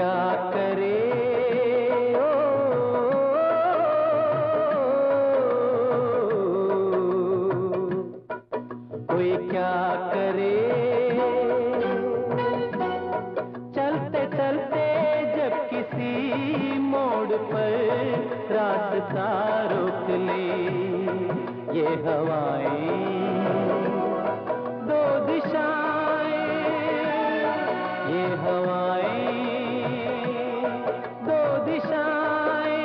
क्या करे, कोई क्या करे। चलते चलते जब किसी मोड़ पर रास्ता रोक ले ये हवाएं, दो दिशाएं, ये हवाएं, दो दिशाएं।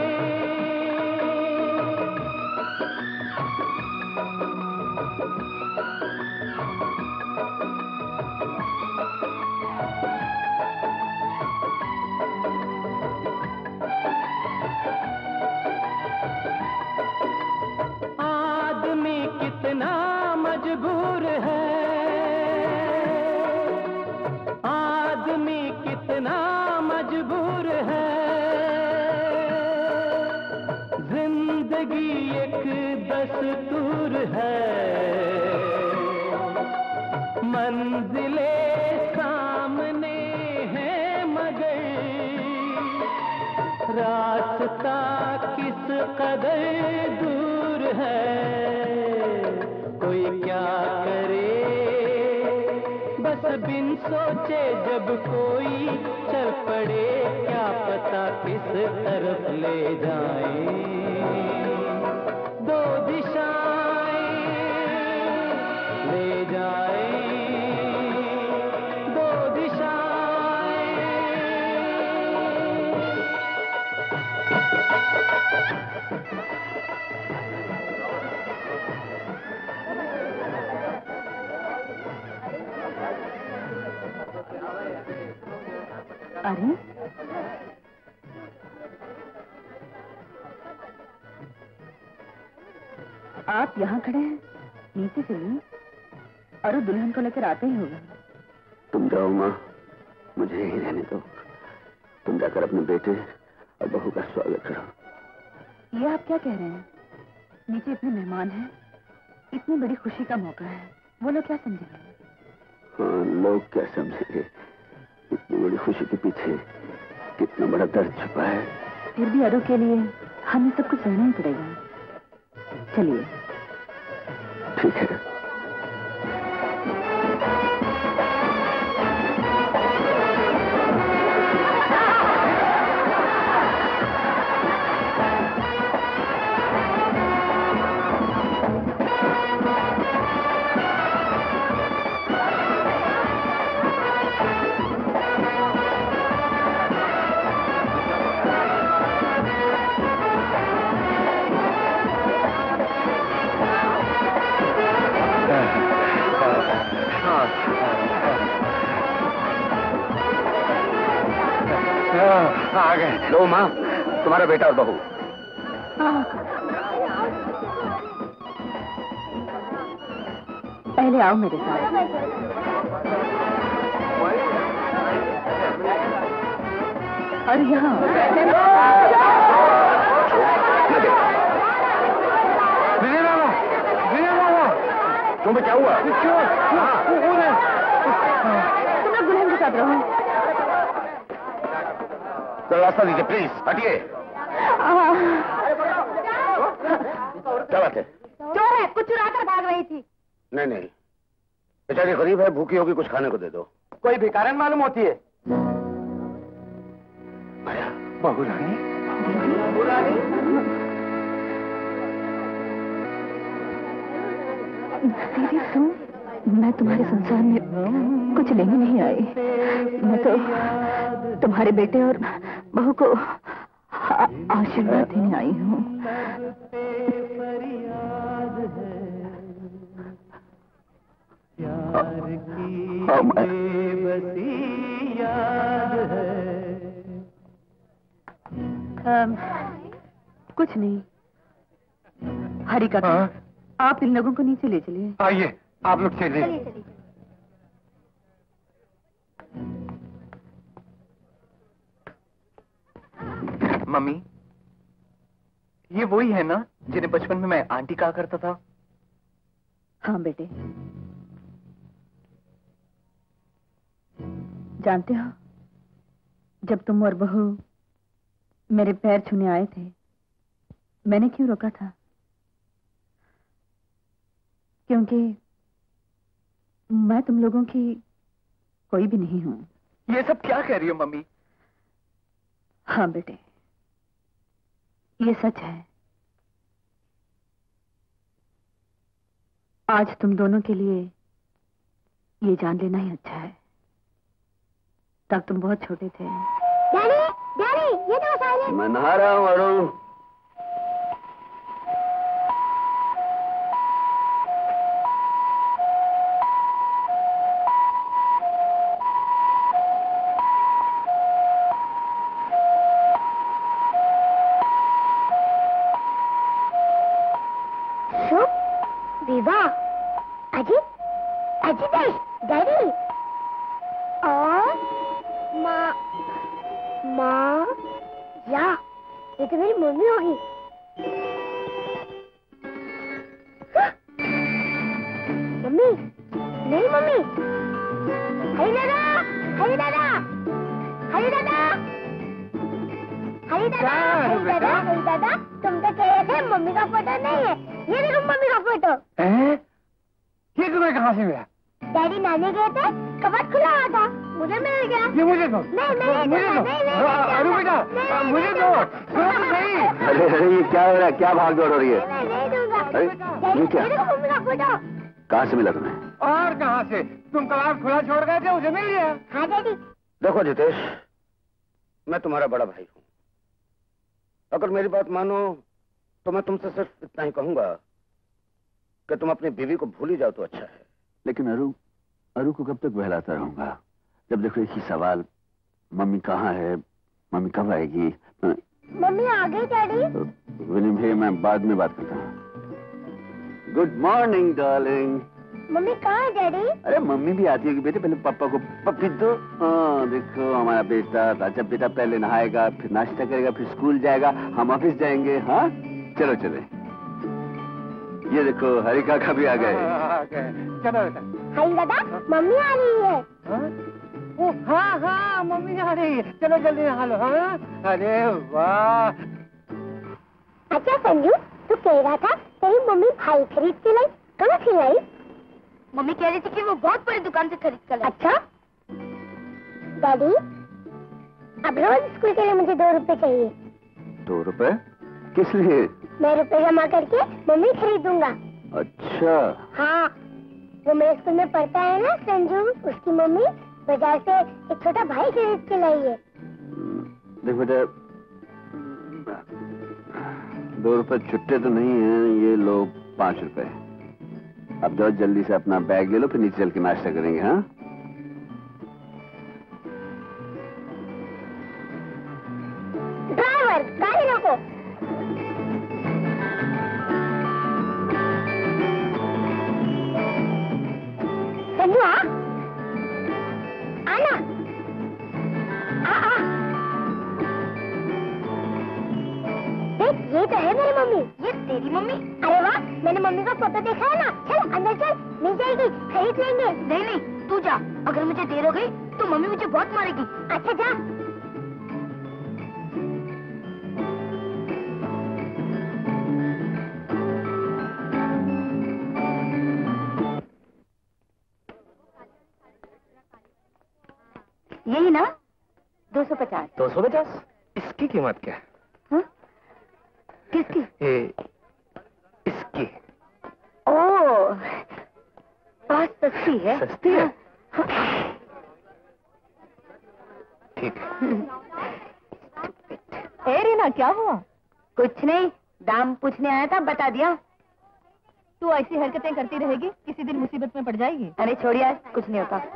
आदमी कितना मजबूर है, आदमी कितना मजबूर है। जिंदगी एक दस्तूर है, मंजिले सामने है मगर रास्ता किस कदर दूर है। कोई क्या करे, बस बिन सोचे जब कोई चल पड़े, क्या पता किस तरफ ले जाए। दो दिशाएं ले जाए, दो दिशाएं। अरे आप यहाँ खड़े हैं, नीचे चलिए। अरे दुल्हन को लेकर आते ही होगा। तुम जाओ माँ, मुझे यहीं रहने दो। तुम जाकर अपने बेटे और बहू का स्वागत करो। ये आप क्या कह रहे हैं? नीचे इतने मेहमान हैं, इतनी बड़ी खुशी का मौका है, वो लोग क्या समझेंगे? हाँ, लोग क्या समझेंगे? इतनी बड़ी खुशी के पीछे कितना बड़ा दर्द छुपा है। फिर भी अरु के लिए हमें सब कुछ सहना ही पड़ेगा। चलिए। ठीक है। आ गए। लो माँ, तुम्हारा बेटा और बहू। पहले आओ मेरे साथ। और यहाँ तुम क्या हुआ? तुम लोग दुल्हन के साथ रहो। तो रास्ता दीजिए प्लीज, हटिए। क्या बात है? चोर है, कुछ चुरा कर भाग रही थी। नहीं नहीं, बेचारी गरीब है, भूखी होगी, कुछ खाने को दे दो। कोई भिखारन मालूम होती है। आया बहू रानी। दीदी सुन, मैं तुम्हारे संसार में कुछ लेने नहीं आई। मैं तो तुम्हारे बेटे और बहू को आशीर्वाद देने आई हूँ। कुछ नहीं। हरी का आप इन लोगों को नीचे ले चलिए। आइए, आप लोग चलिए। मम्मी, ये वही है ना जिन्हें बचपन में मैं आंटी कहा करता था? हाँ बेटे। जानते हो, जब तुम और बहू मेरे पैर छूने आए थे, मैंने क्यों रोका था? क्योंकि मैं तुम लोगों की कोई भी नहीं हूं। ये सब क्या कह रही हो मम्मी? हाँ बेटे, ये सच है। आज तुम दोनों के लिए ये जान लेना ही अच्छा है। तब तुम बहुत छोटे थे। डैडी, डैडी, ये तो साइलेंट। मैं नहा रहा हूँ अरुण। विवाह, अजीत, अजीतेश, डैडी और माँ, या ये तो मेरी मम्मी होगी। मम्मी, मेरी मम्मी। हरी दादा, हरी दादा, हरी दादा, हरी दादा, हरी दादा, हरी दादा, तुम तो कह रहे थे मम्मी का फोटो नहीं है। ये देखो मम्मी का फोटो। ये तुम्हें कहाँ से मिला? डैडी नानी गए थे, कबर्ड खुला हुआ था, मुझे मिल गया। ये मुझे दो। नहीं, मुझे दो। अरे बेटा, मुझे दो। नहीं। अरे ये क्या हो रहा है? क्या भाग दौड़ हो रही है? नहीं दूंगा। अरे, डैडी, ये क्या? ये देखो मम्मी का फोटो। कहाँ से मिला तुम्हें? और कहाँ से? तुम कबाड़ खुला छोड़ गए थे, उसे मिल गया। हाँ डैडी। देखो जितेश, मैं तुम्हारा बड़ा भाई हूँ। अगर मेरी बात मानो तो मैं तुमसे सिर्फ इतना ही कहूंगा कि तुम अपनी बीवी को भूल ही जाओ तो अच्छा है। लेकिन अरु को कब तक बहलाता रहूंगा? जब देखो एक ही सवाल, मम्मी कहाँ है, मम्मी कब आएगी? मम्मी आ गई डैडी। विलियम भैया, मैं बाद में बात करता हूँ। Good morning darling. मम्मी कहाँ है डैडी? अरे मम्मी भी आती होगी बेटे, पहले पापा को पप्पी दो। देखो हमारा बेटा राजा बेटा पहले नहाएगा, फिर नाश्ता करेगा, फिर स्कूल जाएगा, हम ऑफिस जाएंगे। हाँ चलो चले। ये देखो हरी काका भी आ गए। चलो बेटा। हरी दादा, मम्मी आ रही है। हाँ, मम्मी आ रही है। चलो जल्दी नहा लो। हाँ, अरे वाह। अच्छा संजू, तू कह रहा था तेरी मम्मी भाई खरीद के लाई, कहाँ से लाई? मम्मी कह रही थी कि वो बहुत बड़ी दुकान से खरीद कर लाई। अच्छा डैडी, अब रोज स्कूल के लिए मुझे 2 रुपए चाहिए। 2 रुपए? किस लिए? मैं रुपए जमा करके मम्मी खरीदूंगा। अच्छा। हाँ, वो मेरे स्कूल में पढ़ता है ना संजू, उसकी मम्मी बाजार से एक छोटा भाई खरीद के लाई है। देख बेटा, 2 रुपए छुट्टे तो नहीं है, ये लो 5 रुपए। अब जाओ जल्दी से अपना बैग ले लो, फिर नीचे चल के नाश्ता करेंगे। हाँ ड्राइवर, गाड़ी रोको। संजू आ, आना, आ। देख ये तो है मेरी मम्मी। ये तेरी मम्मी? अरे वाह, मैंने मम्मी का फोटो देखा है ना। चल अंदर चल, मिल जाएगी, खरीद लेंगे। नहीं, तू जा, अगर मुझे देर हो गई तो मम्मी मुझे बहुत मारेगी। अच्छा जा। यही ना? 250। 250? इसकी कीमत क्या है? हाँ? किसकी? इसकी। ओह, बहुत सस्ती है। सस्ती है? ठीक है। रीना, क्या हुआ? कुछ नहीं, दाम पूछने आया था, बता दिया। तू ऐसी हरकतें करती रहेगी, किसी दिन मुसीबत में पड़ जाएगी। अरे छोड़िए, आज कुछ नहीं होता।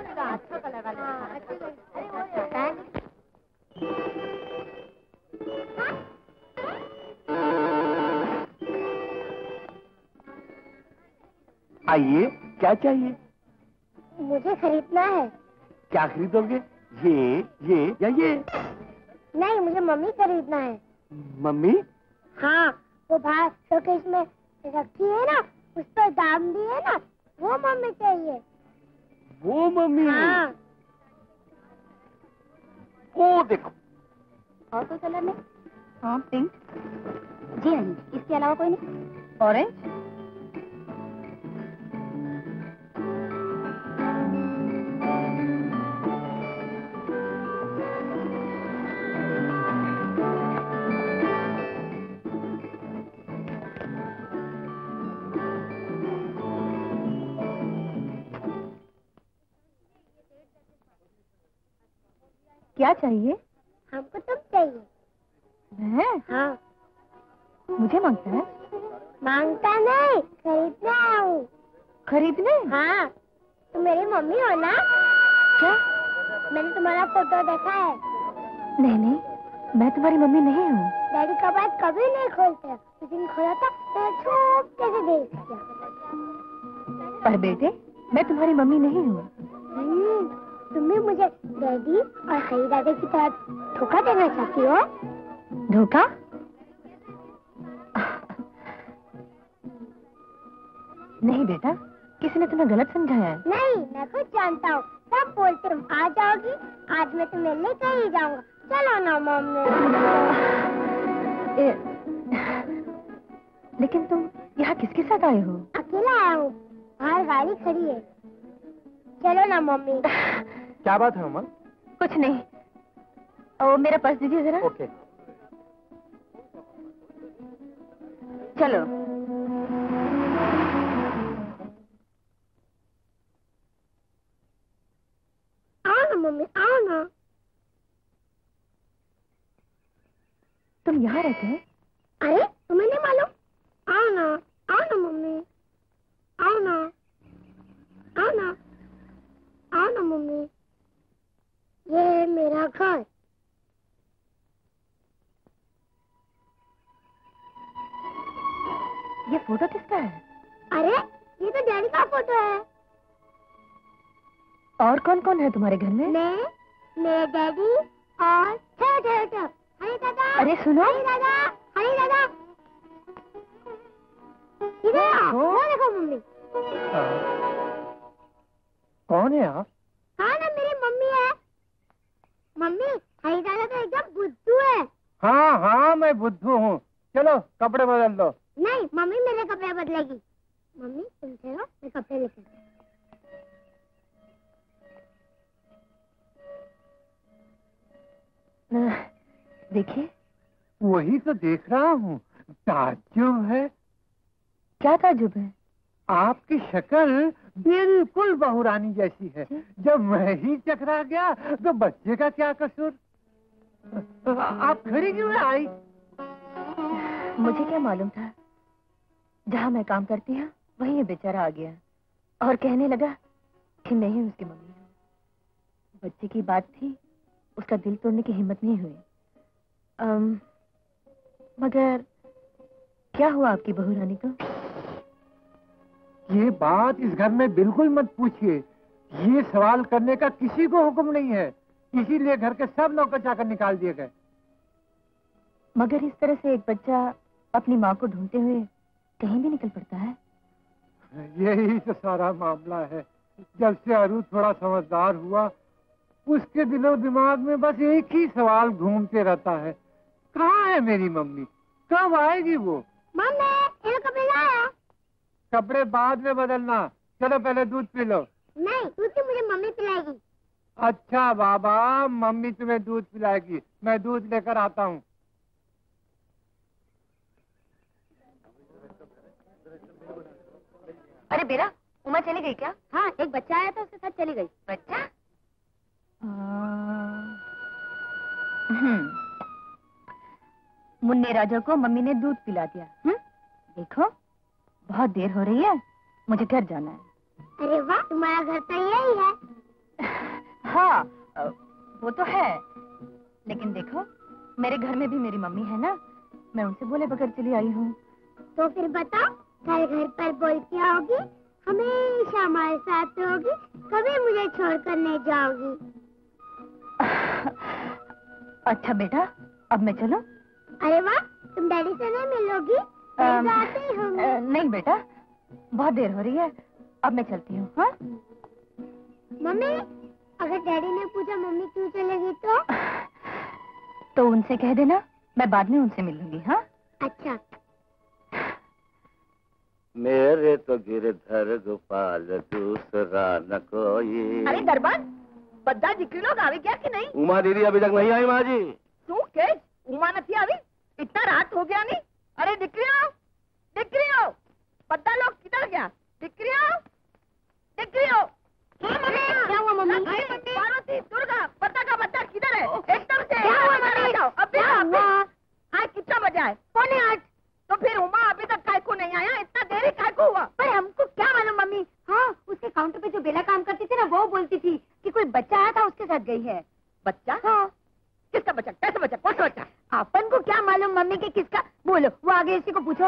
आइए, क्या चाहिए? मुझे खरीदना है। क्या खरीदोगे? ये या ये? नहीं, मुझे मम्मी खरीदना है। मम्मी? हाँ, वो बाहर शोकेस में रखी है ना, उस पर दाम भी है ना, वो मम्मी चाहिए। वो मम्मी? हाँ। वो देखो। और कोई कलर नहीं? हाँ, पिंक। जी नहीं, इसके अलावा कोई नहीं? ऑरेंज। क्या चाहिए? हमको तुम चाहिए। मैं? हाँ। मुझे मांगता है? मांगता नहीं, खरीदने आया हूँ। खरीदने? हाँ, तुम मेरी मम्मी हो ना? क्या? मैंने तुम्हारा फोटो देखा है। नहीं नहीं, मैं तुम्हारी मम्मी नहीं हूँ। डैडी का बात कभी नहीं खोलते। उस दिन खोला था तो छुपके से देख लिया। पर बेटे, मैं तुम्हारी मम्मी नहीं हूँ। तुम भी मुझे डैडी और हरी दादा की तरह धोखा देना चाहती हो? धोखा? नहीं बेटा, किसी ने तुम्हें गलत समझाया है। नहीं, मैं खुद जानता हूँ। सब बोलते तुम आ जाओगी, आज मैं तुम्हें लेकर ही जाऊंगा। चलो ना मम्मी। लेकिन तुम यहाँ किसके साथ आए हो? अकेला आया हूँ, बाहर गाड़ी खड़ी है। चलो ना मम्मी। क्या बात है उमंग? कुछ नहीं। ओ, मेरा पर्स दीजिए जरा। ओके। चलो। आओ ना मम्मी, आओ ना। तुम यहाँ रहते हैं? अरे तुम्हें नहीं मालूम? आओ ना, आओ ना मम्मी, आओ ना, आओ ना, आओ ना मम्मी। ये है मेरा घर। ये फोटो किसका है? अरे ये तो डैडी का फोटो है। और कौन कौन है तुम्हारे घर में? मैं, मेरे डैडी और ठहर हरी दादा। अरे सुनो। हरी दादा, हरी दादा। इधर आओ, वो देखो मम्मी। कौन है आप? हाँ ना, मेरी मम्मी है। मम्मी, हरी दादा तो एकदम बुद्धू है। हाँ हाँ, मैं बुद्धू हूँ। चलो कपड़े बदल दो। नहीं, मम्मी मेरे कपड़े बदलेगी। मम्मी तुम चलो, मैं कपड़े लेकर। देखिए। वही तो देख रहा हूँ। ताज्जुब है। क्या ताज्जुब है? आपकी शक्ल बिल्कुल बहुरानी जैसी है। जब मैं ही चकरा गया तो बच्चे का क्या कसूर? आप खड़ी क्यों आई? मुझे क्या मालूम था, जहाँ मैं काम करती हूँ वहीं ये बेचारा आ गया और कहने लगा कि मैं ही उसकी मम्मी हूँ। बच्चे की बात थी, उसका दिल तोड़ने की हिम्मत नहीं हुई। मगर क्या हुआ आपकी बहू रानी को? ये बात इस घर में बिल्कुल मत पूछिए। ये सवाल करने का किसी को हुक्म नहीं है। इसीलिए घर के सब नौकर चाकर निकाल दिए गए। मगर इस तरह से एक बच्चा अपनी माँ को ढूंढते हुए कहीं भी निकल पड़ता है। यही तो सारा मामला है। जब से अरू थोड़ा समझदार हुआ, उसके दिलो दिमाग में बस एक ही सवाल घूमते रहता है, कहाँ है मेरी मम्मी? कब आएगी वो? मम्मी, ये कपड़े लाया। कपड़े बाद में बदलना। चलो पहले दूध पी लो। नहीं, दूध तो मुझे मम्मी पिलाएगी। अच्छा बाबा, मम्मी तुम्हें दूध पिलाएगी। मैं दूध लेकर आता हूँ। अरे बेरा, उमा चली गई क्या? हाँ, एक बच्चा आया था, उसके साथ चली गई। बच्चा? मुन्ने राजा को मम्मी ने दूध पिला दिया। देखो, बहुत देर हो रही है, मुझे घर जाना है। अरे वाह, तुम्हारा घर तो यही है। हाँ, वो तो है, लेकिन देखो मेरे घर में भी मेरी मम्मी है ना, मैं उनसे बोले बगैर चली आई हूँ। तो फिर बताओ, कल घर पर बोलती आओगी, हमेशा हमारे साथ रहोगी, कभी मुझे छोड़कर नहीं जाओगी। अच्छा बेटा, अब मैं चलूं? अरे वाह, तुम डैडी से नहीं मिलोगी? मैं तो आते ही होंगी। नहीं बेटा, बहुत देर हो रही है, अब मैं चलती हूँ। हाँ मम्मी, अगर डैडी ने पूछा मम्मी क्यों चलेगी तो उनसे कह देना मैं बाद में उनसे मिलूंगी। हाँ अच्छा। मेरे तो गिरधर गोपाल दूसरा न कोई। अरे दरबार बद्दा दिक्री लोग आवे क्या कि नहीं? उमा दीदी अभी तक नहीं आई माँ जी। तू के उमा नहीं आवी? इतना रात हो गया नहीं? अरे दिक्रियो बद्दा लोग किधर गया? दिक्रियो क्या हुआ मम्मी? पार्वती दुर्गा बद्दा का बद्दा किधर है? एकदम से क्या हुआ मम्मी? अभी आज कितना बजा है? 7:45। तो फिर उमा अभी तक काय को नहीं आया? इतना देरी काय को हुआ? पर हमको क्या मालूम मम्मी। हाँ, उसके काउंटर पे जो बेला काम करती थी ना, वो बोलती थी कि कोई बच्चा आया था उसके साथ गई है। बच्चा? हाँ। किसका बच्चा? कैसा बच्चा? कौन सा बच्चा? अपन को क्या मालूम मम्मी कि किसका। बोलो, वो आगे इसी को पूछो।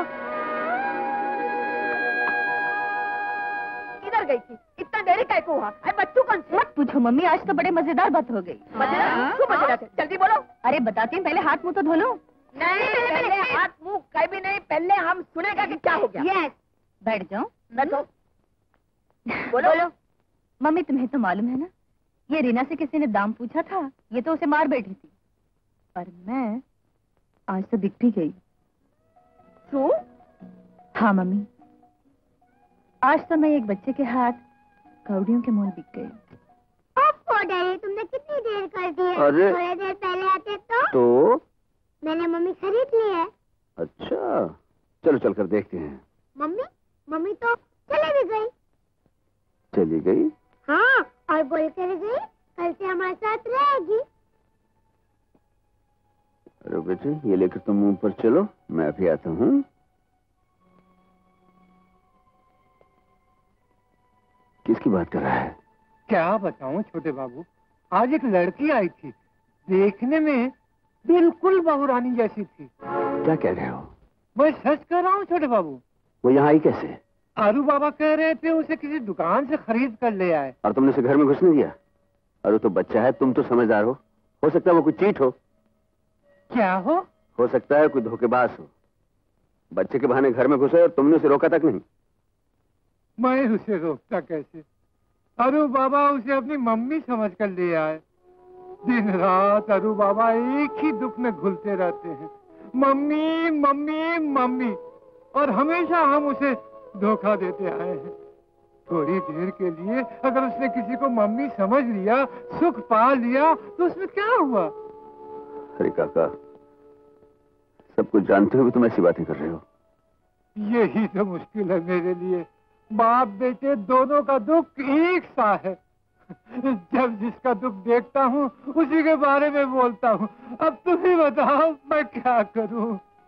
किधर गई थी? इतना देरी काय को हुआ? अरे बच्चू कौन से? मत पूछो मम्मी, आज तो बड़े मजेदार बात हो गई। मजेदार? क्यों मजेदार थे? जल्दी बोलो। अरे बताती हूँ, पहले हाथ मुंह तो धो लो। नहीं, पहले हाथ मुंह कहीं भी नहीं, पहले हम सुनेगा कि क्या हो गया। यस। बैठ जाओ। बैठो। बोलो। मम्मी तुम्हें तो मालूम है ना, ये रीना से किसी ने दाम पूछा था, ये तो उसे मार बैठी थी, पर मैं आज तो दिख भी गई। तू? हाँ मम्मी, आज तो मैं एक बच्चे के हाथ कौड़ियों के मोल बिक गई। ओह डैडी, तुमने कितनी देर कर दी है? अरे। थोड़ी देर पहले आते तो मैंने मम्मी खरीद ली है। अच्छा, चलो चलकर देखते हैं। मम्मी तो चले भी गई। चली गई? हाँ, और बोल कर गई कल से हमारे साथ रहेगी। अरे बेटे, ये लेकर तुम ऊपर चलो, मैं अभी आता हूँ। किसकी बात कर रहा है? क्या बताऊं छोटे बाबू, आज एक लड़की आई थी, देखने में बिल्कुल बहू रानी जैसी थी। क्या कह रहे हो? मैं सच कह रहा हूँ छोटे बाबू। वो यहाँ आई कैसे? आरू बाबा कह रहे थे उसे किसी दुकान से खरीद कर ले आए। और तुमने उसे घर में घुसने दिया? अरे तो बच्चा है, तुम तो समझदार हो सकता है वो कोई चीट हो। क्या हो सकता है कोई धोखेबाज हो। बच्चे के बहाने घर में घुसे और तुमने उसे रोका तक नहीं। मैं उसे रोकता कैसे? अरू बाबा उसे अपनी मम्मी समझ कर ले आए। दिन रात अरू बाबा एक ही दुख में घुलते रहते हैं, मम्मी मम्मी मम्मी, और हमेशा हम उसे धोखा देते आए हैं। थोड़ी देर के लिए अगर उसने किसी को मम्मी समझ लिया, सुख पा लिया, तो उसमें क्या हुआ? अरे काका, सब कुछ जानते हुए तुम ऐसी बातें कर रहे हो। यही तो मुश्किल है मेरे लिए। बाप बेटे दोनों का दुख एक सा है। जब जिसका दुख देखता हूँ उसी के बारे में बोलता हूँ। अब तुम ही बताओ मैं क्या करूँ?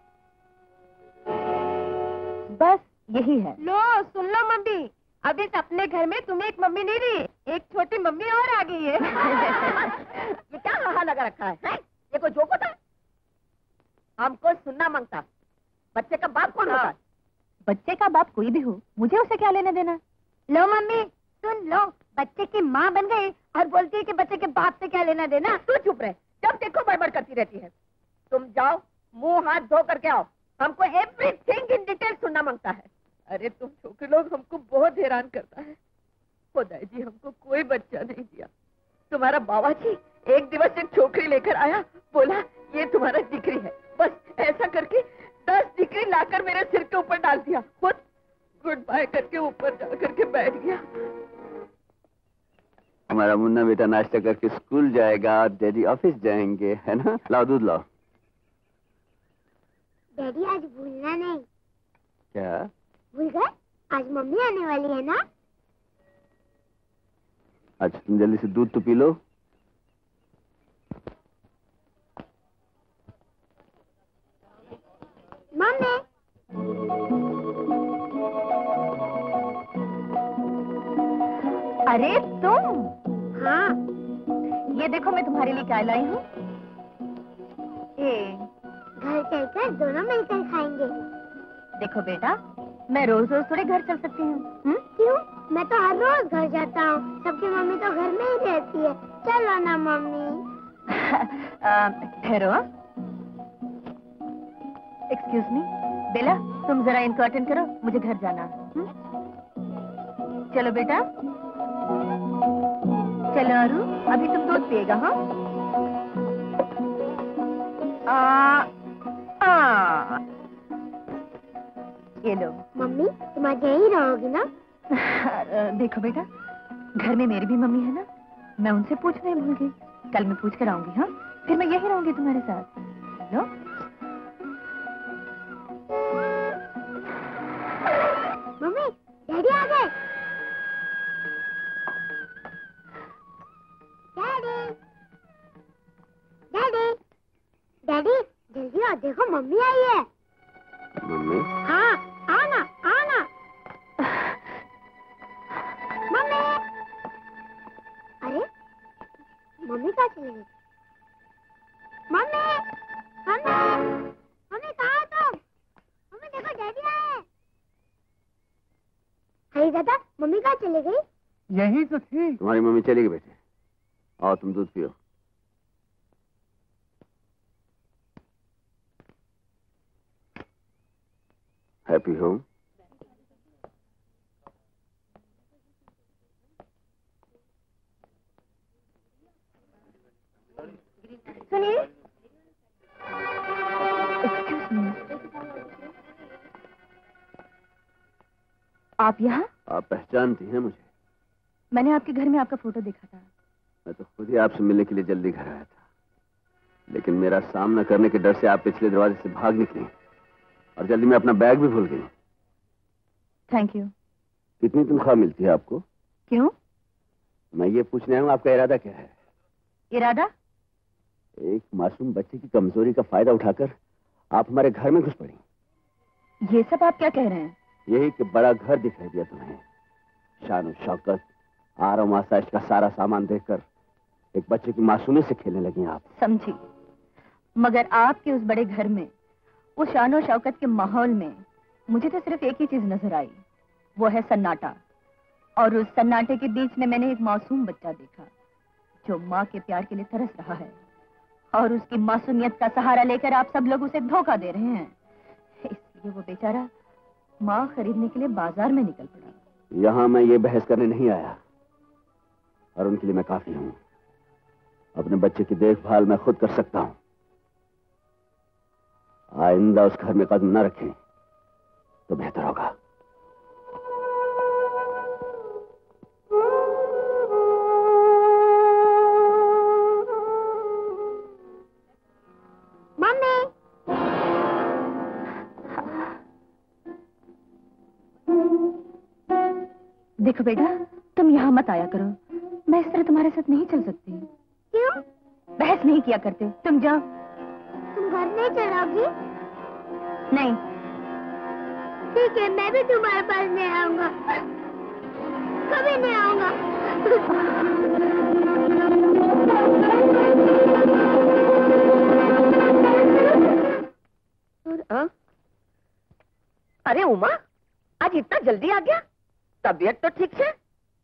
बस यही है। लो सुन लो मम्मी, अब इस अपने घर में तुम्हें एक मम्मी नहीं रही, एक छोटी मम्मी और आ गई है। ये क्या हाहा लगा रखा है? ये कोई जोक होता है? हमको सुनना मांगता। बच्चे का बाप कौन होता है? बच्चे का बाप कोई भी हो, मुझे उसे क्या लेना देना। लो मम्मी सुन लो, बच्चे की माँ बन गई और बोलती है कि बच्चे के बाप से क्या लेना देना। तू चुप रहे, जब देखो बड़बड़ करती रहती है। तुम जाओ मुंह हाथ धो करके आओ, हमको एवरीथिंग इन डिटेल सुनना मांगता है। अरे तुम छोकरे लोग हमको बहुत हैरान करता है। खुदा जी हमको कोई बच्चा नहीं दिया। तुम्हारा बाबा जी एक दिवस एक छोकरी लेकर आया, बोला ये तुम्हारा दिकरी है, बस ऐसा करके 10 दिकरी लाकर मेरे सिर के ऊपर डाल दिया, खुद गुड बाय करके ऊपर जा करके बैठ गया। हमारा मुन्ना बेटा नाश्ता करके स्कूल जाएगा, डैडी ऑफिस जाएंगे, है ना? लाओ दूध लाओ। डैडी आज भूलना नहीं। क्या भूल गए? आज मम्मी आने वाली है ना। अच्छा तुम जल्दी से दूध तो पी लो। मम्मी अरे तुम, हाँ ये देखो मैं तुम्हारे लिए क्या लाई हूँ। घर चलकर दोनों मिलकर खाएंगे। देखो बेटा, मैं रोज रोज थोड़े घर चल सकती हूँ। क्यों? मैं तो हर रोज घर जाता हूँ, सबकी मम्मी तो घर में ही रहती है। चलो ना मम्मी। ठहरो। एक्सक्यूज मी बेला, तुम जरा इनको अटेंड करो, मुझे घर जाना है। चलो बेटा। चलो अरु, अभी तुम दूध पिएगा? हाँ ये लो। मम्मी तुम आज यहीं रहोगी ना? देखो बेटा, घर में मेरी भी मम्मी है ना, मैं उनसे पूछना ही भूल गई। कल मैं पूछ कर आऊंगी। हाँ, फिर मैं यहीं रहूंगी तुम्हारे साथ। लो। मम्मी डैडी आ गए। डैडी डैडी डैडी जल्दी आओ, देखो मम्मी आई है। मम्मी? हाँ आना आना। मम्मी, अरे मम्मी कहाँ चली गई? मम्मी मम्मी मम्मी कहाँ हो तुम? मम्मी देखो डैडी आए। अरे दादा मम्मी कहाँ चली गई? यही तो थी। तुम्हारी मम्मी चली गई बेटे। आओ तुम दूध पियो। Happy home. सुनिए। एक्सक्यूज मी, आप यहाँ? आप पहचानती हैं मुझे? मैंने आपके घर में आपका फोटो देखा था। मैं तो खुद ही आपसे मिलने के लिए जल्दी घर आया था, लेकिन मेरा सामना करने के डर से आप पिछले दरवाजे से भाग निकली और जल्दी में अपना बैग भी भूल गई। Thank you. कितनी तनख्वाह मिलती है आपको? क्यों? मैं ये पूछने आया हूँ, आपका इरादा क्या है? इरादा? एक मासूम बच्चे की कमजोरी का फायदा उठाकर आप हमारे घर में घुस पड़ी। ये सब आप क्या कह रहे हैं? यही कि बड़ा घर दिखाई दिया तुम्हें, शान और शौकत, आराम आसाइश का सारा सामान देखकर एक बच्चे की मासूमियत से खेलने लगी आप। समझी, मगर आपके उस बड़े घर में, उस शान और शौकत के माहौल में मुझे तो सिर्फ एक ही चीज नजर आई, वो है सन्नाटा। और उस सन्नाटे के बीच में मैंने एक मासूम बच्चा देखा जो माँ के प्यार के लिए तरस रहा है, और उसकी मासूमियत का सहारा लेकर आप सब लोग उसे धोखा दे रहे हैं। इसलिए वो बेचारा माँ खरीदने के लिए बाजार में निकल पड़ा। यहाँ मैं ये बहस करने नहीं आया, और उनके लिए मैं काफी हूँ। अपने बच्चे की देखभाल मैं खुद कर सकता हूँ। आइंदा उस घर में कदम न रखें तो बेहतर होगा। मम्मी देखो बेटा, तुम यहाँ मत आया करो। मैं इस तरह तुम्हारे साथ नहीं चल सकती। क्यों? बहस नहीं किया करते, तुम जाओ। तुम घर नहीं चलोगी? नहीं। ठीक है, मैं भी तुम्हारे पास नहीं आऊंगा, कभी नहीं आऊंगा। अरे उमा, आज इतना जल्दी आ गया? तबीयत तो ठीक है?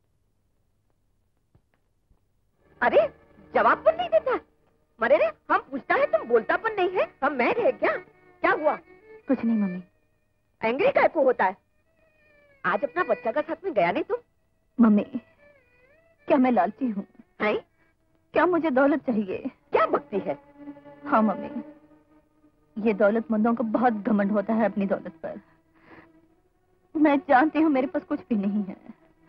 अरे जवाब पर नहीं देता। मरे रे, हम पूछता है तुम बोलता पर नहीं है। हम मैं रहे क्या? क्या हुआ? कुछ नहीं मम्मी। एंग्री काय को होता है? आज अपना बच्चा का साथ में गया नहीं तुम? मम्मी, क्या मैं लालची हूँ? हैं? क्या मुझे दौलत चाहिए? क्या बकती है? हाँ मम्मी, ये दौलतमंदों को बहुत घमंड होता है अपनी दौलत पर। मैं जानती हूँ मेरे पास कुछ भी नहीं है।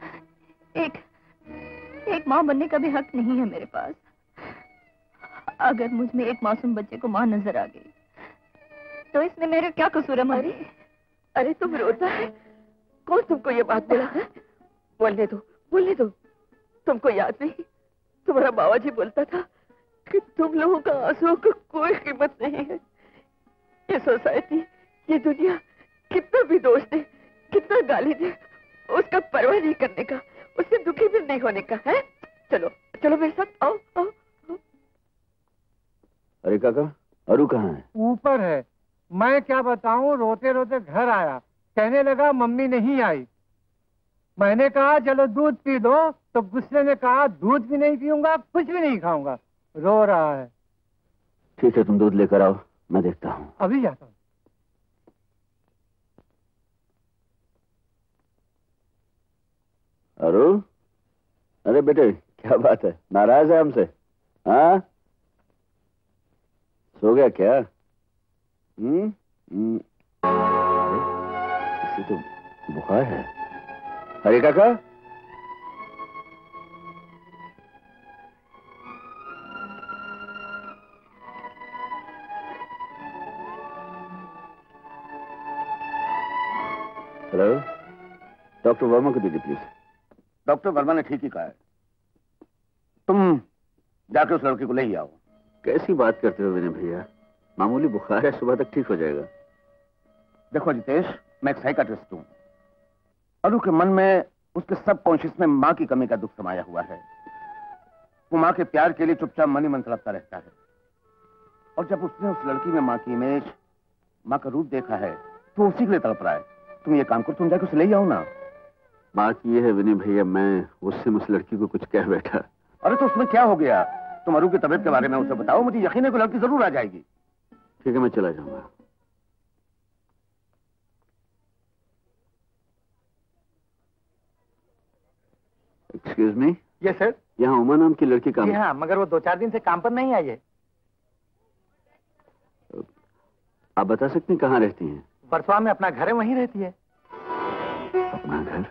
एक माँ बनने का भी हक नहीं है मेरे पास। अगर मुझ में एक मासूम बच्चे को माँ नजर आ गई तो इसमें मेरे क्या कसूर है मम्मी? अरे तुम रोता है? कौन तुमको ये बात बोला है? बोलने दो, बोलने दो। तुमको याद नहीं, तुम्हारा बाबा जी बोलता था कि तुम लोगों का आंसुओं को कोई कीमत नहीं है। ये सोसाइटी, ये दुनिया कितना भी दोष दे, कितना गाली दे, उसका परवाह नहीं करने का, उससे दुखी भी नहीं होने का है। चलो चलो मेरे साथ आओ, आओ, आओ। अरे काका, अरु कहाँ है? ऊपर है। मैं क्या बताऊं, रोते रोते घर आया, कहने लगा मम्मी नहीं आई। मैंने कहा चलो दूध पी दो, तो गुस्से में कहा दूध भी नहीं पीऊंगा, कुछ भी नहीं खाऊंगा। रो रहा है। ठीक है, तुम दूध लेकर आओ, मैं देखता हूँ। अभी जाता हूँ। अरु, अरे बेटे क्या बात है, नाराज है हमसे? हाँ, सो गया क्या? इसे तो बुखार है। हरे काका, हेलो, डॉक्टर वर्मा को दीजिए प्लीज। डॉक्टर वर्मा ने ठीक ही कहा है, तुम जाके उस लड़की को ले ही आओ। कैसी बात करते हो विनय भैया, मामूली बुखार है, सुबह तक ठीक हो जाएगा। देखो जितेश, मैं एक साइकाट्रिस्ट हूं। अनु के मन में, उसके सब कॉन्शियस में मां की कमी का दुख समाया हुआ है। वो मां के प्यार के लिए चुपचाप मन ही मन तड़पता रहता है। और जब उसने उस लड़की में मां की इमेज, मां का रूप देखा है, तो उसी के लिए तड़प रहा है। तुम ये काम करो, तुम जाके उसे ले आओ ना। बात ये है विनय भैया, मैं उससे उस लड़की को कुछ कह बैठा। अरे तो उसमें क्या हो गया? तुम अनु की तबीयत के बारे में उसे बताओ, मुझे यकीन है कि लड़की जरूर आ जाएगी। ठीक है, मैं चला जाऊंगा। Excuse me. Yes sir. यहाँ उमा नाम की लड़की काम? हाँ, मगर वो 2-4 दिन से काम पर नहीं आई है। आप बता सकते हैं कहाँ रहती हैं? वर्सोवा में अपना घर है, वहीं रहती है। अपना घर?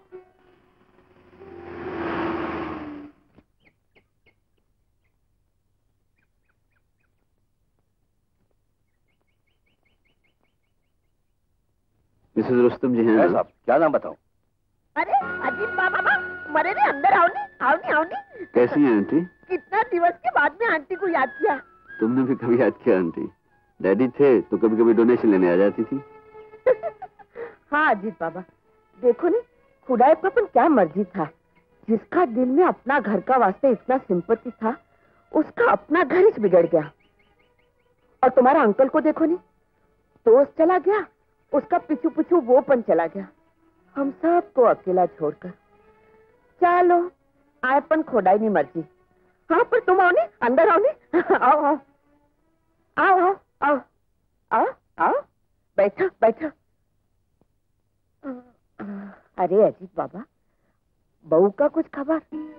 मिसेस रुस्तम जी हैं? साहब, क्या नाम बताऊं? अरे अजीब बाबा, मरे ने अंदर आओ नहीं। कैसी हैं आंटी? कितना दिवस के बाद में आंटी को याद किया। तुमने भी कभी याद किया आंटी? डैडी थे तो कभी कभी डोनेशन लेने आ जाती थी। हाँ अजीत बाबा, देखो नहीं, खुदाईपन क्या मर्जी था। जिसका दिल में अपना घर का वास्ते इतना सिंपैथी था, उसका अपना घर ही बिगड़ गया। और तुम्हारा अंकल को देखो नहीं, दोस्त चला गया, उसका पीछू पीछू वोपन चला गया, हम सबको अकेला छोड़कर। चलो आयपन खोदाई नहीं मर्जी। हाँ पर तुम आओ नहीं, अंदर आओ नहीं। आओ आओ आओ आओ आओ आओ आओ, बैठो बैठो। अरे अजीत बाबा, बहू का कुछ खबर?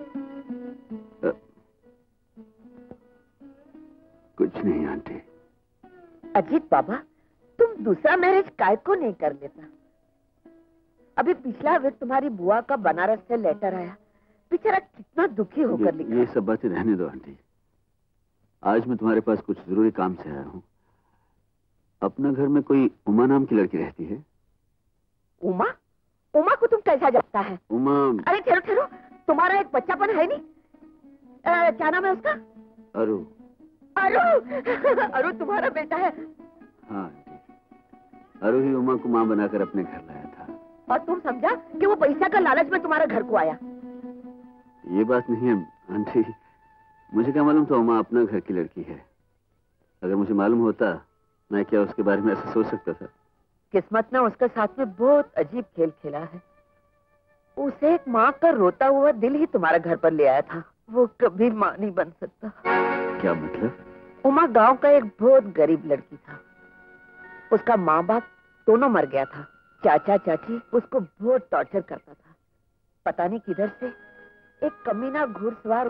कुछ नहीं आंटी। अजीत बाबा, तुम दूसरा मैरिज काय को नहीं कर लेता? अभी पिछला वीक तुम्हारी बुआ का बनारस से लेटर आया, बेचारा कितना दुखी होकर लिखा। ये सब बातें रहने दो आंटी, आज मैं तुम्हारे पास कुछ जरूरी काम से आया हूँ। अपना घर में कोई उमा नाम की लड़की रहती है? उमा? उमा को तुम कैसा जानता है? उमा? अरे ठहरो ठहरो, तुम्हारा एक बच्चापन है नहीं? क्या नाम है उसका? अरु। अरु? अरु तुम्हारा बेटा है? हाँ आंटी, अरु ही उमा को माँ बनाकर अपने घर लाया था। और तुम समझा कि वो पैसा का लालच में तुम्हारे घर को आया? ये बात नहीं है आंटी, मुझे क्या मालूम था उमा अपना घर की लड़की है। अगर मुझे मालूम होता, मैं क्या उसके बारे में ऐसा सोच सकता था? किस्मत ने उसके साथ में बहुत अजीब खेल खेला है। उसे एक माँ का रोता हुआ दिल ही तुम्हारे घर पर ले आया था। वो कभी माँ नहीं बन सकता। क्या मतलब? उमा गांव का एक बहुत गरीब लड़की था। उसका माँ बाप दोनों मर गया था। चाचा चाची उसको बहुत टॉर्चर करता था। पता नहीं किधर से एक कमीना घुड़सवार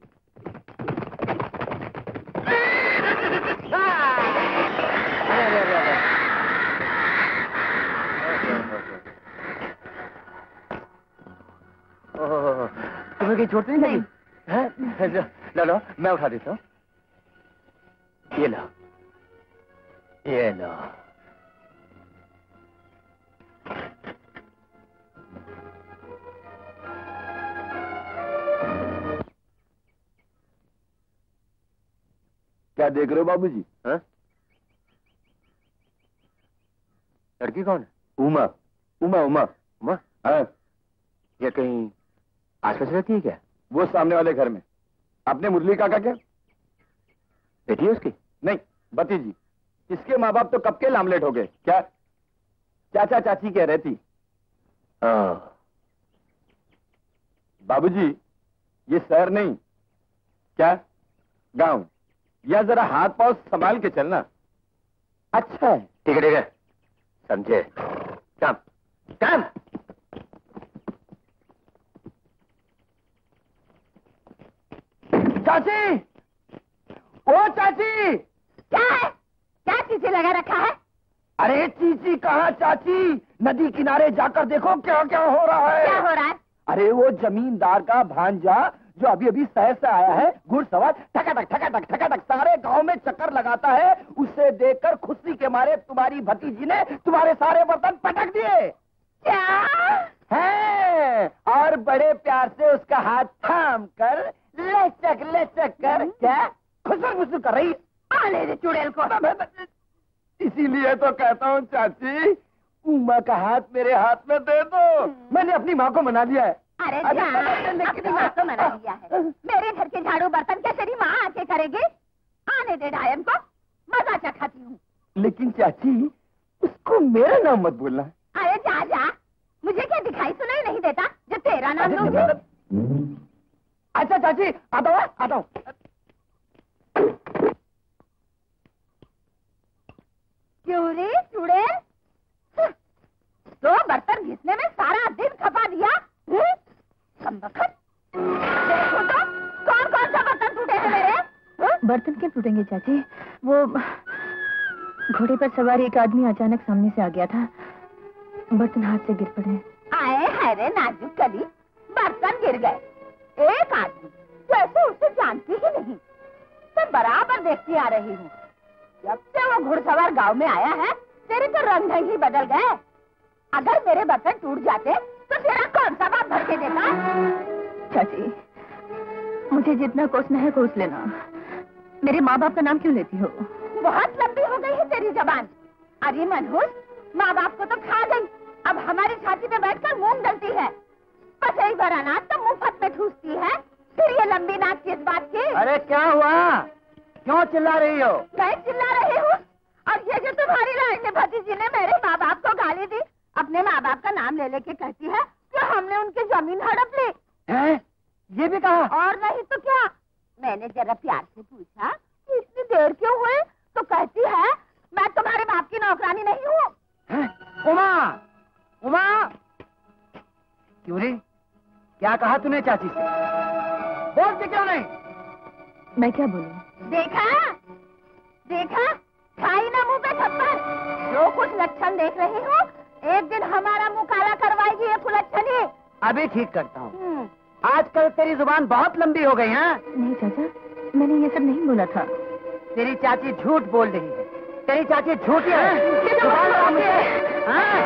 तुम्हें कहीं चोट नहीं लगी? है? लो लो, मैं उठा देता हूँ। ये लो, ये लो। क्या देख रहे हो बाबूजी? हाँ? लड़की कौन है? उमा। उमा उमा उमा? हाँ। ये कहीं आसपास रहती है क्या? वो सामने वाले घर में। आपने मुरली काका क्या? बेटी है उसकी? नहीं, भतीजी। इसके माँ बाप तो कब के लामलेट हो गए। क्या चाचा चाची कह रही थी? बाबूजी, ये शहर नहीं, क्या गांव। या जरा हाथ पांव संभाल के चलना। अच्छा है, ठीक है, समझे। काम काम। चाची, ओ चाची, क्या है? क्या चीजें लगा रखा है? अरे चीची कहाँ चाची, नदी किनारे जाकर देखो क्या क्या हो रहा है। क्या हो रहा है? अरे वो जमींदार का भांजा जो अभी अभी शहर से आया है, घुड़सवार ठकाठक सारे गांव में चक्कर लगाता है। उसे देखकर खुशी के मारे तुम्हारी भतीजी ने तुम्हारे सारे बर्तन पटक दिए। क्या है? और बड़े प्यार से उसका हाथ थाम कर लचक कर क्या खुसर मुसर कर रही। आने दे चुड़ैल को। इसीलिए तो कहता हूँ चाची, उमा का हाथ मेरे हाथ में दे दो। मैंने अपनी माँ को मना लिया है। अरे अपनी माँ को मना लिया है। मेरे घर के झाड़ू बर्तन क्या तेरी माँ आके करेगी? आने दे डायन को, मजा चखाती हूँ। लेकिन चाची उसको मेरा नाम मत बोलना। अरे जा जा, मुझे क्या दिखाई सुनाई नहीं देता जो तेरा नाम लूंगी? अच्छा चाची आता हूँ। क्यों रे चुड़ैल, तो बर्तन घिसने में सारा दिन खपा दिया। कमबख्त, देखो तो कौन कौन सा बर्तन टूटे हैं मेरे? बर्तन क्यों टूटेंगे चाची? वो घोड़े पर सवार एक आदमी अचानक सामने से आ गया था, बर्तन हाथ से गिर पड़े। आए है रे नाजुक कली, बर्तन गिर गए। एक आदमी जैसे उसे जानती ही नहीं, तो बराबर देखती आ रही हूँ। जब से वो घुड़सवार गांव में आया है, तेरे तो रंग ढंग ही बदल गए। अगर मेरे बर्तन टूट जाते तो तेरा कौन सा बाप भर के देता? चाची, मुझे जितना कोसना है कोस लेना। मेरे माँ बाप का नाम क्यों लेती हो? बहुत लंबी हो गई है तेरी जबान। अरे मनहूस, माँ बाप को तो खा गई, अब हमारी छाती पे बैठकर मूंग डलती है। बस एक बार अनाज तो मुफ्त में ठूसती है, फिर ये लंबी नाक किस बात की? अरे क्या हुआ, क्यों चिल्ला रही हो? मैं चिल्ला रही हूँ, और ये जो तुम्हारी लाडली भतीजी ने मेरे माँ बाप को गाली दी, अपने माँ बाप का नाम ले लेके कहती है कि हमने उनकी जमीन हड़प ली। हैं? ये भी कहा? और नहीं तो क्या। मैंने जरा प्यार से पूछा कि इतनी देर क्यों हुई, तो कहती है मैं तुम्हारे बाप की नौकरानी नहीं हूँ। उमा, क्यों रे, क्या कहा तूने चाची से? बोलती क्यों नहीं? मैं क्या बोलूं? देखा, खाई ना मुंह पे थप्पड़। जो कुछ लक्षण देख रही हूँ, एक दिन हमारा मुंह काला करवाएगी ये कुलच्छनी। अभी ठीक करता हूँ। आजकल तेरी जुबान बहुत लंबी हो गई है। नहीं चाचा, मैंने ये सब नहीं बोला था। तेरी चाची झूठ बोल रही है। तेरी चाची झूठी है। जुबान लंबी है।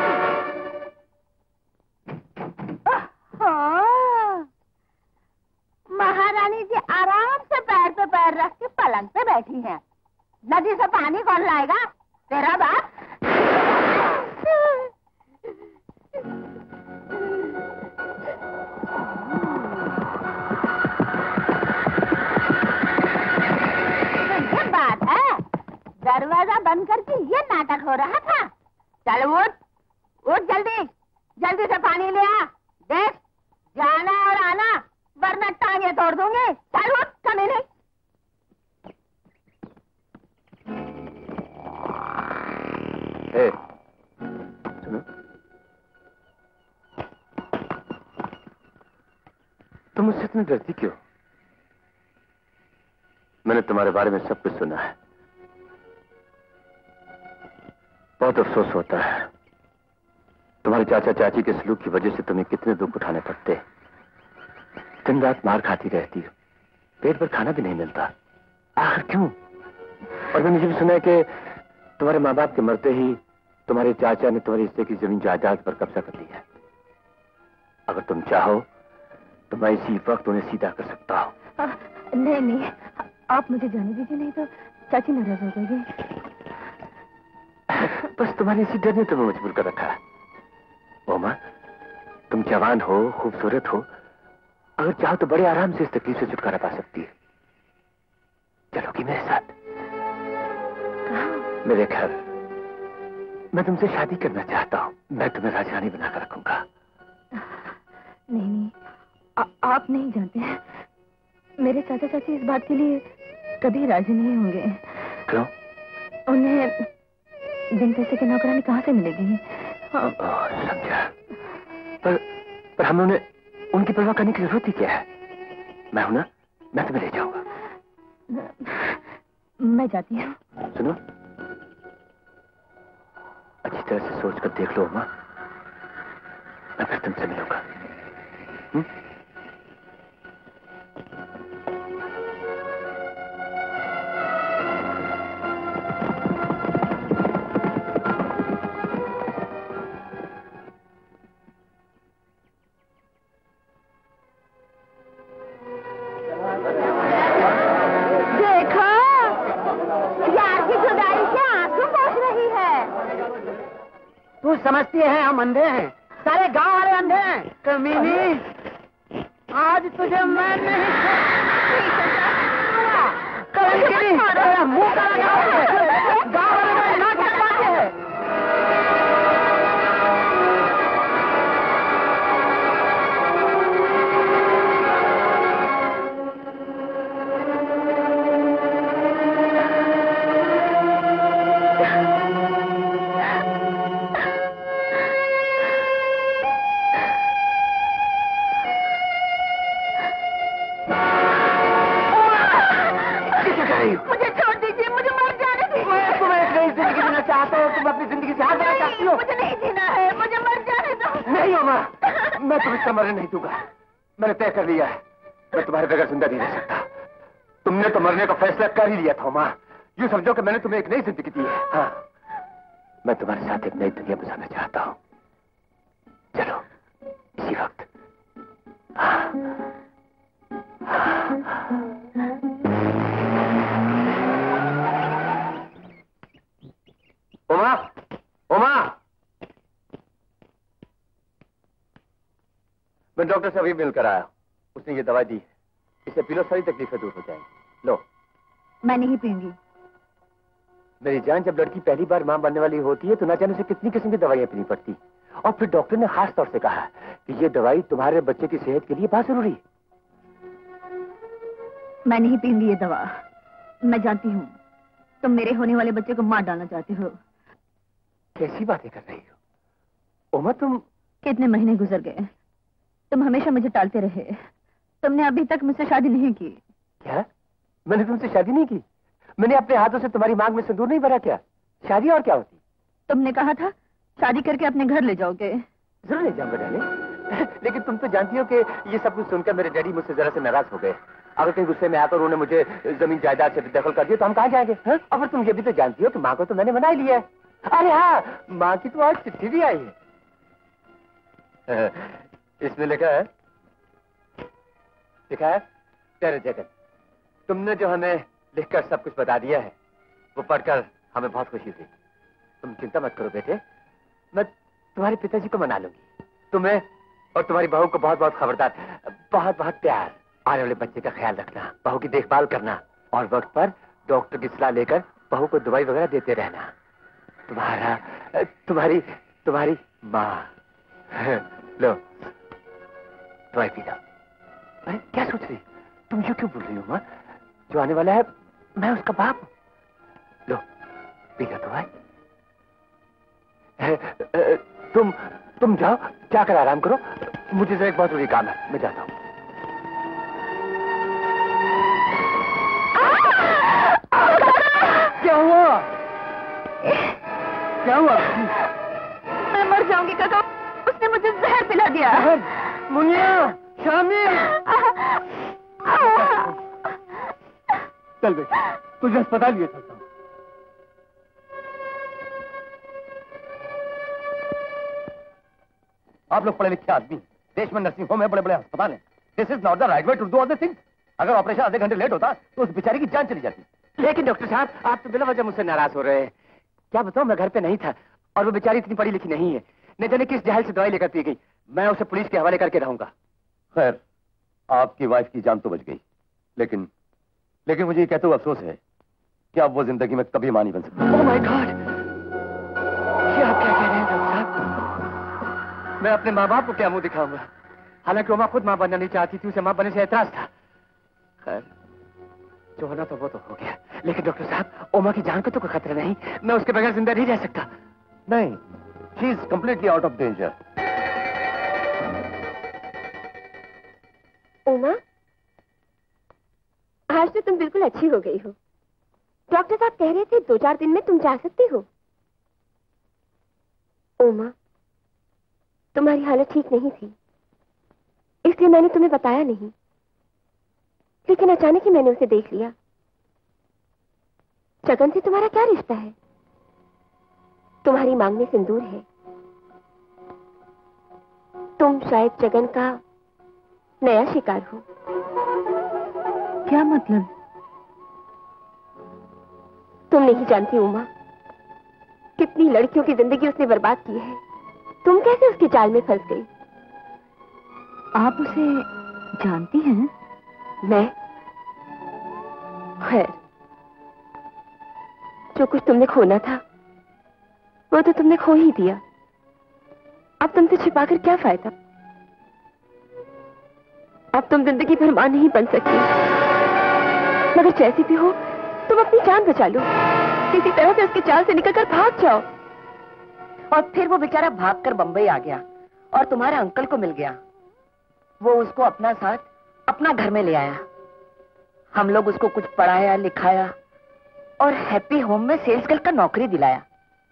हाँ। महारानी जी आराम से पैर पे पैर रख के पलंग पे बैठी हैं। नदी से पानी कौन लाएगा? तेरा बाप। ये बात है, दरवाजा बंद करके ये नाटक हो रहा था। चल उठ जल्दी से पानी ले आ। देख, जाना और आना, वरना टांगे तोड़ दूंगी। चल उठ, कमी नहीं। सुनो, तुम मुझसे इतनी डरती क्यों? मैंने तुम्हारे बारे में सब कुछ सुना है। बहुत अफसोस होता है, तुम्हारे चाचा चाची के सलूक की वजह से तुम्हें कितने दुख उठाने पड़ते। दिन रात मार खाती रहती हो, पेट पर खाना भी नहीं मिलता। आखिर क्यों? और मैंने ये भी सुना है कि तुम्हारे माँ बाप के मरते ही तुम्हारे चाचा ने तुम्हारे हिस्से की जमीन जायदाद पर कब्जा कर लिया है। अगर तुम चाहो तो मैं इसी वक्त उन्हें सीधा कर सकता हूँ। नहीं, आप मुझे जाने दीजिए, नहीं तो चाची नाराज हो जाएगी। बस तुम्हारे इसी डर ने तुम्हें मजबूर कर रखा है। ओमा, तुम जवान हो, खूबसूरत हो, अगर चाहो तो बड़े आराम से इस तकलीफ से छुटकारा पा सकती है। चलोगी मेरे साथ? मेरे घर। मैं तुमसे शादी करना चाहता हूँ। मैं तुम्हें राजरानी बनाकर रखूंगा। नहीं, आप नहीं जानते हैं, मेरे चाचा चाची इस बात के लिए कभी राजी नहीं होंगे। क्यों? उन्हें बिन पैसे की नौकरानी कहाँ से मिलेगी? समझा। पर हम उन्हें उनकी परवाह करने की जरूरत ही क्या है? मैं हूं ना, मैं तुम्हें ले जाऊंगा। मैं जाती हूँ। सुनो, अच्छी तरह से सोच कर देख लो उमा, मैं फिर तुमसे मिलूंगा। तू समझती है हम अंधे हैं? सारे गांव वाले अंधे हैं। कमीनी, आज तुझे मैं नहीं तेरा मुंह का गांव वाले ना क्या बात है? मुझे छोड़ दीजिए, मुझे मर जाने दीजिए। मैं तुम्हें एक नई जिंदगी देना चाहता हूँ, तुम अपनी जिंदगी से हाथ धोना चाहती हो। मुझे नहीं जीना है, मुझे मर जाने दो। नहीं उमा, मैं तुम्हें इससे मरने नहीं दूंगा। मैंने तय कर लिया है, मैं तुम्हारे बगैर जिंदा नहीं रह सकता। तुमने तो मरने का फैसला कर ही लिया था उमा। यूँ समझो कि मैंने तुम्हें एक नई जिंदगी दी है। हाँ, मैं तुम्हारे साथ एक नई दुनिया गुजारना चाहता हूँ। चलो इसी वक्त। उमा, उमा, मैं डॉक्टर से अभी मिलकर आया। उसने ये दवाई दी है, इसे पी लो, सारी तकलीफें दूर हो जाएंगी। लो। मैं नहीं पीऊंगी। मेरी जान, जब लड़की पहली बार मां बनने वाली होती है तो ना जाने से कितनी किस्म की दवाइयां पीनी पड़ती। और फिर डॉक्टर ने खास तौर से कहा कि ये दवाई तुम्हारे बच्चे की सेहत के लिए बहुत जरूरी है। मैं नहीं पीऊंगी ये दवा। मैं जानती हूँ तुम मेरे होने वाले बच्चे को मार डालना चाहते हो। कैसी बातें कर रही हो उमा? तुम कितने महीने गुजर गए, तुम हमेशा मुझे टालते रहे। तुमने अभी तक मुझसे शादी नहीं की। क्या? मैंने तुमसे शादी नहीं की? मैंने अपने हाथों से तुम्हारी मांग में सिंदूर नहीं भरा क्या? शादी और क्या होती? तुमने कहा था शादी करके अपने घर ले जाओगे। जरूर ले जाऊंगा डाले। लेकिन तुम तो जानती हो कि ये सब कुछ सुनकर मेरे डैडी मुझसे जरा से नाराज हो गए। अगर कहीं गुस्से में आकर उन्होंने मुझे जमीन जायदाद से दखल कर दिया तो हम कहाँ जाएंगे? और तुम ये भी तो जानती हो कि माँ को तो मैंने मना ही लिया है। अरे हाँ, माँ की तो आज चिट्ठी भी आई है। इसमें लिखा है प्यारे जगन, तुमने जो हमें लिखकर सब कुछ बता दिया है वो पढ़कर हमें बहुत खुशी हुई। तुम चिंता मत करो बेटे, मैं तुम्हारे पिताजी को मना लूंगी। तुम्हें और तुम्हारी बहू को बहुत बहुत खबरदार, बहुत बहुत प्यार। आने वाले बच्चे का ख्याल रखना, बहू की देखभाल करना और वक्त पर डॉक्टर की सलाह लेकर बहू को दवाई वगैरह देते रहना। तुम्हारी माँ। लो दवाई पी लो। अरे क्या सोच रही, तुम यूं क्यों बोल रही हो माँ? जो आने वाला है मैं उसका बाप हूं। लो पी लो दवाई। तुम जाओ, जाकर आराम करो। मुझे जरा एक बहुत जरूरी काम है, मैं जाता हूँ। क्या हुआ? क्या हुआ? मैं मर जाऊंगी काका, उसने मुझे जहर पिला दिया। मुनिया, शामिल। चल बेटा, तुझे अस्पताल लिए चलता हूँ। आप लोग पढ़े लिखे आदमी, देश में नर्सिंग होम है, बड़े बड़े अस्पताल हैं। This is not the right way to do all the things. अगर ऑपरेशन आधे घंटे लेट होता तो उस बेचारी की जान चली जाती। लेकिन डॉक्टर साहब, आप तो बिना वजह मुझसे नाराज हो रहे हैं। क्या बताऊं, मैं घर पे नहीं था और वो बेचारी इतनी पढ़ी लिखी नहीं है। न जाने किस जहल से दवाई लेकर पी गई। मैं उसे पुलिस के हवाले करके रहूंगा। खैर, आपकी वाइफ की जान तो बच गई, लेकिन मुझे ये कहते हुए अफसोस है कि आप वो जिंदगी में कभी मां नहीं बन सकते। ओह माय गॉड, ये आप क्या कह रहे हैं डॉक्टर साहब? मैं अपने माँ बाप को क्या मुंह दिखाऊंगा? हालांकि उमा खुद माँ बनना नहीं चाहती थी, उसे माँ बनने से एतराज था। खैर, जो होना तो वो तो हो गया। लेकिन डॉक्टर साहब, उमा की जान को तो कोई खतरा नहीं। मैं उसके बगैर जिंदा नहीं रह सकता। नहीं, she is completely out of danger. Uma, आज तो तुम बिल्कुल अच्छी हो गई हो। डॉक्टर साहब कह रहे थे 2-4 दिन में तुम जा सकती हो। उमा, तुम्हारी हालत ठीक नहीं थी, इसलिए मैंने तुम्हें बताया नहीं, लेकिन अचानक ही मैंने उसे देख लिया। जगन से तुम्हारा क्या रिश्ता है? तुम्हारी मांग में सिंदूर है। तुम शायद जगन का नया शिकार हो। क्या मतलब? तुम नहीं जानती उमा, कितनी लड़कियों की जिंदगी उसने बर्बाद की है। तुम कैसे उसके जाल में फंस गई? आप उसे जानती हैं? मैं? खैर, जो कुछ तुमने खोना था वो तो तुमने खो ही दिया। अब तुमसे छिपाकर क्या फायदा? अब तुम जिंदगी भर मां नहीं बन सकती, मगर जैसी भी हो तुम अपनी जान बचा लो। किसी तरह से उसके चाल से निकलकर भाग जाओ। और फिर वो बेचारा भागकर बंबई आ गया और तुम्हारे अंकल को मिल गया। वो उसको अपना साथ अपना घर में ले आया। हम लोग उसको कुछ पढ़ाया लिखाया और हैप्पी होम में सेल्स गर्ल का नौकरी दिलाया।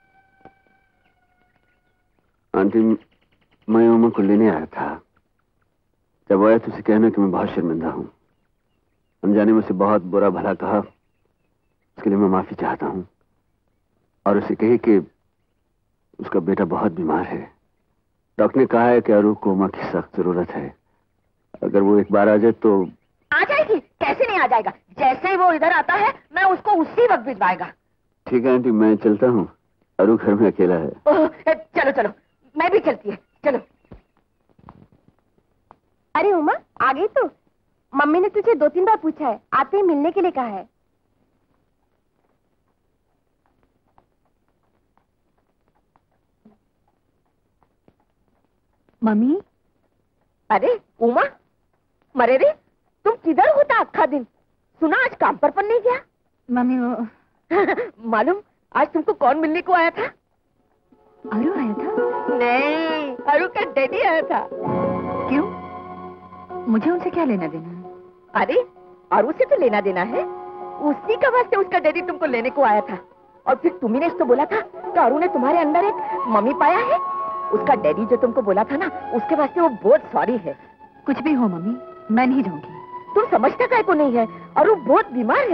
आंटी, मैं उमा को लेने आया था। जब आया तो उसे कहना कि मैं बहुत शर्मिंदा हूं। अनजाने में उसे बहुत बुरा भला कहा, उसके लिए मैं माफी चाहता हूं। और उसे कही कि उसका बेटा बहुत बीमार है। डॉक्टर ने कहा है कि अरूप को उमा की सख्त जरूरत है। अगर वो एक बार आ जाए तो। आ जाएगी? कैसे नहीं आ जाएगा? जैसे ही वो इधर आता है मैं उसको उसी वक्त भिजवाएगा। ठीक है आंटी, मैं चलता हूँ। अरूप घर में अकेला है। चलो चलो, मैं भी चलती है। चलो। अरे उमा, आ गई तू? मम्मी ने तुझे 2-3 बार पूछा है, आते ही मिलने के लिए कहा है। मम्मी। अरे उमा, मरे रे, तुम किधर होता आखा दिन? सुना आज काम पर नहीं गया? मम्मी वो मालूम आज तुमको कौन मिलने को आया था? अरु आया था? नहीं, अरु का डैडी आया था। क्यों? मुझे उनसे क्या लेना देना है? अरे अरु से तो लेना देना है, उसी का वास्ते उसका डैडी तुमको लेने को आया था। और फिर तुम्ही ने तो बोला था कि अरु ने तुम्हारे अंदर एक मम्मी पाया है। उसका डैडी जो तुमको बोला था ना, उसके वास्ते वो बहुत सॉरी है। कुछ भी हो मम्मी, मैं नहीं जाऊंगी। तुम समझता काय को नहीं है, अरु बहुत बीमार है।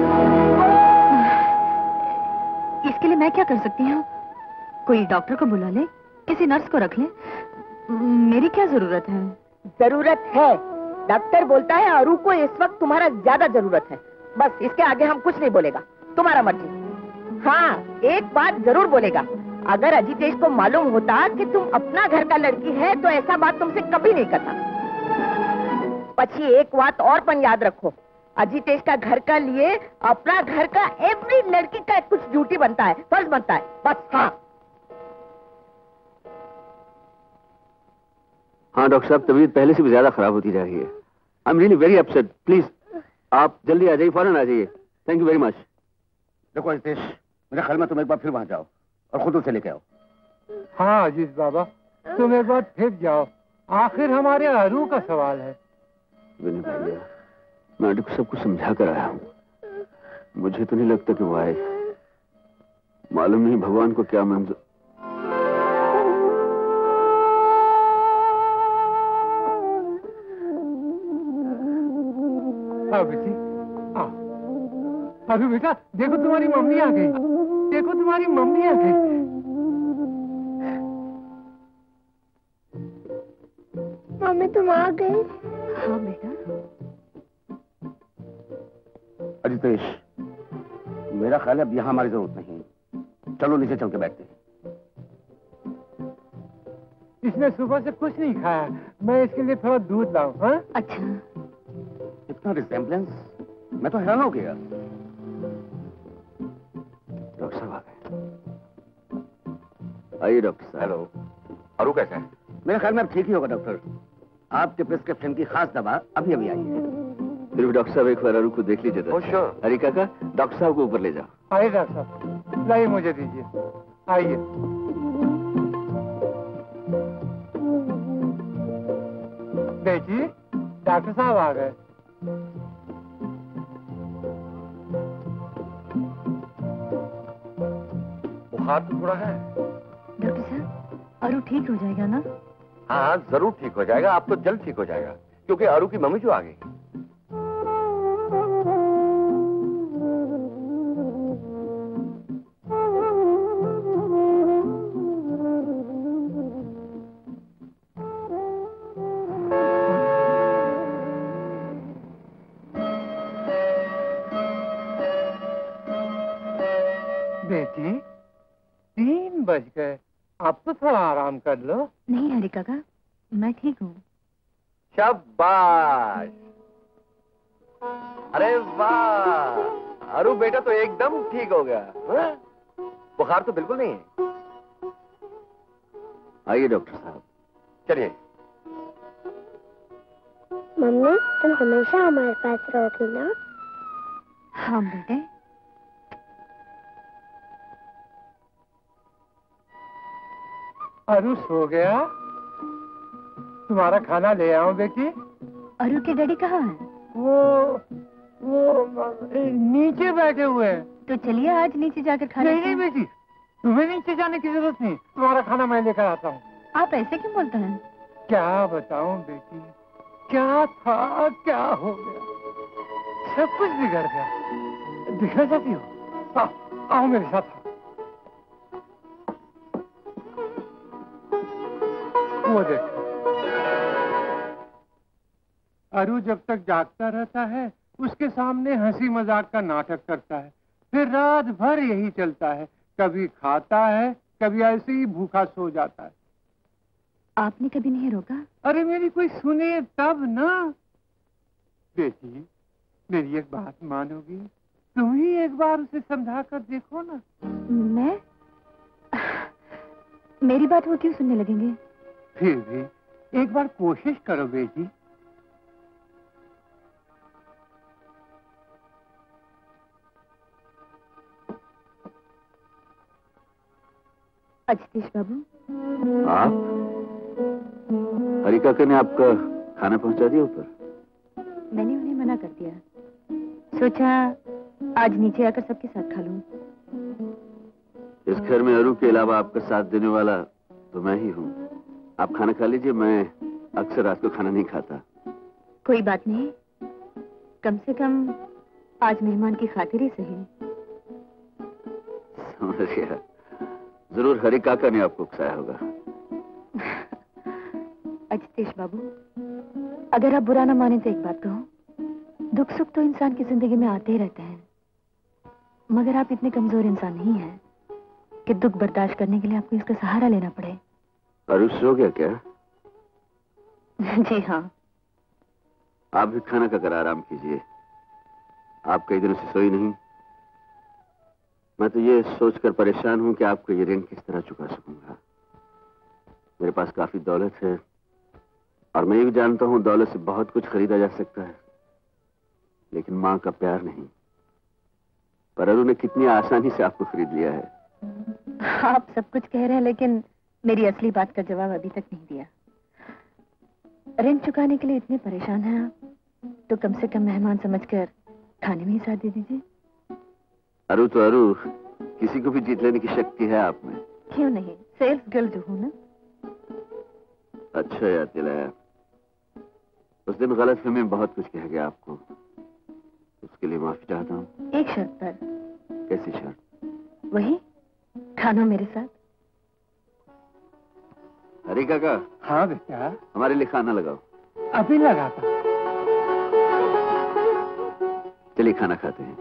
इसके लिए मैं क्या कर सकती हूँ? कोई डॉक्टर को बुला ले, किसी नर्स को रख ले। मेरी क्या जरूरत है? जरूरत है। डॉक्टर बोलता है अरु को इस वक्त तुम्हारा ज्यादा जरूरत है। बस इसके आगे हम कुछ नहीं बोलेगा, तुम्हारा मर्जी। हाँ, एक बात जरूर बोलेगा, अगर अजितेश को मालूम होता कि तुम अपना घर का लड़की है तो ऐसा बात तुमसे कभी नहीं करता। पछी एक बात और पण याद रखो, अजितेश का घर का लिए अपना घर का एवरी लड़की का कुछ ड्यूटी बनता है, फर्ज बनता है। बस। हाँ डॉक्टर साहब, तबीयत पहले से भी ज्यादा खराब होती जा रही है। I am really very upset. Please आप जल्दी आ जाइए, फौरन आ जाइए। Thank you very much. देखो अजितेश, मेरे ख्याल में तुम एक बार फिर वहां जाओ और खुद उसे लेके आओ। हाँ अजीज बाबा, तुम एक बार फिर जाओ, आखिर हमारे अरू का सवाल है। विनय भैया, मैं आंटी को सब कुछ समझा कर आया हूँ। मुझे तो नहीं लगता कि वो आए। मालूम नहीं भगवान को क्या मंजूर। बेटी, अभी बेटा देखो तुम्हारी मम्मी आ गई। देखो तुम्हारी मम्मी आ गई। मम्मी तुम आ गई? हाँ बेटा। अजितेश, मेरा ख्याल है अब यहाँ हमारी जरूरत नहीं। चलो नीचे चल के बैठते हैं। इसने सुबह से कुछ नहीं खाया, मैं इसके लिए थोड़ा दूध लाऊं? हाँ? अच्छा। इतना रिसेम्बलेंस, मैं तो हैरान हो गया। डॉक्टर साहब आ गए। आइए डॉक्टर साहब। हेलो, अरू कैसे हैं? मेरे ख्याल में अब ठीक ही होगा डॉक्टर। आपके प्रिस्क्रिप्शन की खास दवा अभी अभी आई है। फिर भी डॉक्टर साहब एक बार अरू को देख लीजिए। Oh, sure. हरी काका, डॉक्टर साहब को ऊपर ले जाओ। आइए डॉक्टर साहब, लाइए मुझे दीजिए। आइए। बेटी, डॉक्टर साहब आ गए। बुखार तो थोड़ा है। डॉक्टर साहब, अरु ठीक हो जाएगा ना? हाँ जरूर ठीक हो जाएगा, आप तो जल्द ठीक हो जाएगा, क्योंकि अरु की मम्मी जो आ गई। बेटी 3 बज गए, अब तो थोड़ा आराम कर लो। नहीं हरी काका, मैं ठीक हूँ। शाबाश, अरे वाह, अरु बेटा तो एकदम ठीक हो गया। हाँ? बुखार तो बिल्कुल नहीं है। आइए डॉक्टर साहब। चलिए। मम्मी तुम हमेशा हमारे पास रहोगी ना? हाँ बेटे। अरु सो गया? तुम्हारा खाना ले आओ बेटी। अरु के डैडी कहाँ हैं? वो नीचे बैठे हुए हैं। तो चलिए आज नीचे जाकर खा लेते नहीं बेटी, तुम्हें नीचे जाने की जरूरत नहीं, तुम्हारा खाना मैं लेकर आता हूँ। आप ऐसे क्यों बोलते हैं? क्या बताऊं बेटी, क्या था क्या हो गया, सब कुछ बिगड़ गया। दिखना चाहती हो? आओ मेरे साथ। वो देखो, अरु जब तक जागता रहता है उसके सामने हंसी मजाक का नाटक करता है, फिर रात भर यही चलता है, कभी खाता है कभी ऐसे ही भूखा सो जाता है। आपने कभी नहीं रोका? अरे मेरी कोई सुने तब ना। बेटी मेरी एक बात मानोगी? तुम ही एक बार उसे समझा कर देखो ना। मैं? मेरी बात वो क्यों सुनने लगेंगे? फिर भी एक बार कोशिश करो बेटी। अजतेश बाबू। आप? हरी काका ने आपका खाना पहुंचा दिया ऊपर? मैंने उन्हें मना कर दिया, सोचा आज नीचे आकर सबके साथ खा लूं। इस घर में अरु के अलावा आपका साथ देने वाला तो मैं ही हूँ। आप खाना खा लीजिए, मैं अक्सर रात को खाना नहीं खाता। कोई बात नहीं, कम से कम आज मेहमान की खातिर ही सही। समझ गया, जरूर हरी काका ने आपको उकसाया होगा। अजतेश बाबू, अगर आप बुरा ना माने तो एक बात कहूं, दुख सुख तो इंसान की जिंदगी में आते ही रहते हैं, मगर आप इतने कमजोर इंसान नहीं हैं कि दुख बर्दाश्त करने के लिए आपको इसका सहारा लेना पड़े। अरु सो गया क्या? जी हाँ। आप भी खाना खाकर आराम कीजिए, आप कई दिनों से सोई नहीं। मैं तो ये सोचकर परेशान हूं कि आपको ये ऋण किस तरह चुका सकूंगा। मेरे पास काफी दौलत है और मैं ये भी जानता हूं दौलत से बहुत कुछ खरीदा जा सकता है, लेकिन मां का प्यार नहीं। पर अरु ने कितनी आसानी से आपको खरीद लिया है। आप सब कुछ कह रहे हैं, लेकिन मेरी असली बात का जवाब अभी तक नहीं दिया। ऋण चुकाने के लिए इतने परेशान हैं आप, तो कम से कम मेहमान समझकर खाने में ही साथ दे दीजिए। अरु तो अरु, किसी को भी जीत लेने की शक्ति है आप में। क्यों नहीं, सेल्फ गर्ल जो हूं ना। अच्छा याद दिलाया। उस दिन गलतफहमी में बहुत कुछ कह गया आपको, उसके लिए माफी चाहता हूँ। एक शर्त पर। कैसी शर्त? वही, खाना मेरे साथ। हरी काका। हाँ बेटा। हमारे लिए खाना लगाओ। अभी लगाता। चलिए खाना खाते हैं।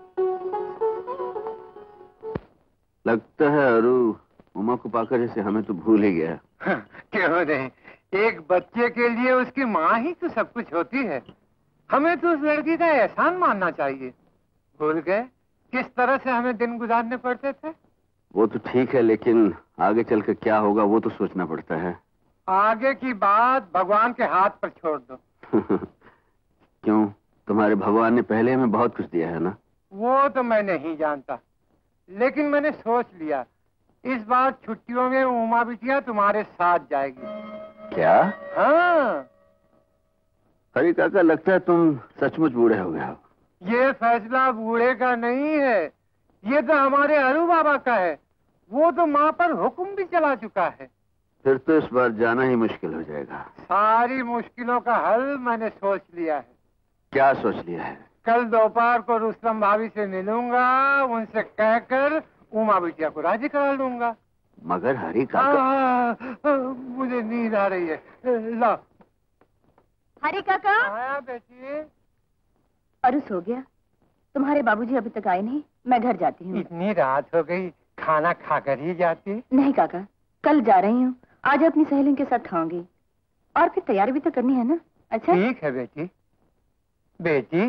लगता है अरु उमा को पाकर जैसे हमें तो भूल ही गया। क्यों नहीं, एक बच्चे के लिए उसकी माँ ही तो सब कुछ होती है। हमें तो उस लड़की का एहसान मानना चाहिए। भूल गए किस तरह से हमें दिन गुजारने पड़ते थे? वो तो ठीक है, लेकिन आगे चलकर क्या होगा वो तो सोचना पड़ता है। आगे की बात भगवान के हाथ पर छोड़ दो। क्यों, तुम्हारे भगवान ने पहले हमें बहुत कुछ दिया है ना? वो तो मैं नहीं जानता, लेकिन मैंने सोच लिया इस बार छुट्टियों में उमा बिटिया तुम्हारे साथ जाएगी। क्या? हाँ। हरी काका, लगता है तुम सचमुच बूढ़े हो गए हो। ये फैसला बूढ़े का नहीं है, ये तो हमारे अरु बाबा का है। वो तो माँ पर हुक्म भी चला चुका है। फिर तो इस बार जाना ही मुश्किल हो जाएगा। सारी मुश्किलों का हल मैंने सोच लिया है। क्या सोच लिया है? कल दोपहर को रुस्तम भाभी से मिलूंगा, उनसे कहकर उमा बिटिया को राजी करा लूंगा। मगर हरी काका, मुझे नींद आ रही है। ला। हरी काका। आया बेटी। अरुस हो गया? तुम्हारे बाबूजी अभी तक आए नहीं? मैं घर जाती हूँ। इतनी रात हो गई, खाना खाकर ही जाती? नहीं काका, कल जा रही हूँ। आज अपनी सहेलियों के साथ खाऊंगी और फिर तैयारी भी तो करनी है ना। अच्छा ठीक है बेटी। बेटी,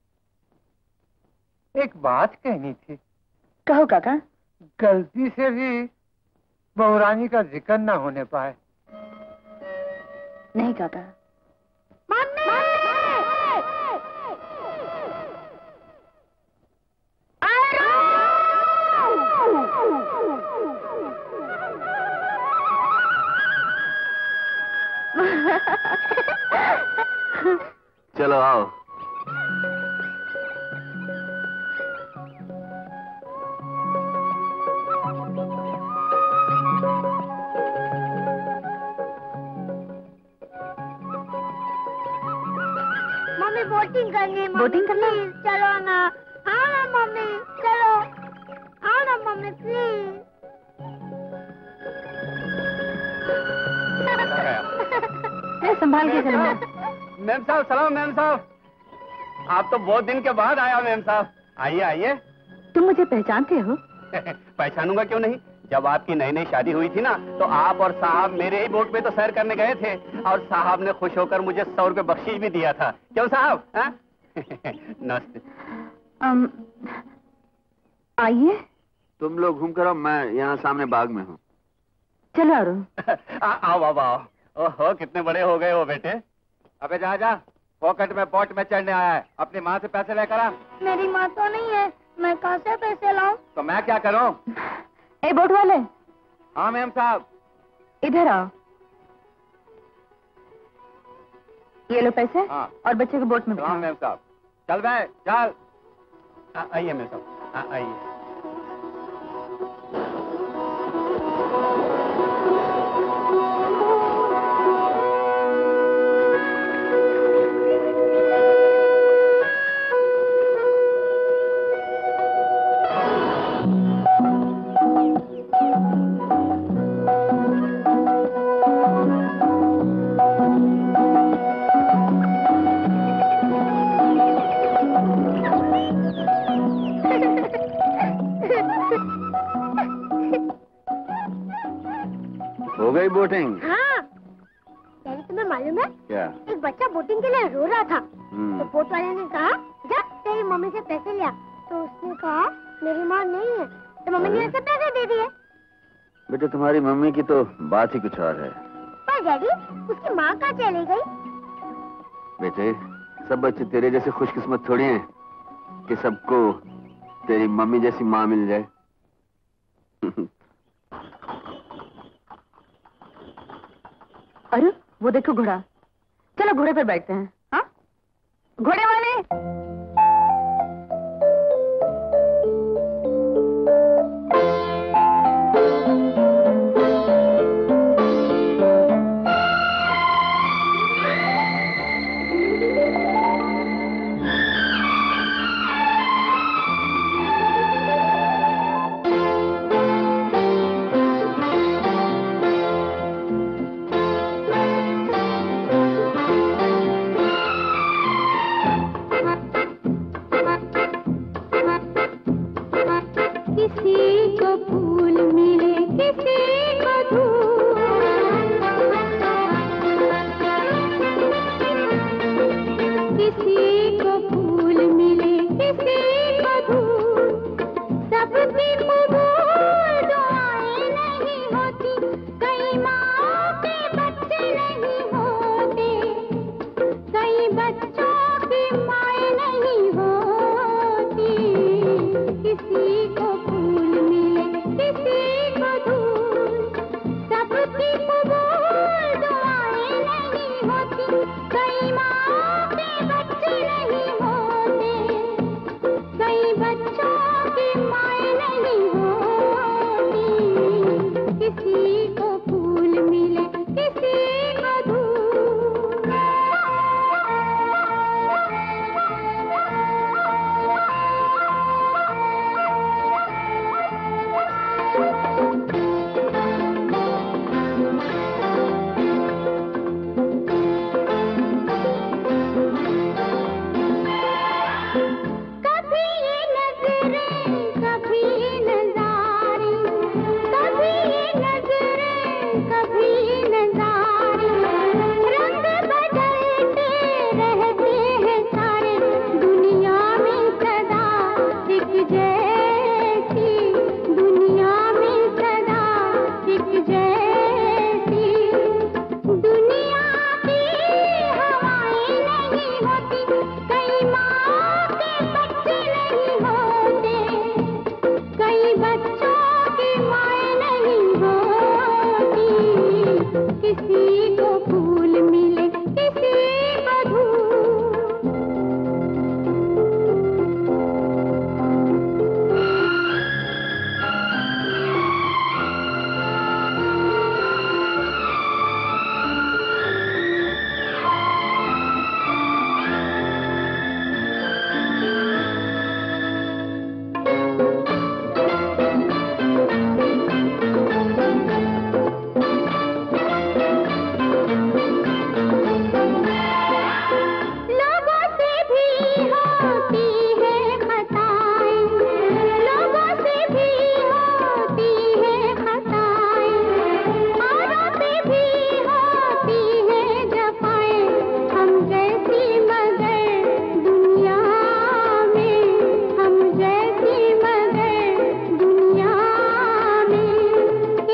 एक बात कहनी थी। कहो काका। गलती से भी बहुरानी का जिक्र ना होने पाए। नहीं काका। चलो आओ। मम्मी बोटिंग करनी है। बोटिंग करना? चलो ना। हाँ ना मम्मी, चलो। हाँ ना मम्मी प्लीज। संभाल के चलना। मैम साहब सलाम। मैम साहब, आप तो बहुत दिन के बाद आया। मैम साहब आइए आइए। तुम मुझे पहचानते हो? पहचानूंगा क्यों नहीं। जब आपकी नई नई शादी हुई थी ना, तो आप और साहब मेरे ही बोट पे तो सैर करने गए थे और साहब ने खुश होकर मुझे 100 रुपए बख्शीश भी दिया था। क्यों साहब? नमस्ते। आइए। तुम लोग घूम कर आओ, मैं यहाँ सामने बाग में हूँ। चलो अरुण। आओ बाबा आओ। ओहो कितने बड़े हो गए हो बेटे। अबे जा जा, पॉकेट में बोट में चढ़ने आया है। अपनी माँ से पैसे लेकर आ। मेरी माँ तो नहीं है, मैं कहाँ से पैसे लाऊं? तो मैं क्या करूं? ए बोट वाले। हाँ मैम साहब। इधर आओ। ये लो पैसे। हाँ। और बच्चे को बोट में हाँ बिठाओ। मैम साहब। चल बे चल। आइए मैम साहब आइए। हो गई बोटिंग? हाँ। डैडी तुम्हें मालूम है? क्या? एक बच्चा बोटिंग के लिए रो रहा था। तो बोट वाले ने कहा जा तेरी मम्मी से पैसे लिया। तो उसने कहा मेरी माँ नहीं है, तो मम्मी ने उसे पैसे दे दिए। बेटे तुम्हारी मम्मी की तो बात ही कुछ और है। पर डैडी उसकी माँ कहाँ चली गई? बेटे सब बच्चे तेरे जैसे खुशकिस्मत थोड़ी हैं कि सबको तेरी मम्मी जैसी माँ मिल जाए। अरे वो देखो घोड़ा। चलो घोड़े पर बैठते हैं। हाँ घोड़े वाले। किसी को फूल मिले किसी को धूप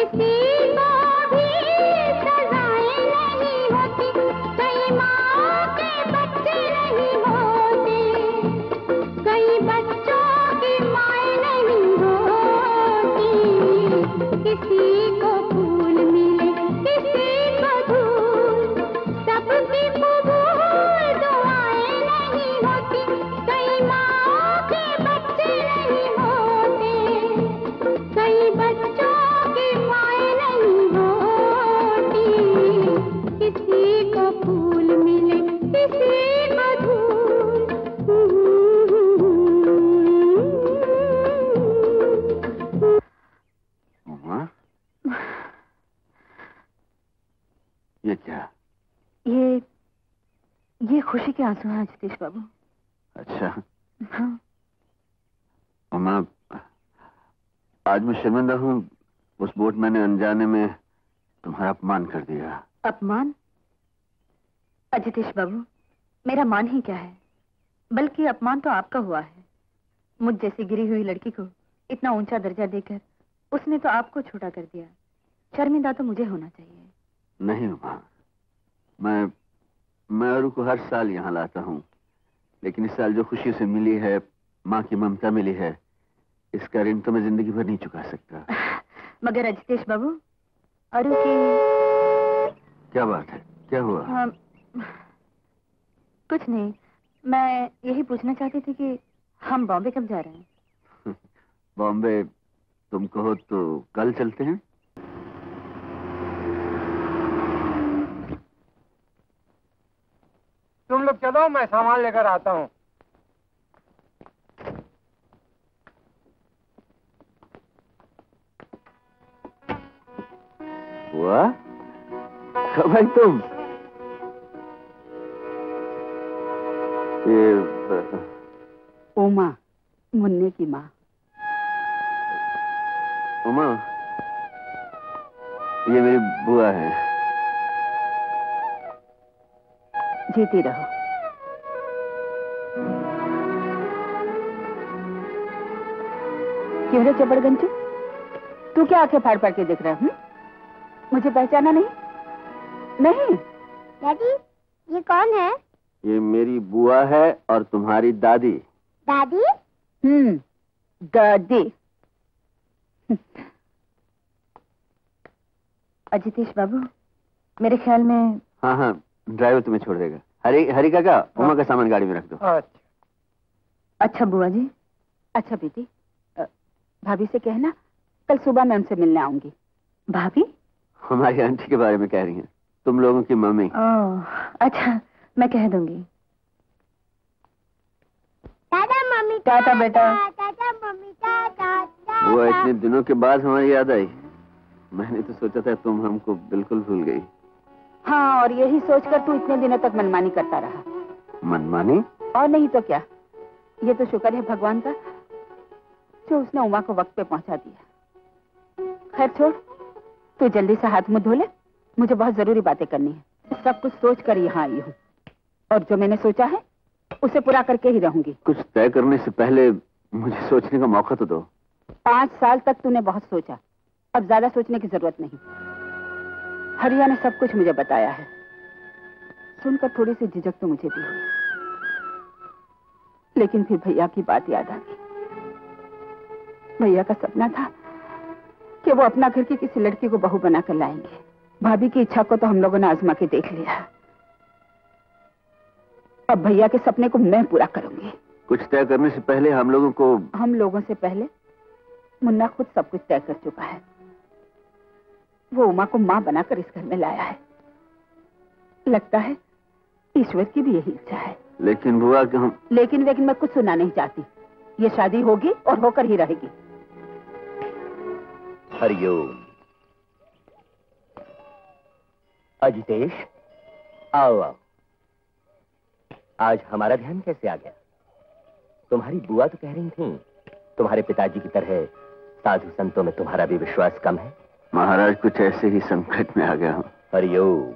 ये खुशी के आंसू हैं जितेश बाबू। अच्छा। हाँ। अम्मा, आज मैं शर्मिंदा हूँ। उस बोट मैंने अनजाने में तुम्हारा अपमान कर दिया। अपमान? अजितेश बाबू, मेरा मान ही क्या है, बल्कि अपमान तो आपका हुआ है। मुझ जैसी गिरी हुई लड़की को इतना ऊंचा दर्जा देकर उसने तो आपको छोटा कर दिया। शर्मिंदा तो मुझे होना चाहिए। नहीं अम्मा, मैं अरु को हर साल यहाँ लाता हूँ, लेकिन इस साल जो खुशी से मिली है, माँ की ममता मिली है, इसका ऋण तो मैं जिंदगी भर नहीं चुका सकता। मगर अजितेश बाबू, अरु की... क्या बात है, क्या हुआ? कुछ नहीं, मैं यही पूछना चाहती थी कि हम बॉम्बे कब जा रहे हैं? बॉम्बे तुम कहो तो कल चलते हैं। तुम लोग चलो, मैं सामान लेकर आता हूँ। वाह, कब आई तुम? ये उमा, मुन्ने की माँ। उमा, ये मेरी बुआ है। जीती रहो। क्यों रे चपड़गंज, तू क्या आंखें फाड़ फाड़ के देख रहा है? मुझे पहचाना नहीं? नहीं? दादी, ये कौन है? ये मेरी बुआ है और तुम्हारी दादी। दादी? दादी। अजितेश बाबू, मेरे ख्याल में... हाँ हाँ, ड्राइवर तुम्हें छोड़ देगा। हरी काका, उमा का सामान गाड़ी में रख दो। अच्छा बुआ जी। अच्छा बेटी, भाभी से कहना कल सुबह मैं उनसे मिलने आऊंगी। भाभी? हमारी आंटी के बारे में कह रही हैं, तुम लोगों की मम्मी। अच्छा, मैं कह दूंगी। टाटा मम्मी। टाटा बेटा। Tata mummy, tata. वो इतने दिनों के बाद हमारी याद आई। मैंने तो सोचा था तुम हमको बिल्कुल भूल गई। हाँ, और यही सोचकर तू इतने दिनों तक मनमानी करता रहा। मनमानी? और नहीं तो क्या। ये तो शुक्र है भगवान का जो उसने उमा को वक्त पे पहुंचा दिया। खैर छोड़, तू जल्दी से हाथ मुंह धो ले, मुझे बहुत जरूरी बातें करनी है। सब कुछ सोच कर यहाँ आई हूँ, और जो मैंने सोचा है उसे पूरा करके ही रहूंगी। कुछ तय करने से पहले मुझे सोचने का मौका तो दो। 5 साल तक तूने बहुत सोचा, अब ज्यादा सोचने की जरूरत नहीं। हरिया ने सब कुछ मुझे बताया है। सुनकर थोड़ी सी झिझक तो मुझे भी हुई, लेकिन फिर भैया की बात याद आ गई। भैया का सपना था कि वो अपना घर की किसी लड़की को बहू बनाकर लाएंगे। भाभी की इच्छा को तो हम लोगों ने आजमा के देख लिया। अब भैया के सपने को मैं पूरा करूंगी। कुछ तय करने से पहले हम लोगों से पहले मुन्ना खुद सब कुछ तय कर चुका है। वो उमा को मां बनाकर इस घर में लाया है। लगता है ईश्वर की भी यही इच्छा है। लेकिन बुआ कि हम... लेकिन मैं कुछ सुनना नहीं चाहती। ये शादी होगी और होकर ही रहेगी। हरिओम। अजितेश, आओ आओ। आज हमारा ध्यान कैसे आ गया? तुम्हारी बुआ तो कह रही थी तुम्हारे पिताजी की तरह साधु संतों में तुम्हारा भी विश्वास कम है। महाराज, कुछ ऐसे ही संकट में आ गया हूँ। हरिओम।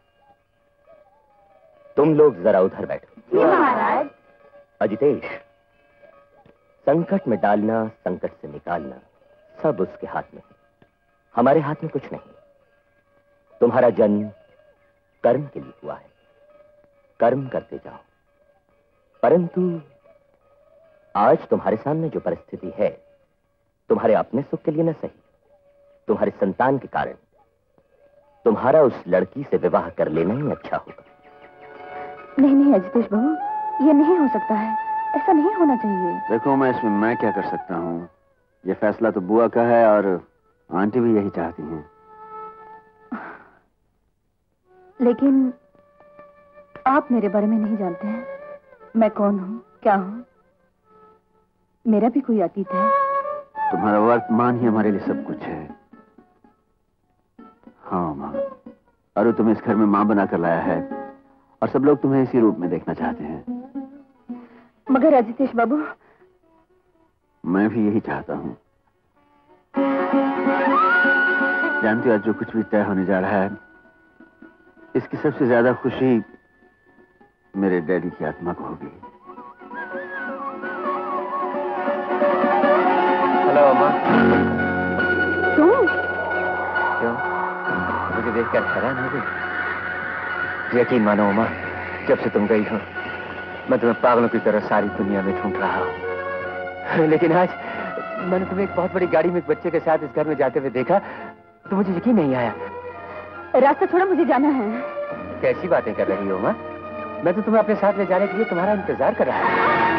तुम लोग जरा उधर बैठो। महाराज। अजितेश, संकट में डालना, संकट से निकालना सब उसके हाथ में है। हमारे हाथ में कुछ नहीं। तुम्हारा जन्म कर्म के लिए हुआ है, कर्म करते जाओ। परंतु आज तुम्हारे सामने जो परिस्थिति है, तुम्हारे अपने सुख के लिए न सही, तुम्हारे संतान के कारण तुम्हारा उस लड़की से विवाह कर लेना ही अच्छा होगा। नहीं नहीं अजितेश बहू, ये नहीं हो सकता है, ऐसा नहीं होना चाहिए। देखो मैं इसमें मैं क्या कर सकता हूँ, ये फैसला तो बुआ का है और आंटी भी यही चाहती हैं। लेकिन आप मेरे बारे में नहीं जानते हैं, मैं कौन हूँ, क्या हूँ। मेरा भी कोई अतीत है। तुम्हारा वर्तमान ही हमारे लिए सब कुछ है। हाँ माँ, अरु तुम्हें इस घर में माँ बनाकर लाया है और सब लोग तुम्हें इसी रूप में देखना चाहते हैं। मगर अजितेश बाबू, मैं भी यही चाहता हूँ। जानती हो आज जो कुछ भी तय होने जा रहा है, इसकी सबसे ज्यादा खुशी मेरे डैडी की आत्मा को होगी। हेलो अम्मा। तुम? क्यों, मुझे देखकर हैरान हो गई? यकीन मानो अम्मा, जब से तुम गई हो मैं तुम्हें पागलों की तरह सारी दुनिया में ढूंढ रहा हूँ, लेकिन आज मैंने तुम्हें एक बहुत बड़ी गाड़ी में एक बच्चे के साथ इस घर में जाते हुए देखा तो मुझे यकीन नहीं आया। रास्ता छोड़ा, मुझे जाना है। कैसी बातें कर रही हो माँ? मैं तो तुम्हें अपने साथ ले जाने के लिए तुम्हारा इंतजार कर रहा हूँ।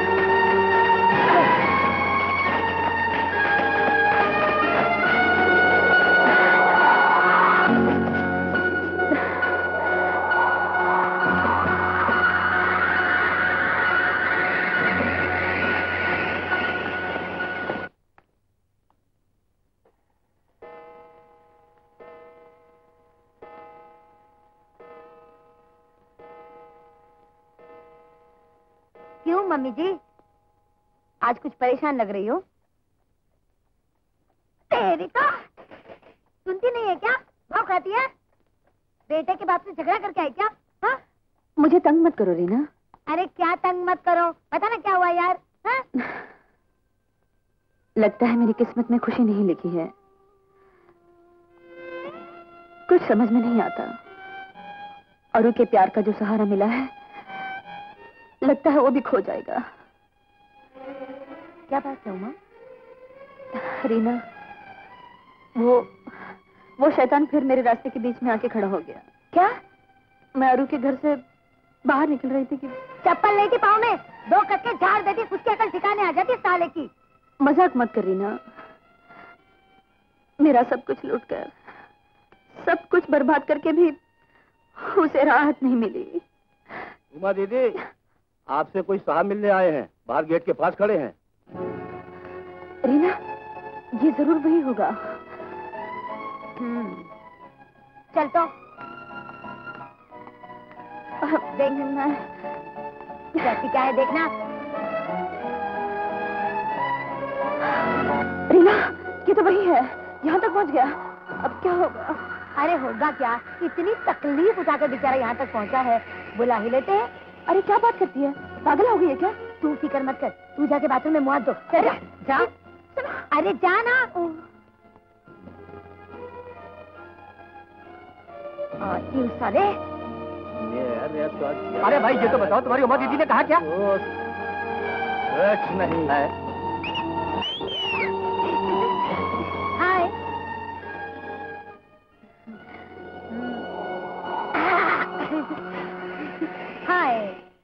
क्यों मम्मी जी, आज कुछ परेशान लग रही हो? तेरी तो सुनती नहीं है क्या? भाव खाती है? बेटे के बाप से झगड़ा करके आई क्या? हाँ? मुझे तंग मत करो रीना। अरे क्या तंग मत करो, पता ना क्या हुआ यार। हाँ? लगता है मेरी किस्मत में खुशी नहीं लिखी है। कुछ समझ में नहीं आता। अरु के प्यार का जो सहारा मिला है, लगता है वो भी खो जाएगा। क्या बात है उमा? रीना, वो शैतान फिर मेरे रास्ते के बीच में आके खड़ा हो गया। क्या? मैं अरु के घर से बाहर निकल रही थी कि चप्पल नहीं थी पाँव में, 2 कटके झाड़ देती, उसकी अकल ठिकाने आ जाती साले की। मजाक मत कर रीना, मेरा सब कुछ लूट कर, सब कुछ बर्बाद करके भी उसे राहत नहीं मिली। उमा दीदी, आपसे कोई साहब मिलने आए हैं, बाहर गेट के पास खड़े हैं। रीना, ये जरूर वही होगा। चल तो देखना कैसी क्या है, देखना। रीना, ये तो वही है, यहाँ तक पहुँच गया। अब क्या होगा? अरे होगा क्या, इतनी तकलीफ उठाकर बेचारा यहाँ तक पहुँचा है, बुला ही लेते हैं। अरे क्या बात करती है, पागल हो गई है क्या? तू फिक्र मत कर, तू जाके बाथरूम में मुँह धो। चल जा। अरे जा ना। साले। अरे भाई ये तो बताओ, तुम्हारी उमा दीदी ने कहा क्या? कुछ नहीं है। हाय। हाय।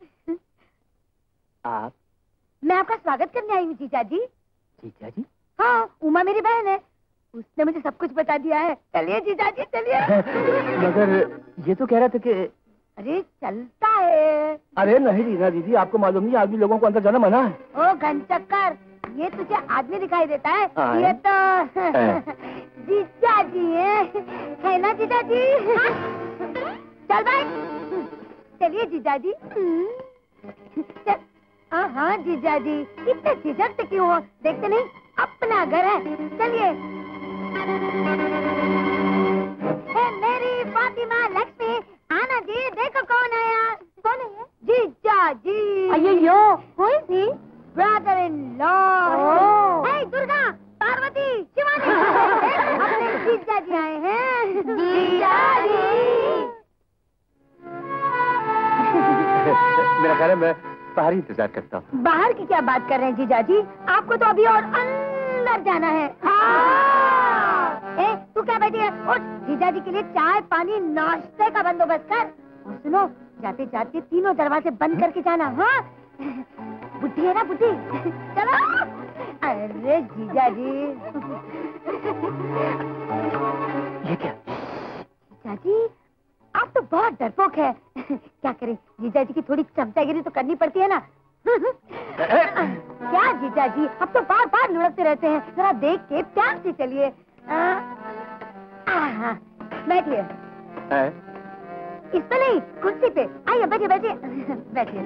आप? मैं आपका स्वागत करने आई हूँ जीजा जी। जीजा जी? हाँ, उमा मेरी बहन है, उसने मुझे सब कुछ बता दिया है। चलिए जीजा जी, चलिए। मगर ये तो कह रहा था कि अरे चलता है। अरे नहीं रीना दीदी, आपको मालूम नहीं आदमी लोगों को अंदर जाना मना है। ओ घनचक्कर, ये तुझे आदमी दिखाई देता है? हाँ। ये तो जीजा जी है ना जीजा जी? चल भाई, चलिए जीजा जी। चल। हाँ जीजा जी, इतने झिझकते क्यों हो? देखते नहीं अपना घर है, चलिए। मेरी फातिमा लक्ष्मी, आना जी, देखो कौन आया। कौन है? जीजा जी। अय्यो, कोई सी brother in law. Durga, Parvati, Shivani, अपने जाना, मैं बाहर इंतजार करता हूँ। बाहर की क्या बात कर रहे हैं जीजाजी, आपको तो अभी और अंदर जाना है। ए, तू क्या बैठी है? उठ, जीजाजी के लिए चाय पानी नाश्ते का बंदोबस्त कर। और सुनो, जाते जाते तीनों दरवाजे बंद करके जाना। हाँ, बुद्धि है ना, बुद्धि। चलो। अरे जीजाजी, ये क्या? जीजाजी आप तो बहुत डरपोक है। क्या करें, जीजाजी की थोड़ी चमचागिरी तो करनी पड़ती है ना। क्या जीजाजी, आप तो बार बार लुढ़कते रहते हैं, जरा देख के प्यार से चलिए। बैठिए। इस पे नहीं, कुर्सी पे। आइए, बैठिए बैठिए बैठिए।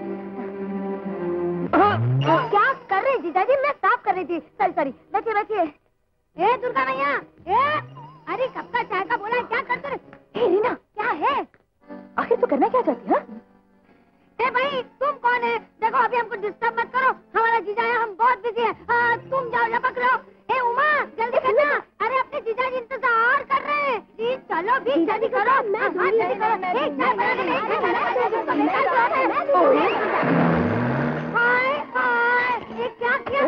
क्या कर रहे जीजाजी? मैं साफ कर रही थी। सॉरी, बैठिए बैठिए। ए दुर्गा मैया, अरे कब का चाय का बोला, क्या करते रहे? रीना, क्या है? आखिर तो करना क्या चाहती है? ए भाई, तुम कौन है? देखो अभी हमको डिस्टर्ब मत करो, हमारा जीजा है, हम बहुत बिजी हैं। तुम जाओ, लपक रहो। ए उमा, जल्दी करना। अरे अपने जीजा जी इंतजार कर रहे हैं। जी चलो भी जल्दी करो। ये क्या किया?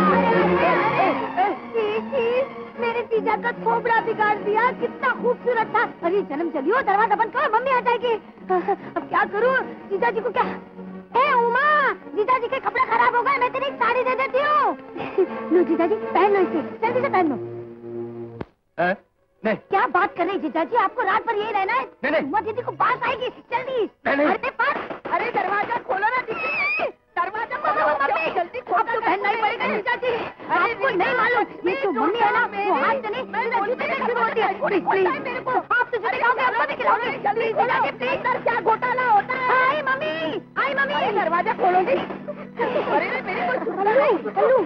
मेरे जीजा का खोपड़ा बिगाड़ दिया, कितना खूबसूरत था। अरे जन्म चलियो, दरवाजा बंद करो, मम्मी आ जाएगी। अब क्या करूं? जीजा जी को क्या? ए उमा, जीजा जी के कपड़े खराब हो गए, मैं तेरी साड़ी दे देती हूँ। लो जीजा जी, पहन लो इसे, जल्दी से पहन लो। नहीं। क्या बात कर रहे जीजा जी, आपको रात भर यही रहना है? नहीं। उमा दीदी को बात आएगी, जल्दी। अरे दरवाजा खोलो ना दीदी, दरवाजा खोलो। मम्मी जल्दी खोलो, अब तो पहनना ही पड़ेगा जीजा जी। आपको नहीं मालूम, ये तो मम्मी है ना, वो हाथ से नहीं, जूते से शुरू होती है। प्लीज, आप तो जूते खाओगे, हमको भी खिलाओगे। जल्दी जीजा जी, प्लीज। क्या घोटाला होता है? आई मम्मी, दरवाजा खोलोगी? अरे मेरे को अल्लू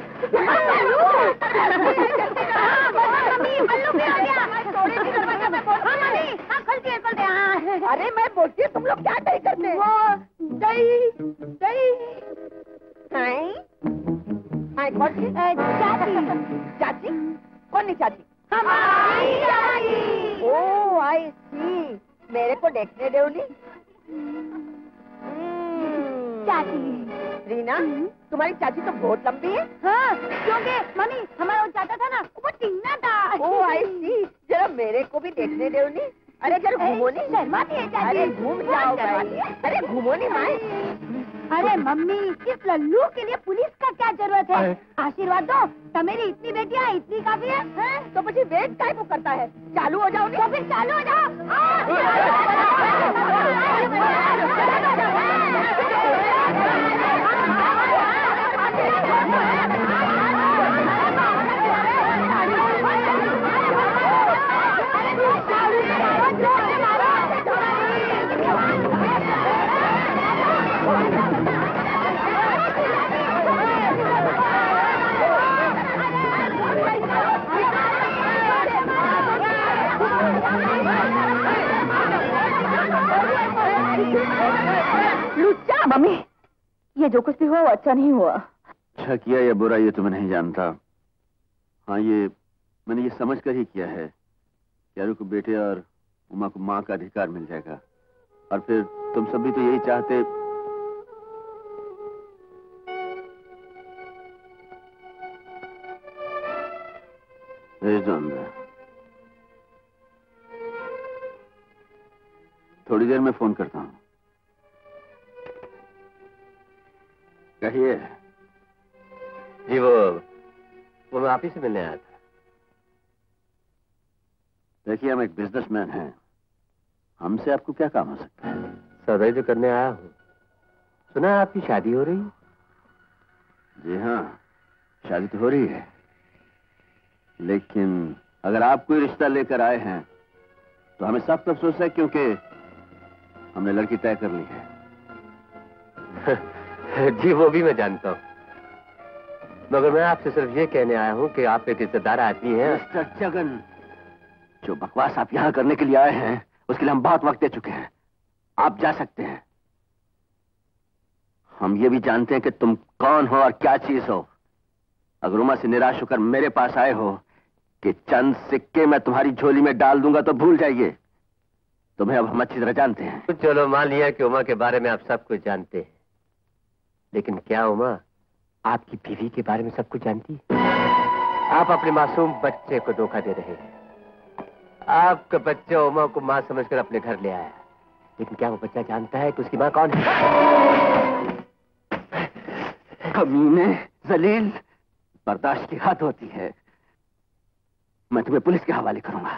भी आ गया। दरवाजा में बोल। हाँ मम्मी, हाँ खोलती है। अरे मैं बोलती हूँ, तुम लोग क्या दही करते? वो दही चाची कौन नहीं चाची? हमारी चाची। ओ आई सी, मेरे को देखने देवली। चाची रीना, तुम्हारी चाची तो बहुत लंबी है। हाँ, क्योंकि मम्मी हमारा वो चाचा था ना, वो टीना था। ओ आई सी, जरा मेरे को भी देखने देवली। अरे जरा घूमो नहीं, शर्माती है चाची। अरे घूम जाओ, अरे घूमो नहीं माए। अरे मम्मी, इस लल्लू के लिए पुलिस का क्या जरूरत है? आशीर्वाद दो, तो मेरी इतनी बेटियां इतनी काफी है। तो मुझे वेट काय को करता है? चालू हो जाओ। तो फिर चालू हो जाओ। लुच्चा। मम्मी, ये जो कुछ भी हुआ वो अच्छा नहीं हुआ। अच्छा किया या बुरा ये तो मैं नहीं जानता। हाँ, ये मैंने ये समझ कर ही किया है, यारू को बेटे और उमा को माँ का अधिकार मिल जाएगा। और फिर तुम सब भी तो यही चाहते। भेज दो अंदर। थोड़ी देर में फोन करता हूँ। कहिए। जी वो मैं आप ही से मिलने आया था। देखिए, हम एक बिजनेसमैन हैं, हमसे आपको क्या काम हो सकता है? सौदा जो करने आया हूँ। सुना है आपकी शादी हो रही है? जी हाँ, शादी तो हो रही है, लेकिन अगर आप कोई रिश्ता लेकर आए हैं तो हमें सख्त अफसोस है, क्योंकि हमने लड़की तय कर ली है। जी वो भी मैं जानता हूँ, मगर मैं आपसे सिर्फ ये कहने आया हूँ कि आप एक इज्जतदार आदमी हैं। मिस्टर जगन, जो बकवास आप यहाँ करने के लिए आए हैं उसके लिए हम बहुत वक्त दे चुके हैं। आप जा सकते हैं। हम ये भी जानते हैं कि तुम कौन हो और क्या चीज हो। अगर उमा से निराश होकर मेरे पास आए हो कि चंद सिक्के मैं तुम्हारी झोली में डाल दूंगा तो भूल जाइए। तुम्हें अब हम अच्छी तरह जानते हैं। चलो मान लिया कि उमा के बारे में आप सब कुछ जानते हैं, लेकिन क्या उमा आपकी बीवी के बारे में सब कुछ जानती है? आप अपने मासूम बच्चे को धोखा दे रहे हैं। आपका बच्चा उमा को मां समझकर अपने घर ले आया, लेकिन क्या वो बच्चा जानता है कि उसकी मां कौन है? कमीने, जलील, बर्दाश्त की हद होती है। मैं तुम्हें पुलिस के हवाले करूंगा।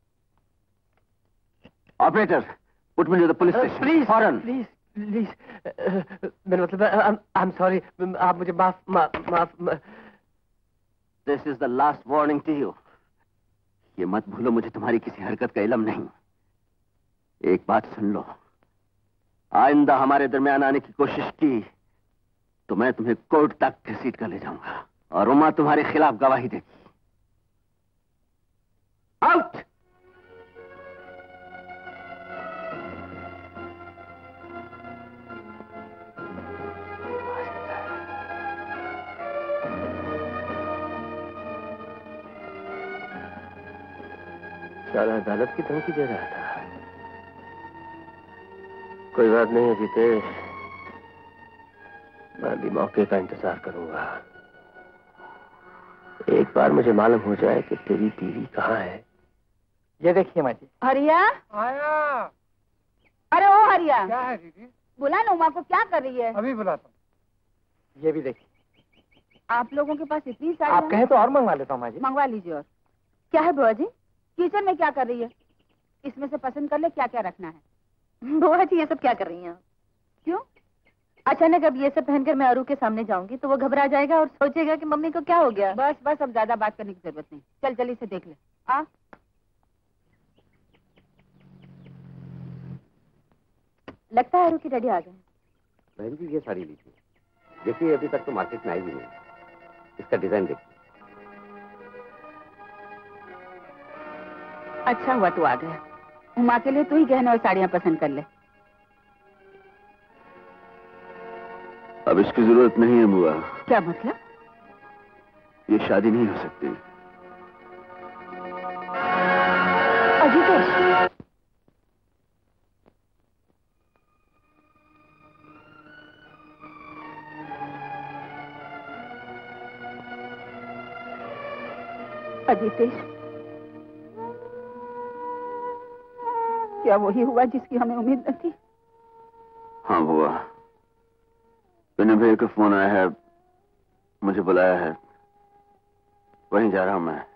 Operator, put me to the police station please फौरन। प्लीज प्लीज, मेरा मतलब आई एम सॉरी, आप मुझे माफ। This is the last warning to you. ये मत भूलो मुझे तुम्हारी किसी हरकत का इल्म नहीं। एक बात सुन लो, आइंदा हमारे दरमियान आने की कोशिश की तो मैं तुम्हें कोर्ट तक घसीट कर ले जाऊंगा और उमा तुम्हारे खिलाफ गवाही देगी। आउट। साला अदालत की धमकी दे रहा था। कोई बात नहीं अजितेश, मैं भी मौके का इंतजार करूंगा। एक बार मुझे मालूम हो जाए कि तेरी बीवी कहाँ है। ये देखिए माँ जी। हरिया, आया। अरे ओ हरिया, क्या है दीदी? बुला ना उमा को, क्या कर रही है? अभी बुलाता हूँ। ये भी देखिए। आप लोगों के पास इतनी सारी आप कहें तो और मंगवा लेता हूँ माँ जी। मंगवा लीजिए। और क्या है बुआ जी, किचन में क्या कर रही है? इसमें से पसंद कर ले क्या क्या रखना है। बुआ जी ये सब क्या कर रही हैं? क्यों? अचानक अब ये सब पहनकर मैं अरू के सामने जाऊंगी तो वो घबरा जाएगा और सोचेगा कि मम्मी को क्या हो गया। बस बस, अब ज्यादा बात करने की जरूरत नहीं। चल जल्दी से देख ले। आ लगता है अरू की डैडी आ गए। बहन जी ये साड़ी लीजिए, देखिए अभी तक तो मार्केट में आई भी नहीं। इसका डिजाइन देखिए। अच्छा हुआ तू आ गया। उमा के लिए तू ही गहने और साड़ियाँ पसंद कर ले। अब इसकी जरूरत नहीं है बुआ। क्या मतलब? ये शादी नहीं हो सकती। अजितेश, अजितेश, क्या वही हुआ जिसकी हमें उम्मीद न थी? हाँ बुआ, विनय भैया का फोन आया है, मुझे बुलाया है, वहीं जा रहा हूं मैं।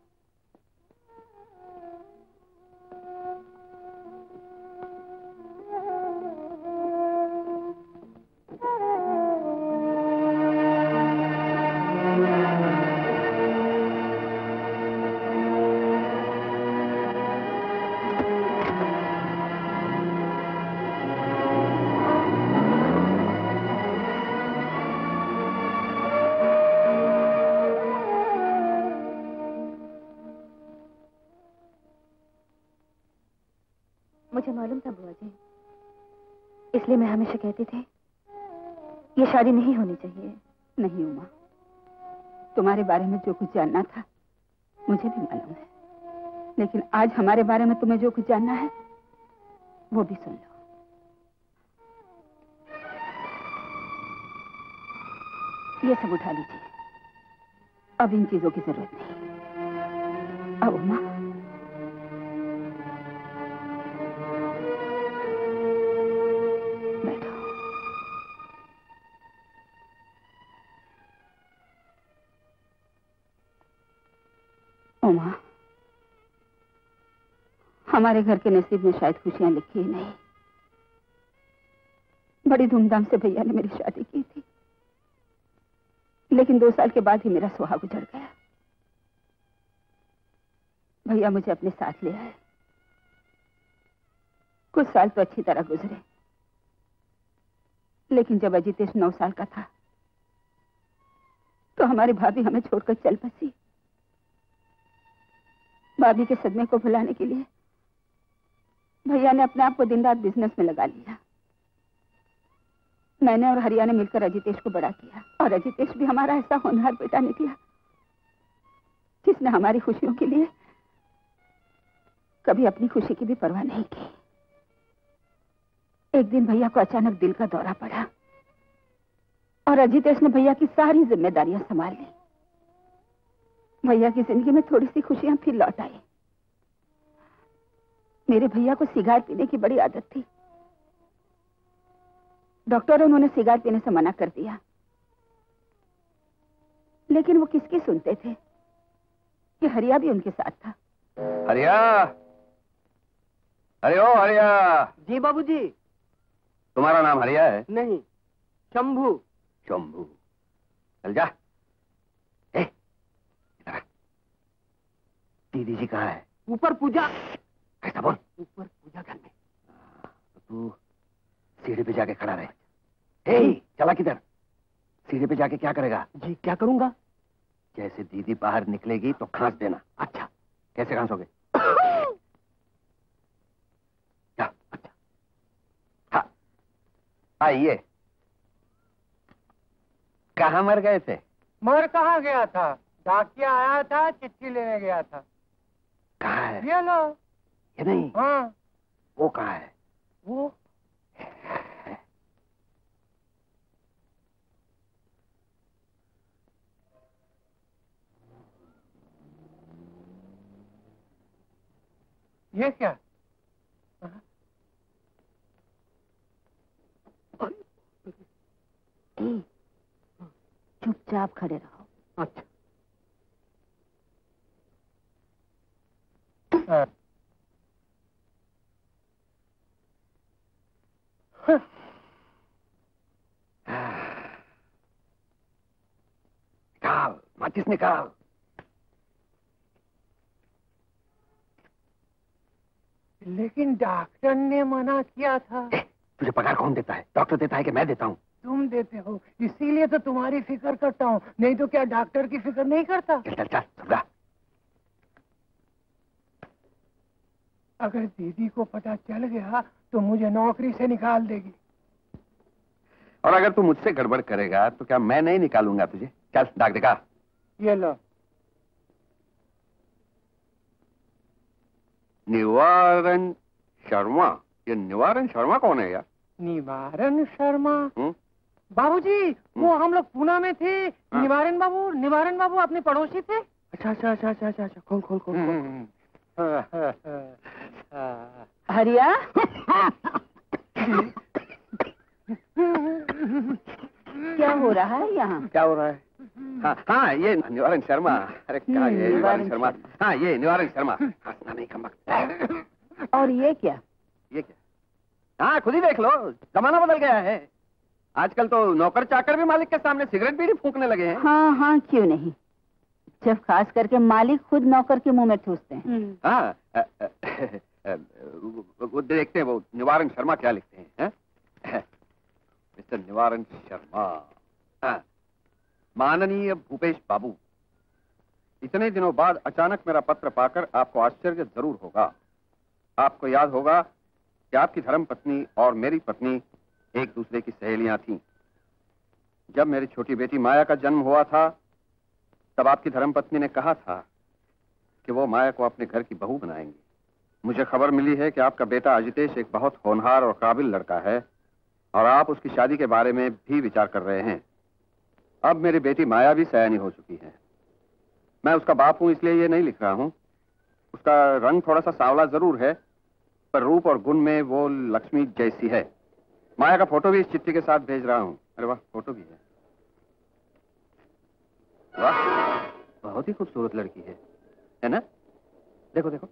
मुझे मालूम था बुआ जी, इसलिए मैं हमेशा कहती थी ये शादी नहीं होनी चाहिए। नहीं उमा, तुम्हारे बारे में जो कुछ जानना था मुझे भी मालूम है, लेकिन आज हमारे बारे में तुम्हें जो कुछ जानना है वो भी सुन लो। ये सब उठा लीजिए, अब इन चीजों की जरूरत नहीं। अब उमा, बैठो। उमा, हमारे घर के नसीब में शायद खुशियां लिखी ही नहीं। बड़ी धूमधाम से भैया ने मेरी शादी की थी, लेकिन 2 साल के बाद ही मेरा सुहाग उजड़ गया। भैया मुझे अपने साथ ले आए। कुछ साल तो अच्छी तरह गुजरे, लेकिन जब अजितेश 9 साल का था तो हमारी भाभी हमें छोड़कर चल बसी। भाभी के सदमे को भुलाने के लिए भैया ने अपने आप को दिन रात बिजनेस में लगा लिया। मैंने और हरिया ने मिलकर अजितेश को बड़ा किया, और अजितेश भी हमारा ऐसा होनहार बेटा निकला जिसने हमारी खुशियों के लिए कभी अपनी खुशी की भी परवाह नहीं की। एक दिन भैया को अचानक दिल का दौरा पड़ा। और अजितेश ने भैया की सारी जिम्मेदारियां संभाल ली। भैया की जिंदगी में थोड़ी सी खुशियां फिर लौट आई। मेरे भैया को सिगार पीने की बड़ी आदत थी। डॉक्टरों ने उन्हें सिगार पीने से मना कर दिया, लेकिन वो किसकी सुनते थे कि हरिया भी उनके साथ था। हरिया, अरे ओ हरिया। जी बाबूजी। तुम्हारा नाम हरिया है? नहीं, शंभू। शंभू, चल जा। दीदी जी कहाँ है? ऊपर पूजा। ऐसा बोल। ऊपर पूजा घर में। तो तू सीढ़ी पे जाके खड़ा रहे। चला किधर? सीढ़ी पे जाके क्या करेगा? जी क्या करूंगा? जैसे दीदी बाहर निकलेगी तो खांस देना। अच्छा। कैसे खांसोगे? अच्छा। हाँ, आइए। कहाँ मर गए थे? मर कहाँ गया था? डाकिया आया था, चिट्ठी लेने गया था। कहाँ है? ये लो। ये नहीं। हाँ। वो कहाँ है? वो ये क्या? चुपचाप खड़े रहो। अच्छा। निकाल, माचिस निकाल। लेकिन डॉक्टर ने मना किया था। तुझे पगार कौन देता है? डॉक्टर देता है कि मैं देता हूँ? तुम देते हो, इसीलिए तो तुम्हारी फिक्र करता हूँ, नहीं तो क्या डॉक्टर की फिक्र नहीं करता? चल चल चल, समझा। अगर दीदी को पता चल गया तो मुझे नौकरी से निकाल देगी। और अगर तू मुझसे गड़बड़ करेगा तो क्या मैं नहीं निकालूंगा तुझे? चल डाक दिखा। ये लो। निवारण शर्मा। ये निवारण शर्मा कौन है यार? निवारण शर्मा? बाबूजी, वो हम लोग पूना में थे। निवारण बाबू अपने पड़ोसी थे। अच्छा अच्छा अच्छा अच्छा अच्छा, खोल खोल खोल। हरिया। क्या हो रहा है यहाँ? क्या हो रहा है? हाँ, ये निवारण शर्मा। अरे क्या ये निवारण शर्मा? हाँ, ये निवारण शर्मा। हंसना नहीं कमबख्त। और ये क्या? ये क्या? हाँ, खुद ही देख लो, जमाना बदल गया है। आजकल तो नौकर चाकर भी मालिक के सामने सिगरेट बीड़ी फूंकने लगे हैं। हाँ हाँ, क्यों नहीं, जब खास करके मालिक खुद नौकर के मुंह में ठूसते हैं। हाँ, वो देखते हैं वो निवारण शर्मा क्या लिखते हैं। मिस्टर निवारण शर्मा। माननीय भूपेश बाबू, इतने दिनों बाद अचानक मेरा पत्र पाकर आपको आश्चर्य जरूर होगा। आपको याद होगा कि आपकी धर्मपत्नी और मेरी पत्नी एक दूसरे की सहेलियां थीं। जब मेरी छोटी बेटी माया का जन्म हुआ था तब आपकी धर्मपत्नी ने कहा था कि वो माया को अपने घर की बहू बनाएंगी। मुझे खबर मिली है कि आपका बेटा अजितेश एक बहुत होनहार और काबिल लड़का है और आप उसकी शादी के बारे में भी विचार कर रहे हैं। अब मेरी बेटी माया भी सयानी हो चुकी है। मैं उसका बाप हूं इसलिए ये नहीं लिख रहा हूं। उसका रंग थोड़ा सा सांवला जरूर है, पर रूप और गुण में वो लक्ष्मी जैसी है। माया का फोटो भी इस चिट्ठी के साथ भेज रहा हूं। अरे वाह, फोटो भी है। वाह, बहुत ही खूबसूरत लड़की है ना? देखो देखो।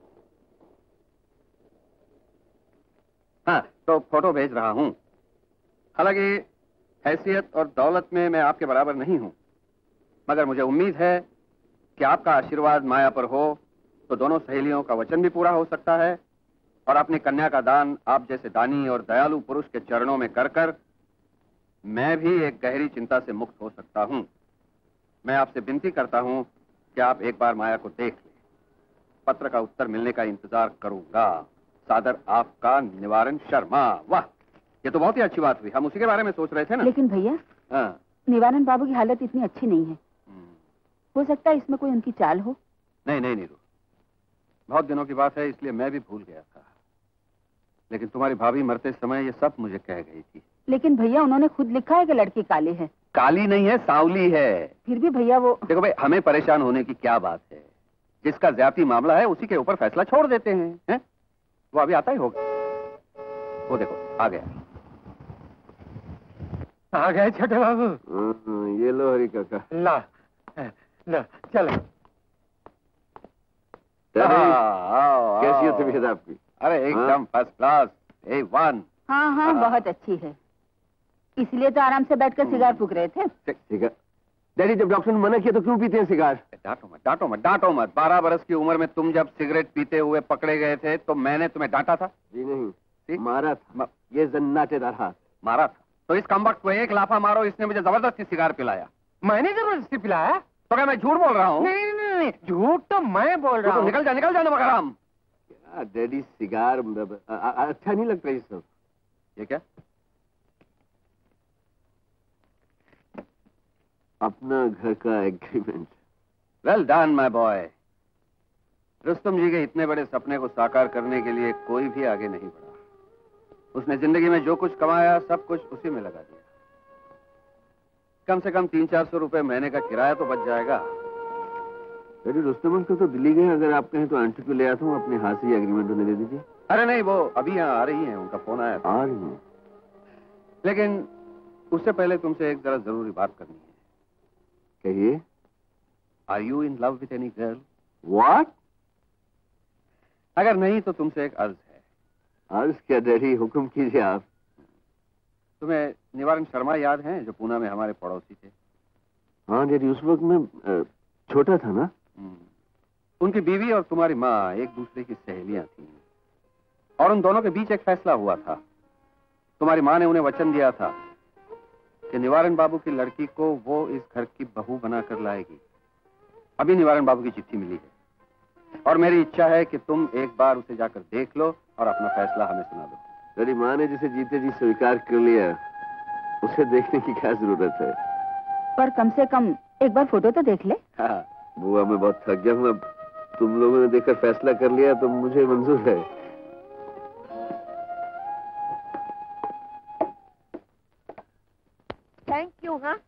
हाँ, तो फोटो भेज रहा हूं। हालांकि हैसियत और दौलत में मैं आपके बराबर नहीं हूं, मगर मुझे उम्मीद है कि आपका आशीर्वाद माया पर हो तो दोनों सहेलियों का वचन भी पूरा हो सकता है और अपनी कन्या का दान आप जैसे दानी और दयालु पुरुष के चरणों में कर कर मैं भी एक गहरी चिंता से मुक्त हो सकता हूं। मैं आपसे विनती करता हूं कि आप एक बार माया को देख लें। पत्र का उत्तर मिलने का इंतजार करूंगा। सादर आपका निवारण शर्मा। वाह, ये तो बहुत ही अच्छी बात हुई। हम उसी के बारे में सोच रहे थे ना। लेकिन भैया, निवारण बाबू की हालत इतनी अच्छी नहीं है। हो सकता है इसमें कोई उनकी चाल हो। नहीं नहीं नीरू, बहुत दिनों की बात है इसलिए मैं भी भूल गया था। लेकिन तुम्हारी भाभी मरते समय ये सब मुझे कह गई थी। लेकिन भैया, उन्होंने खुद लिखा है कि लड़की काली है। काली नहीं है, सांवली है। फिर भी भैया वो देखो भाई, हमें परेशान होने की क्या बात है? जिसका ज्यादती मामला है उसी के ऊपर फैसला छोड़ देते हैं। वो अभी आता ही होगा। वो देखो आ गया। आ गए छोटे बाबू। ये लो हरी काका। ला ला चलो। कैसी है तबीयत आपकी? अरे एकदम फर्स्ट क्लास, A1। हाँ हाँ बहुत अच्छी है, इसलिए तो आराम से बैठकर सिगार फूक रहे थे। सिगार? डैडी जब डॉक्टर ने मना किया तो क्यों पीते हैं सिगार? डांटो मत, डांटो मत, डांटो मत। 12 बरस की उम्र में तुम जब सिगरेट पीते हुए पकड़े गए थे तो मैंने तुम्हें डांटा था? जी नहीं, मारा था। ये जन्नाटेदार हाथ मारा था। तो इस कमबख्त को एक लाफा मारो, इसने मुझे जबरदस्ती सिगार पिलाया। मैंने जबरदस्ती पिलाया? तो क्या मैं झूठ बोल रहा हूँ? नहीं, झूठ तो मैं बोल रहा हूँ। निकल जा मगराम। क्या डैडी सिगार अच्छा नहीं लगता ये सब। ये क्या? अपना घर का agreement. Well done my boy. Rustam ji के इतने बड़े सपने को साकार करने के लिए कोई भी आगे नहीं बढ़ा। उसने जिंदगी में जो कुछ कमाया सब कुछ उसी में लगा दिया। कम से कम 300-400 रुपए महीने का किराया तो बच जाएगा। अरे रुस्तम को तो दिल्ली गए, अगर आप कहें तो आंटी को ले आता हूँ, अपने हाथ से एग्रीमेंट होने दे दीजिए। अरे नहीं, वो अभी यहाँ आ रही हैं, उनका फोन आया था। आ रही हैं, लेकिन उससे पहले तुमसे एक जरा जरूरी बात करनी है। कहिए। Are you in love with any girl? What? अगर नहीं तो तुमसे एक अर्ज है। अर्ज क्या डैडी, हुक्म कीजिए आप। तुम्हें निवारण शर्मा याद हैं, जो पूना में हमारे पड़ोसी थे? हाँ डैडी, उस वक्त मैं छोटा था ना। उनकी बीवी और तुम्हारी माँ एक दूसरे की सहेलियां थी, और उन दोनों के बीच एक फैसला हुआ था। तुम्हारी माँ ने उन्हें वचन दिया था कि निवारण बाबू की लड़की को वो इस घर की बहू बनाकर लाएगी। अभी निवारण बाबू की चिट्ठी मिली है, और मेरी इच्छा है कि तुम एक बार उसे जाकर देख लो और अपना फैसला हमें सुना दो। तेरी माँ ने जिसे जीते जी स्वीकार कर लिया, उसे देखने की क्या जरूरत है? पर कम से कम एक बार फोटो तो देख ले। हाँ बुआ, मैं बहुत थक गया हूँ। अब तुम लोगों ने देखकर फैसला कर लिया तो मुझे मंजूर है। Thank you. हाँ,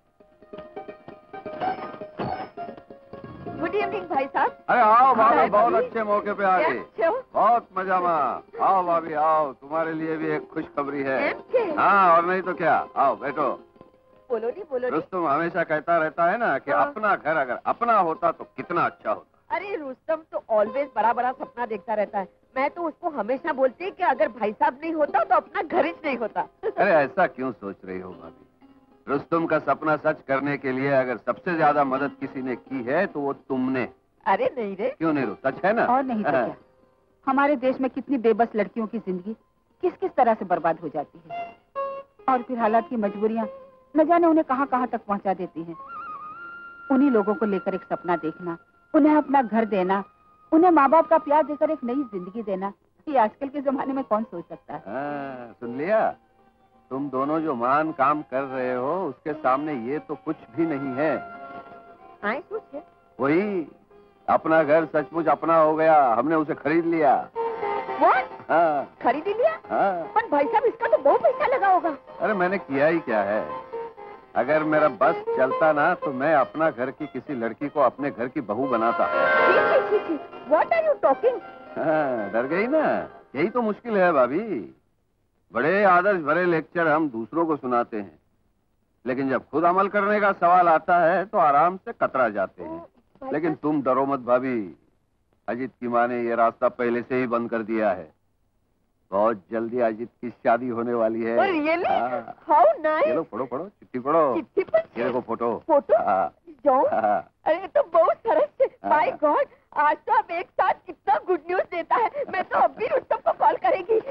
गुड इवनिंग भाई साहब। अरे आओ भाभी, बहुत अच्छे मौके पे आ गए। बहुत मजा में। आओ भाभी आओ, तुम्हारे लिए भी एक खुशखबरी है। हाँ और नहीं तो क्या, आओ बैठो। बोलो नहीं। रुस्तम हमेशा कहता रहता है ना कि अपना घर अगर अपना होता तो कितना अच्छा होता। अरे रुस्तम तो ऑलवेज बड़ा बड़ा सपना देखता रहता है। मैं तो उसको हमेशा बोलती हूँ कि अगर भाई साहब नहीं होता तो अपना घर ही नहीं होता। अरे ऐसा क्यों सोच रही हो भाभी? रुस्तम का सपना सच करने के लिए अगर सबसे ज्यादा मदद किसी ने की है तो वो तुमने। अरे नहीं रे। क्यों नहीं रो, सच है ना? और नहीं तो क्या। हमारे देश में कितनी बेबस लड़कियों की जिंदगी किस किस तरह से बर्बाद हो जाती है, और फिर हालात की मजबूरियां न जाने उन्हें कहां कहां तक पहुंचा देती हैं। उन्हीं लोगों को लेकर एक सपना देखना, उन्हें अपना घर देना, उन्हें माँ बाप का प्यार देकर एक नई जिंदगी देना, ये आजकल के जमाने में कौन सोच सकता है? सुन लिया? तुम दोनों जो महान काम कर रहे हो उसके सामने ये तो कुछ भी नहीं है। कुछ है? वही अपना घर सचमुच अपना हो गया, हमने उसे खरीद लिया। हाँ। खरीद लिया? हाँ। पर भाई साहब इसका तो बहुत पैसा लगा होगा। अरे मैंने किया ही क्या है, अगर मेरा बस चलता ना तो मैं अपना घर की किसी लड़की को अपने घर की बहू बनाता। What are you talking? हाँ, डर गई ना? यही तो मुश्किल है भाभी। बड़े आदर्श भरे लेक्चर हम दूसरों को सुनाते हैं, लेकिन जब खुद अमल करने का सवाल आता है तो आराम से कतरा जाते हैं। लेकिन तुम डरो मत भाभी, अजीत की माँ ने ये रास्ता पहले से ही बंद कर दिया है। बहुत जल्दी अजीत की शादी होने वाली है। How nice? चलो पढ़ो चिट्ठी पढ़ो। चिट्ठी पर? ये देखो फोटो। हाँ। अरे तो बहुत सरस है। माय गॉड, आज तो अब एक साथ कितना गुड न्यूज देता है। मैं तो अब भी रुस्तम को कॉल करेगी।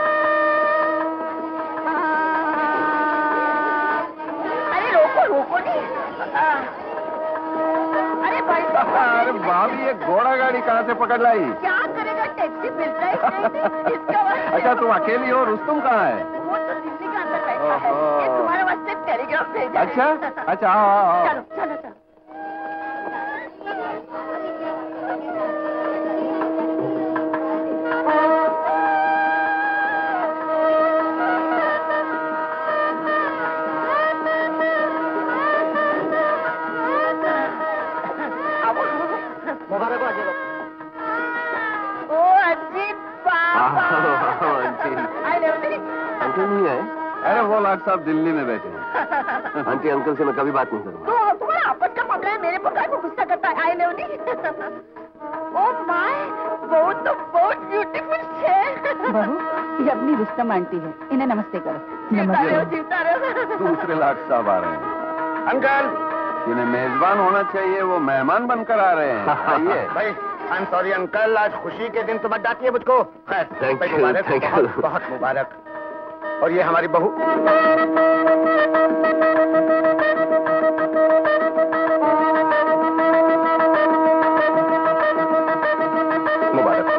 अरे रोको नहीं। अरे भाई अरे भाभी, ये घोड़ा गाड़ी कहाँ से पकड़ लाई? क्या करेगा, टैक्सी मिलता है इसका। अच्छा तुम अकेली हो, रुस्तम कहाँ है? वो तो दिल्ली के अंदर बैठा है। ये तुम्हारे वास्ते टेलीग्राम भेजा है। अच्छा आओ। चलो। आंटी अंकल नहीं आए? अरे वो लाट साहब दिल्ली में बैठे हैं। आंटी अंकल से मैं कभी बात नहीं करूँगा। तो तुम्हारा आपस का मामला है, मेरे को काय को गुस्सा करता है? आई लव ओह माय, वो तो बहुत ब्यूटीफुल है। बहू, ये अपनी रुस्तम आंटी है, इन्हें नमस्ते करो। जीता रहो। दूसरे लाट साहब आ रहे हैं। अंकल, जिन्हें मेजबान होना चाहिए वो मेहमान बनकर आ रहे हैं। आइए। भाई आई एम सॉरी अंकल, आज खुशी के दिन तो मत डांटिए मुझको। Thank you, Mubarak, thank you. बहुत बहुत मुबारक। और ये हमारी बहू। मुबारक।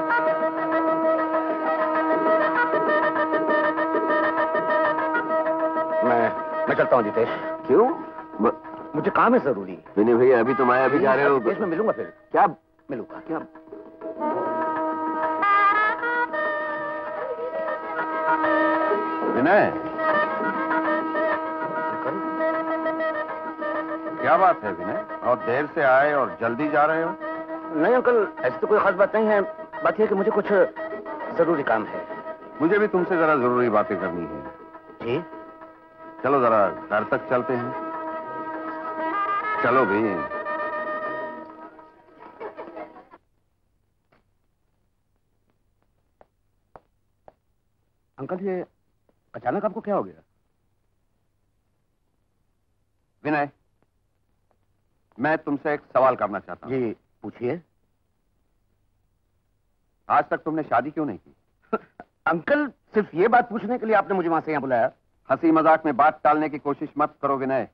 मैं चलता हूँ जितेश। क्यों? मुझे काम है जरूरी। विनय भैया अभी तुम आए, अभी जा रहे हो? जितेश, मैं मिलूंगा फिर। क्या मिलूंगा क्या? विनय, क्या बात है विनय? बहुत देर से आए और जल्दी जा रहे हो? नहीं अंकल, ऐसी तो कोई खास बात नहीं है। बात यह है कि मुझे कुछ जरूरी काम है। मुझे भी तुमसे जरा जरूरी बातें करनी है। जी? चलो जरा घर तक चलते हैं। चलो भी। अंकल, ये अचानक आपको क्या हो गया? विनय, मैं तुमसे एक सवाल करना चाहता हूँ। जी पूछिए। आज तक तुमने शादी क्यों नहीं की? अंकल, सिर्फ ये बात पूछने के लिए आपने मुझे वहां से यहाँ बुलाया? हंसी मजाक में बात टालने की कोशिश मत करो विनय।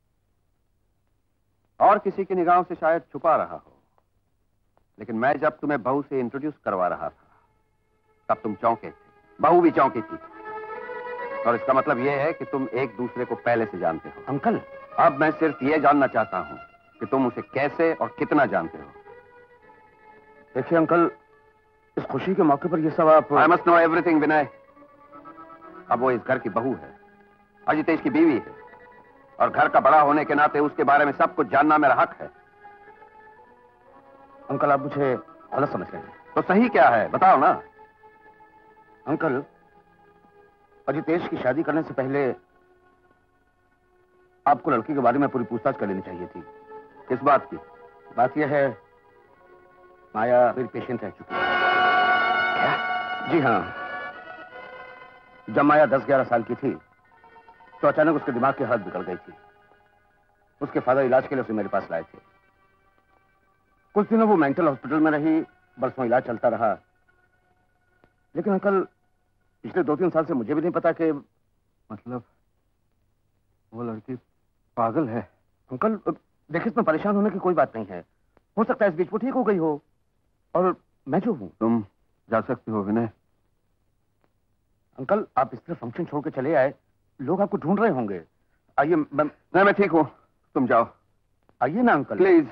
और किसी की निगाहों से शायद छुपा रहा हो, लेकिन मैं जब तुम्हें बहू से इंट्रोड्यूस करवा रहा था तब तुम चौंके थे, बहू भी चौंकी थी। और इसका मतलब यह है कि तुम एक दूसरे को पहले से जानते हो। अंकल, अब मैं सिर्फ यह जानना चाहता हूं कि तुम उसे कैसे और कितना जानते हो। देखिए अंकल, इस खुशी के मौके पर ये सब आप... I must know everything Vinay. अब वो इस घर की बहू है, अजितेश की बीवी है, और घर का बड़ा होने के नाते उसके बारे में सब कुछ जानना मेरा हक है। अंकल, आप मुझे गलत समझ रहे हैं। तो सही क्या है बताओ ना। अंकल, अजितेश की शादी करने से पहले आपको लड़की के बारे में पूरी पूछताछ कर लेनी चाहिए थी। किस बात की? बात यह है, माया मेरी पेशेंट रह चुकी है। क्या? जी हाँ। जब माया 10-11 साल की थी तो अचानक उसके दिमाग की हालत बिगड़ गई थी। उसके फादर इलाज के लिए उसे मेरे पास लाए थे। कुछ दिनों वो मेंटल हॉस्पिटल में रही, बरसों इलाज चलता रहा। लेकिन अंकल, पिछले 2-3 साल से मुझे भी नहीं पता कि... मतलब वो लड़की पागल है? अंकल देखिए, इसमें परेशान होने की कोई बात नहीं है। हो सकता है इस बीच वो ठीक हो गई हो, और मैं जो हूं... तुम जा सकते हो विनय। अंकल, आप इस तरह फंक्शन छोड़ के चले आए, लोग आपको ढूंढ रहे होंगे। आइए। मैं ठीक हूं, तुम जाओ। आइए ना अंकल, प्लीज।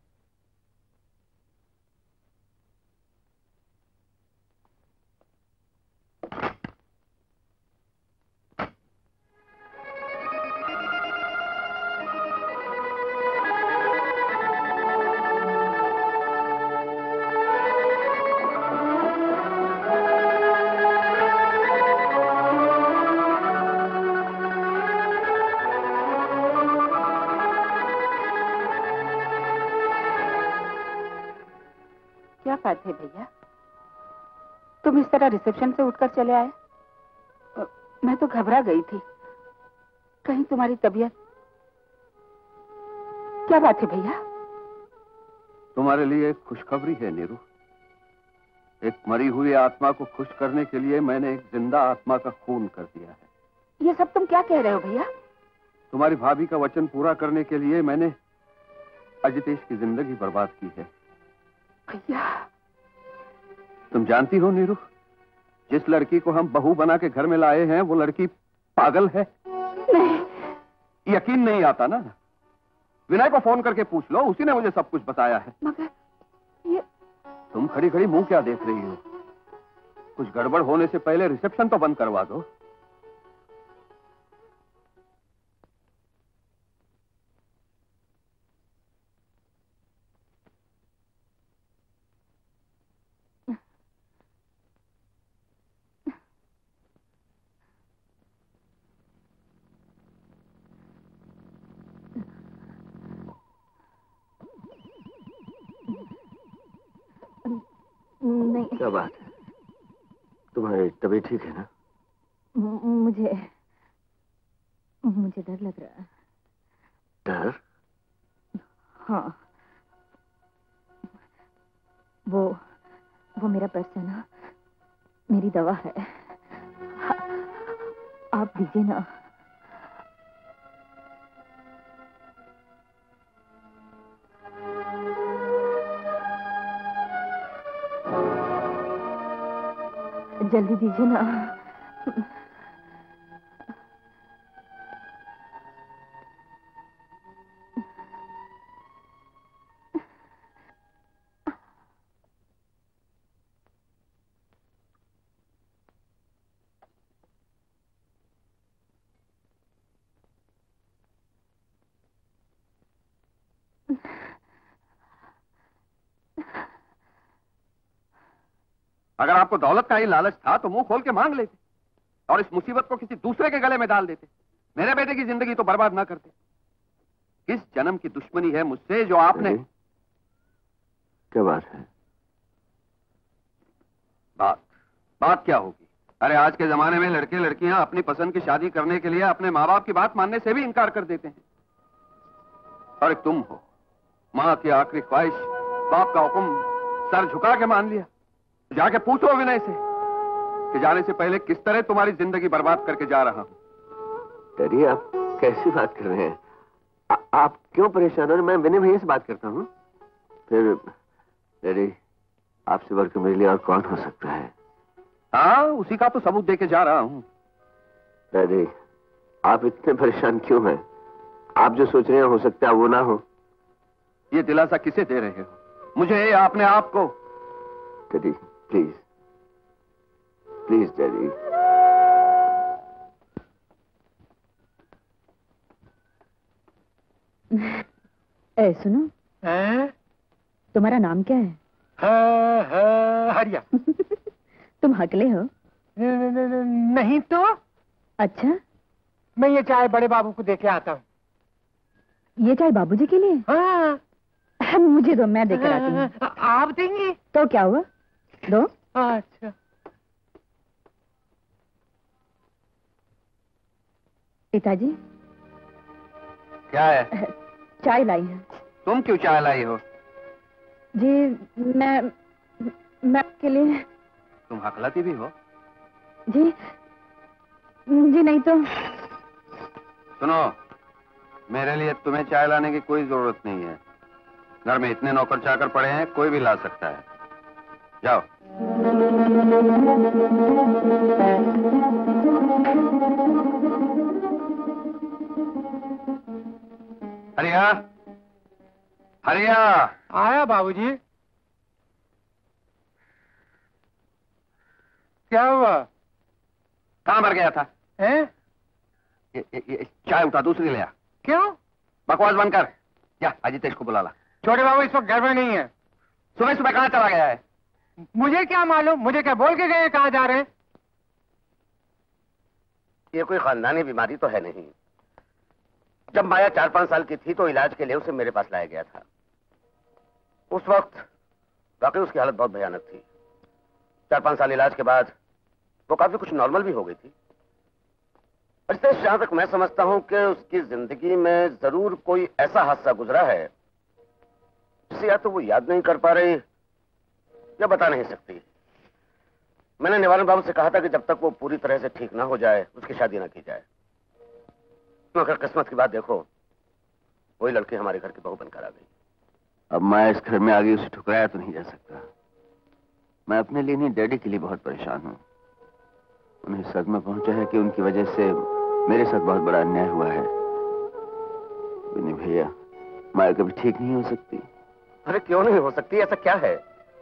क्या बात है भैया, तुम इस तरह रिसेप्शन से उठकर चले आए? मैं तो घबरा गई थी, कहीं तुम्हारी तबीयत... क्या बात है भैया? तुम्हारे लिए एक खुशखबरी है नीरू। एक मरी हुई आत्मा को खुश करने के लिए मैंने एक जिंदा आत्मा का खून कर दिया है। ये सब तुम क्या कह रहे हो भैया? तुम्हारी भाभी का वचन पूरा करने के लिए मैंने अजितेश की जिंदगी बर्बाद की है। भैया, तुम जानती हो नीरू, जिस लड़की को हम बहू बना के घर में लाए हैं वो लड़की पागल है। नहीं। यकीन नहीं आता ना? विनय को फोन करके पूछ लो, उसी ने मुझे सब कुछ बताया है। मगर ये... तुम खड़ी खड़ी मुंह क्या देख रही हो? कुछ गड़बड़ होने से पहले रिसेप्शन तो बंद करवा दो। नहीं। क्या बात है, तुम्हारी तबीयत ठीक है ना? मुझे डर लग रहा है। डर? हाँ, वो मेरा पर्स है ना, मेरी दवा है, आप दीजिए ना। जल्दी दीजिए ना। अगर आपको दौलत का ही लालच था तो मुंह खोल के मांग लेते और इस मुसीबत को किसी दूसरे के गले में डाल देते। मेरे बेटे की जिंदगी तो बर्बाद ना करते। किस जन्म की दुश्मनी है मुझसे जो आपने? क्या बात है? बात क्या होगी? अरे आज के जमाने में लड़के लड़कियां अपनी पसंद की शादी करने के लिए अपने माँ बाप की बात मानने से भी इनकार कर देते हैं। और तुम हो, माँ की आखिरी ख्वाहिश, बाप का हुक्म सर झुका के मान लिया। जाके पूछो विनय से कि जाने से पहले किस तरह तुम्हारी जिंदगी बर्बाद करके जा रहा हूं। डैडी, आप कैसी बात कर रहे हैं? आप क्यों परेशान हो? मैं विनय भैया से बात करता हूँ। फिर डैडी, आपसे बढ़कर मेरे लिए और कौन हो सकता है? हाँ, उसी का तो सबूत देके जा रहा हूँ। डैडी, आप इतने परेशान क्यों हैं? आप जो सोच रहे हैं हो सकता है वो ना हो। ये दिलासा किसे दे रहे हो? मुझे या अपने आप को? Daddy please, please daddy. सुनो, तुम्हारा नाम क्या है? हरिया। तुम हकले हो? नहीं तो। अच्छा, मैं ये चाय बड़े बाबू को देके आता हूँ। ये चाय बाबूजी के लिए? हाँ। मुझे दो, मैं देकर आती हूँ। आप देंगी? तो क्या हुआ, दो। अच्छा। पिताजी, क्या है? चाय लाई है। तुम क्यों चाय लाई हो? जी, मैं आपके लिए। तुम हकलाती भी हो? जी नहीं तो। सुनो, मेरे लिए तुम्हें चाय लाने की कोई जरूरत नहीं है। घर में इतने नौकर चाकर पड़े हैं, कोई भी ला सकता है। जाओ। हरिया, हरिया। आया बाबूजी। क्या हुआ? कहाँ मर गया था? हैं? ये चाय उठा, दूसरी ले आ। क्यों? बकवास बंद कर। जा, अजितेश को बुला ला। छोटे बाबू इस वक्त घर में नहीं है। सुबह सुबह कहाँ चला गया है? मुझे क्या मालूम, मुझे क्या बोल के गए कहाँ जा रहे हैं? ये कोई खानदानी बीमारी तो है नहीं। जब माया 4-5 साल की थी तो इलाज के लिए उसे मेरे पास लाया गया था। उस वक्त वाकई उसकी हालत बहुत भयानक थी। 4-5 साल इलाज के बाद वो काफी कुछ नॉर्मल भी हो गई थी। अजितेश, जहां तक मैं समझता हूं कि उसकी जिंदगी में जरूर कोई ऐसा हादसा गुजरा है जिसे या तो वो याद नहीं कर पा रही या बता नहीं सकती। मैंने निवारण बाबू से कहा था कि जब तक वो पूरी तरह से ठीक ना हो जाए उसकी शादी ना की जाए। तो अगर किस्मत की बात देखो, वही लड़की हमारे घर की बहू बनकर आ गई। अब मैं इस घर में आगे उसे ठुकराया तो नहीं जा सकता। मैं अपने लिए नहीं, डैडी के लिए बहुत परेशान हूँ। उन्हें सदमा पहुंचा है कि उनकी वजह से मेरे साथ बहुत बड़ा अन्याय हुआ है। विनय भैया, माया कभी ठीक नहीं हो सकती। अरे क्यों नहीं हो सकती? ऐसा क्या है?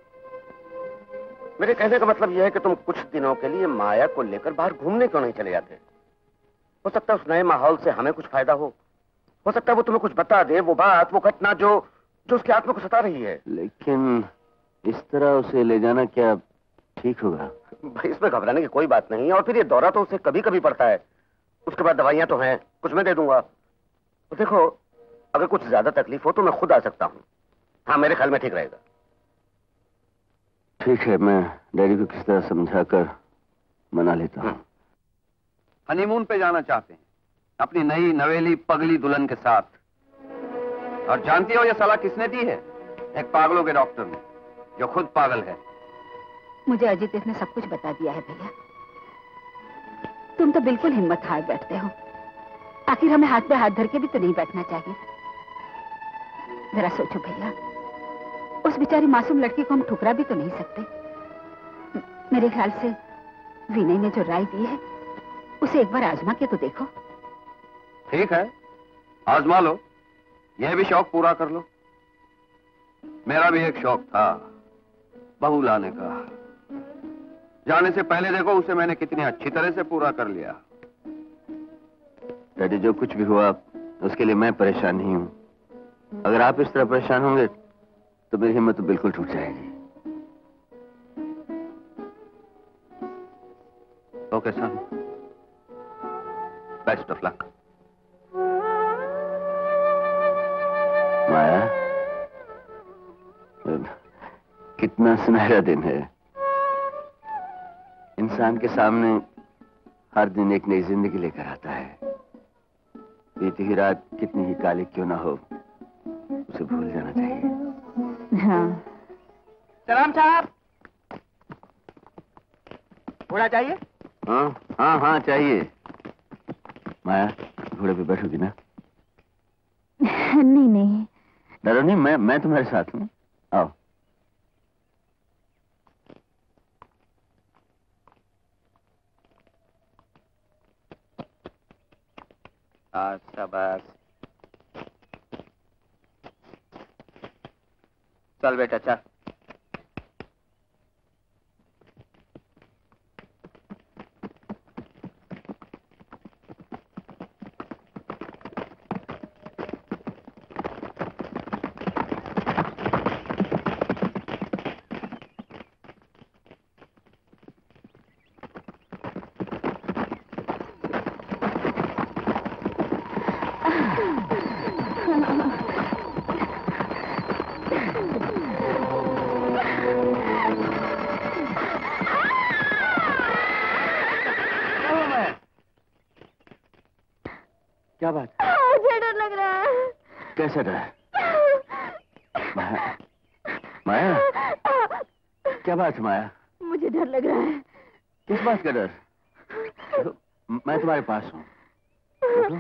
मेरे कहने का मतलब यह है कि तुम कुछ दिनों के लिए माया को लेकर बाहर घूमने क्यों नहीं चले जाते? हो सकता है उस नए माहौल से हमें कुछ फायदा हो सकता है वो तुम्हें कुछ बता दे, वो बात, वो घटना जो उसके आत्मा को सता रही है। लेकिन इस तरह उसे ले जाना क्या ठीक होगा? भाई, इसमें घबराने की कोई बात नहीं है। और फिर ये दौरा तो उसे कभी कभी पड़ता है। उसके बाद दवाइयां तो हैं, कुछ मैं दे दूंगा। तो देखो, अगर कुछ ज्यादा तकलीफ हो तो मैं खुद आ सकता हूँ। हाँ, मेरे ख्याल में ठीक रहेगा। ठीक है, मैं डैडी को किस तरह समझाकर मना लेता हूँ। हनीमून पे जाना चाहते हैं अपनी नई नवेली पगली दुल्हन के साथ। और जानती हो ये सलाह किसने दी है? एक पागलों के डॉक्टर ने, जो खुद पागल है। मुझे अजीत इसने सब कुछ बता दिया है भैया। तुम तो बिल्कुल हिम्मत हार बैठते हो। आखिर हमें हाथ पे हाथ धर के भी तो नहीं बैठना चाहिए। जरा सोचो भैया, उस बेचारी मासूम लड़की को हम ठुकरा भी तो नहीं सकते। मेरे ख्याल से विनय ने जो राय दी है उसे एक बार आजमा के तो देखो। ठीक है, आजमा लो, यह भी शौक पूरा कर लो। मेरा भी एक शौक था बहू लाने का। जाने से पहले देखो उसे मैंने कितनी अच्छी तरह से पूरा कर लिया। डैडी, जो कुछ भी हुआ उसके लिए मैं परेशान नहीं हूं। अगर आप इस तरह परेशान होंगे तो मेरी हिम्मत तो बिल्कुल टूट जाएगी। Okay son, best of luck. Maya, कितना सुनहरा दिन है। इंसान के सामने हर दिन एक नई जिंदगी लेकर आता है। बीती ही रात कितनी ही काली क्यों ना हो, उसे भूल जाना चाहिए। हाँ। सलाम साहब, घोड़ा चाहिए? हाँ हाँ हाँ चाहिए। माया, घोड़े पे बैठोगी ना? नहीं नहीं, डरो नहीं, मैं तुम्हारे साथ हूँ। आओ। शाबाश। चल बेटा चल। क्या बात? मुझे डर लग रहा है। कैसा डर? माया, माया, क्या बात है माया? मुझे डर लग रहा है। किस बात का डर? मैं तुम्हारे पास हूँ। देखो।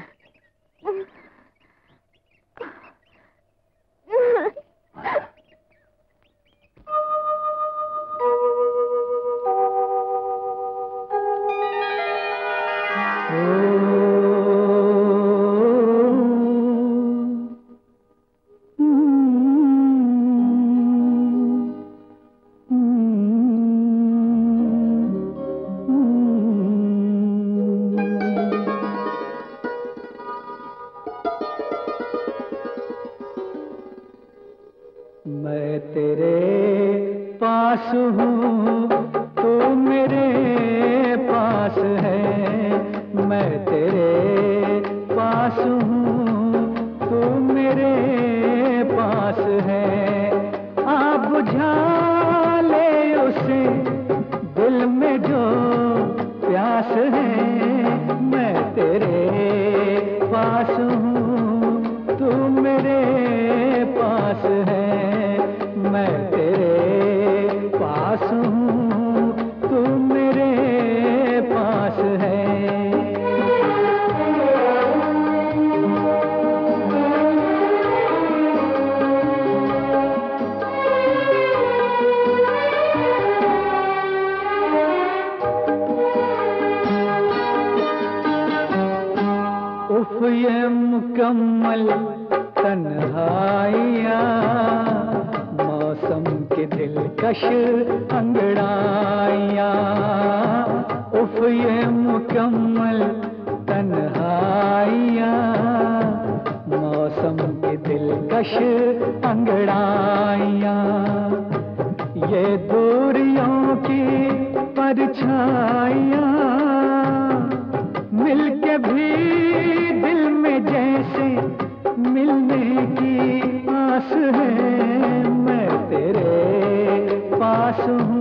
मैं तेरे पास हूँ, तू मेरे पास है। मैं तेरे पास हूँ, तू मेरे पास है। आ बुझा ले उसे दिल में जो प्यास है। मैं तेरे पास हूँ, तू मेरे पास है। मैं तेरे पास हूँ, तू मेरे पास है। उफ ये मुकम्मल तन्हाइयाँ, मौसम के दिलकश अंगड़ाइयाँ। उफ ये मुकम्मल तन्हाइयाँ, मौसम के दिलकश अंगड़ाइयाँ। ये दूरियों की परछाइयाँ मिलके भी दिल में जैसे मिलने की आस है। मैं तेरे पास हूँ,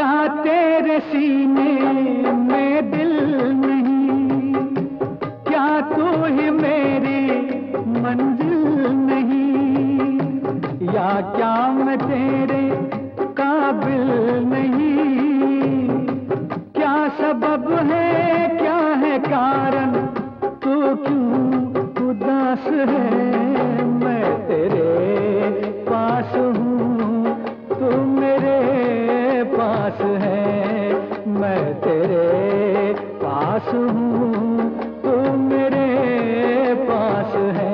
क्या तेरे सीने में दिल नहीं, क्या तू ही मेरी मंजिल नहीं, या क्या मैं तेरे काबिल नहीं, क्या सबब है क्या है कारण, तू क्यों उदास है, मैं तेरे पास हूँ तू मेरे पास है, मैं तेरे पास हूँ तू मेरे पास है।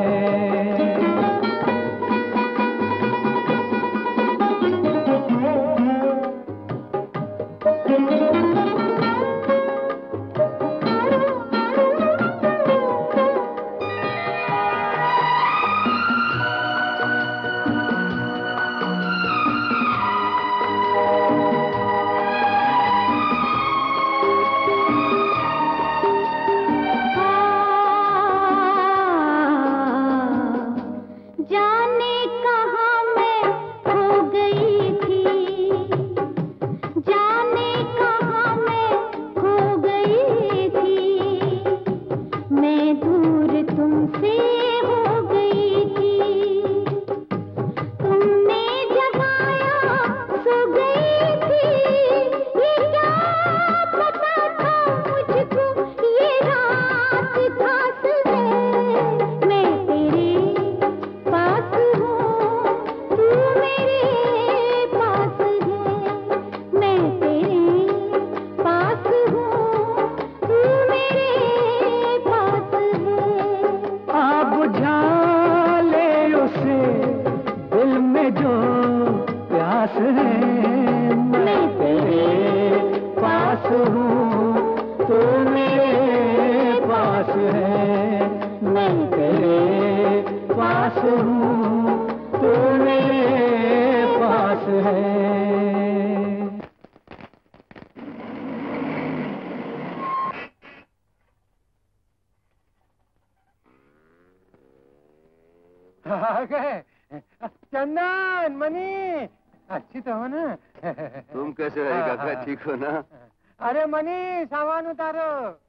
चंदन मनी अच्छी तो हो ना? तुम कैसे रहे काका, ठीक हो ना? अरे मनी सामान उतारो।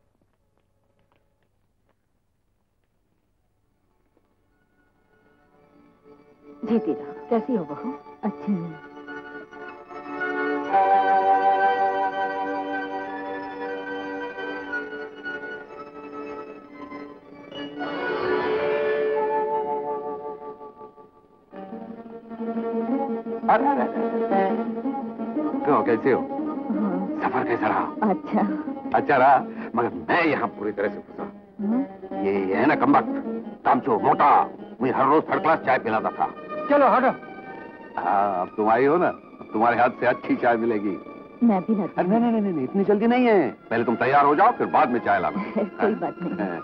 जीती रहो। कैसी हो बहू? अच्छी हूँ। क्यों, कैसे हो? सफर कैसा रहा? अच्छा रहा, मगर मैं यहाँ पूरी तरह से फंसा। ये है ना कमबख्त कामचोर मोटा, मुझे हर रोज थर्ड क्लास चाय पिलाता था। चलो हटो। हाँ, अब तुम आई हो ना, तुम्हारे हाथ से अच्छी चाय मिलेगी। मैं भी नहीं, इतनी जल्दी नहीं है। पहले तुम तैयार हो जाओ, फिर बाद में चाय लाना। कोई बात नहीं।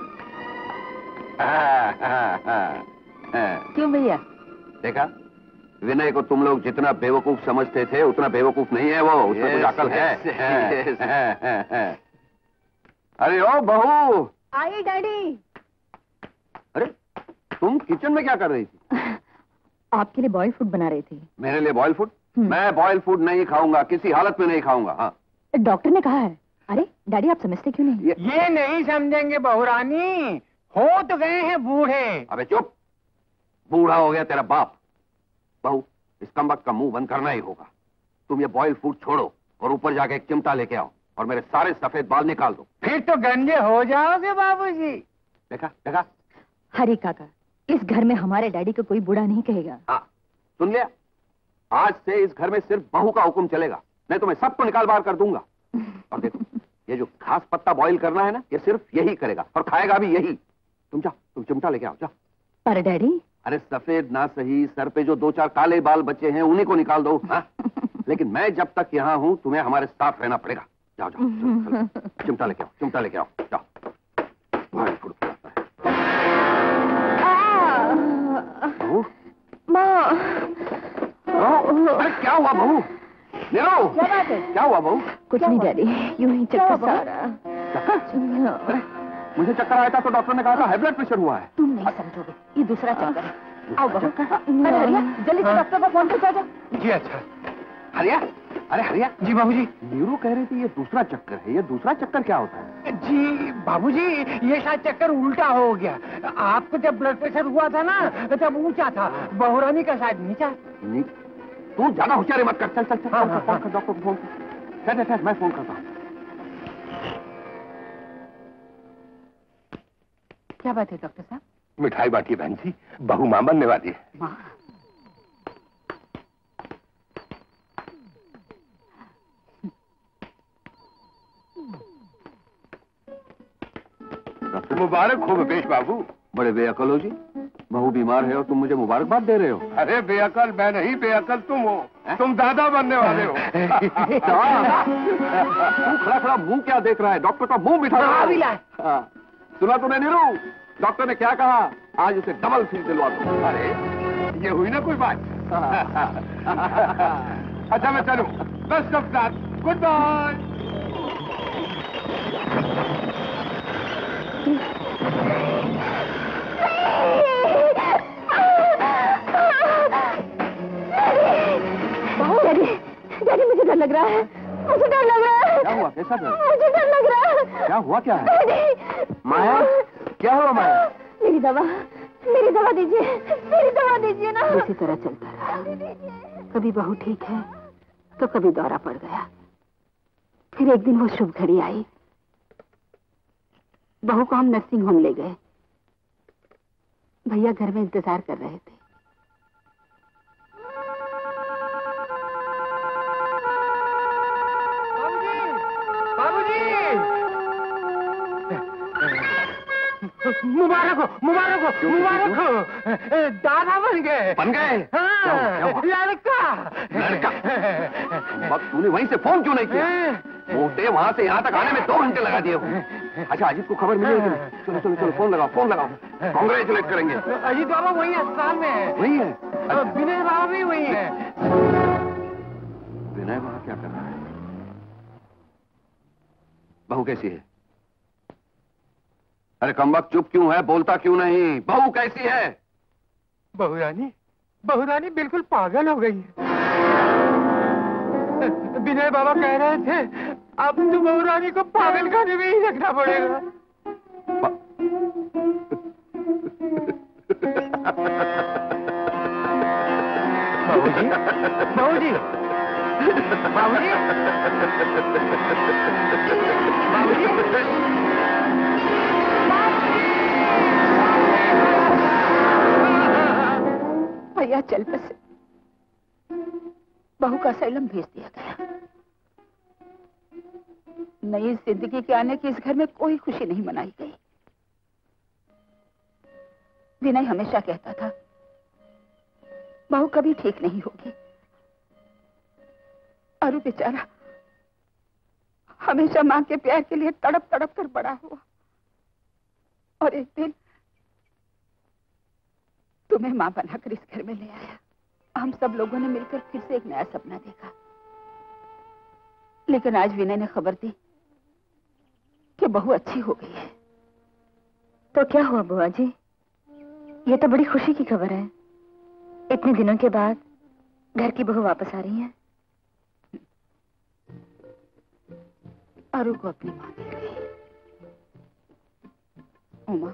क्यों भैया? देखा, विनय को तुम लोग जितना बेवकूफ समझते थे उतना बेवकूफ नहीं है वो, उसमें कुछ अकल है। अरे ओ बहू। आई डैडी। अरे तुम किचन में क्या कर रही थी? आपके लिए बॉइल्ड फूड बना रही थी। मेरे लिए बॉइल्ड फूड? मैं बॉइल्ड फूड नहीं खाऊंगा, किसी हालत में नहीं खाऊंगा। हाँ, डॉक्टर ने कहा है। अरे डैडी आप समझते क्यों नहीं? ये नहीं समझेंगे बहुरानी, हो तो गए हैं बूढ़े। अबे चुप, बूढ़ा हो गया तेरा बाप। बहू, इस कमबख्त का मुंह बंद करना ही होगा। तुम ये बॉइल्ड फूड छोड़ो और ऊपर जाके एक चिमटा लेके आओ और मेरे सारे सफेद बाल निकाल दो। फिर तो गंजे हो जाओगे बाबूजी। देखा? हरी काका, इस घर में हमारे डैडी को कोई बुरा नहीं कहेगा। हाँ, सुन लिया? आज से इस घर में सिर्फ बहू का हुक्म चलेगा, नहीं तो मैं सबको निकाल बाहर कर दूंगा। और देखो, ये जो घास पत्ता बॉईल करना है ना, ये सिर्फ यही करेगा और खाएगा भी यही। तुम जाओ, तुम चिमटा लेके आओ, जाओ। पर डैडी? अरे सफेद ना सही, सर पे जो 2-4 काले बाल बचे हैं उन्हीं को निकाल दो। हाँ? लेकिन मैं जब तक यहाँ हूँ तुम्हें हमारे साथ रहना पड़ेगा। जाओ, चिमटा लेके आओ, जाओ। बॉइल्ड फूड खिलाता है। माँ। अरे क्या हुआ बहू? नीरू, क्या बात है? क्या हुआ बहू? कुछ नहीं डैडी, यूं ही चक्कर सा आ रहा। मुझे चक्कर आया था तो डॉक्टर ने कहा था हाई ब्लड प्रेशर हुआ है। तुम नहीं समझोगे, ये दूसरा चक्कर है। आओ बहू। अरे हरिया, जल्दी से डॉक्टर को फोन कर जाओ। जी अच्छा। हरिया, अरे हरिया। जी बाबूजी। नीरू कह रही थी ये दूसरा चक्कर है, ये दूसरा चक्कर क्या होता है? जी बाबूजी, ये शायद चक्कर उल्टा हो गया। आपको जब ब्लड प्रेशर हुआ था ना, तब ऊंचा था, बहुरानी का शायद नीचा। तू ज्यादा होशियारी मत कर। चल चल चल, फोन कर डॉक्टर को, फोन कर। मैं फोन करता हूँ। क्या बात है डॉक्टर साहब? मिठाई बांटिए बहन जी, बहू मां बनने वाली है। माँ? मुबारक हो भूपेश बाबू। बड़े बेअकल हो जी, बहू बीमार है और तुम मुझे मुबारकबाद दे रहे हो। अरे बेअकल मैं नहीं, बेअकल तुम हो। तुम दादा बनने वाले हो। तू खड़ा खड़ा मुंह क्या देख रहा है? डॉक्टर का मुंह मिठा। सुना तूने नीरू? डॉक्टर ने क्या कहा? आज उसे डबल फीस दिलवा दो। अरे ये हुई ना कोई बात। अच्छा मैं चलूं। Best of luck, goodbye. Daddy मुझे डर लग रहा है, मुझे डर लग रहा है। क्या हुआ? कैसा डर? मुझे डर लग रहा है। क्या हुआ? क्या है? माया, क्या हुआ माया? मेरी दवा दीजिए, मेरी दवा दीजिए ना। इसी तरह चलता रहा, कभी बहू ठीक है तो कभी दौरा पड़ गया। फिर एक दिन वो शुभ घड़ी आई, बहू को हम नर्सिंग होम ले गए। भैया घर में इंतजार कर रहे थे। मुबारक हो, मुबारक हो, मुबारक हो। दादा बन गए। बन गए? हाँ, लड़का। तूने वहीं से फोन क्यों नहीं किया? मोटे वहां से यहाँ तक आने में 2 घंटे लगा दिए हो। अच्छा अजीत को खबर मिली? चलो चलो चलो, फोन लगाओ, फोन लगाओ। कांग्रेचुलेट करेंगे। अजीत बाबा वही अस्पताल में है। वही है? विनय बाबा भी वही है। विनय बाबा क्या कर रहा है? बहू कैसी है? अरे कमबख्त चुप क्यों है? बोलता क्यों नहीं? बहू कैसी है? बहुरानी बिल्कुल पागल हो गई है। विनय बाबा कह रहे थे अब तो बहुरानी को पागल खाने में ही रखना पड़ेगा। बाबूजी, बाबूजी, बाबूजी, बाबूजी। भैया चल बसे, बहू का असैलम भेज दिया गया। नई जिंदगी के आने की इस घर में कोई खुशी नहीं मनाई गई। विनय हमेशा कहता था बहू कभी ठीक नहीं होगी। अरु बेचारा हमेशा मां के प्यार के लिए तड़प तड़प कर बड़ा हुआ, और एक दिन तुम्हें मां बनाकर इस घर में ले आया। हम सब लोगों ने मिलकर फिर से एक नया सपना देखा। लेकिन आज विनय ने खबर दी कि बहू अच्छी हो गई है। तो क्या हुआ बुआ जी? ये तो बड़ी खुशी की खबर है। इतने दिनों के बाद घर की बहू वापस आ रही है। अरु को अपनी मां मिल गई। उमा,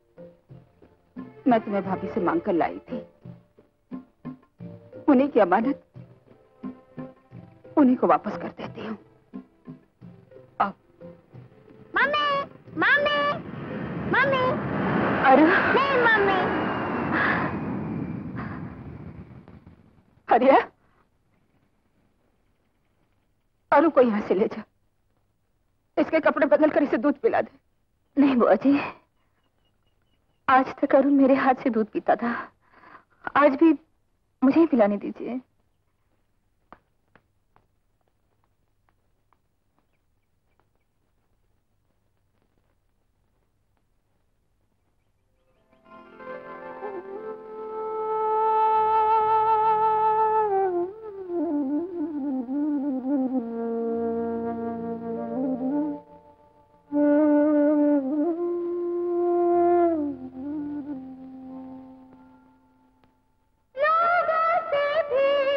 मैं तुम्हें भाभी से मांग कर लाई थी। उन्हीं की अमानत उन्हीं को वापस कर देती हूँ। अब मम्मी, मम्मी, मम्मी। अरे नहीं मम्मी। हरिया, अरु को यहाँ से ले जा। इसके कपड़े बदल कर इसे दूध पिला दे। नहीं बुआ जी, आज तक अरुण मेरे हाथ से दूध पीता था, आज भी मुझे ही पिलाने दीजिए। लोगों से भी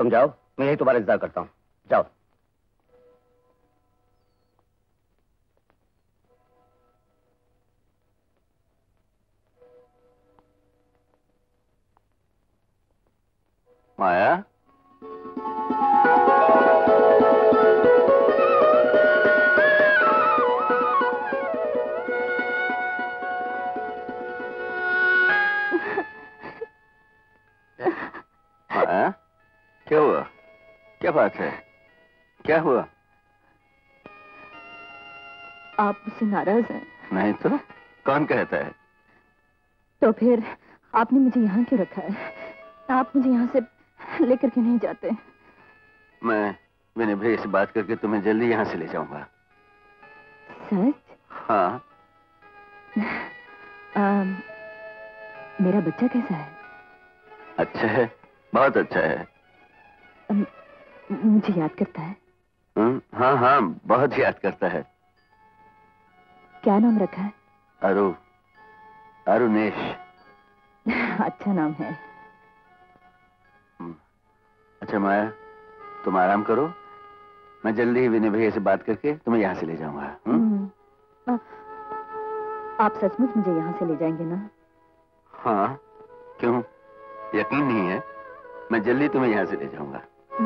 तुम जाओ, मैं यही तुम्हारा इंतजार करता हूँ। जाओ। माया, माया, क्या हुआ? क्या बात है? क्या हुआ? आप मुझसे नाराज हैं? नहीं तो कौन कहता है? तो फिर आपने मुझे यहाँ क्यों रखा है? आप मुझे यहाँ से लेकर क्यों नहीं जाते? मैं विनय भैया से बात करके तुम्हें जल्दी यहाँ से ले जाऊंगा। सच? हाँ। मेरा बच्चा कैसा है? अच्छा है, बहुत अच्छा है। मुझे याद करता है? हाँ हाँ, बहुत याद करता है। क्या नाम रखा है? अरुणेश। अच्छा नाम है। अच्छा माया, तुम आराम करो, मैं जल्दी ही विनय भैया से बात करके तुम्हें यहाँ से ले जाऊंगा। आप सचमुच मुझे यहाँ से ले जाएंगे ना? हाँ, क्यों? यकीन नहीं है? मैं जल्दी तुम्हें यहाँ से ले जाऊंगा।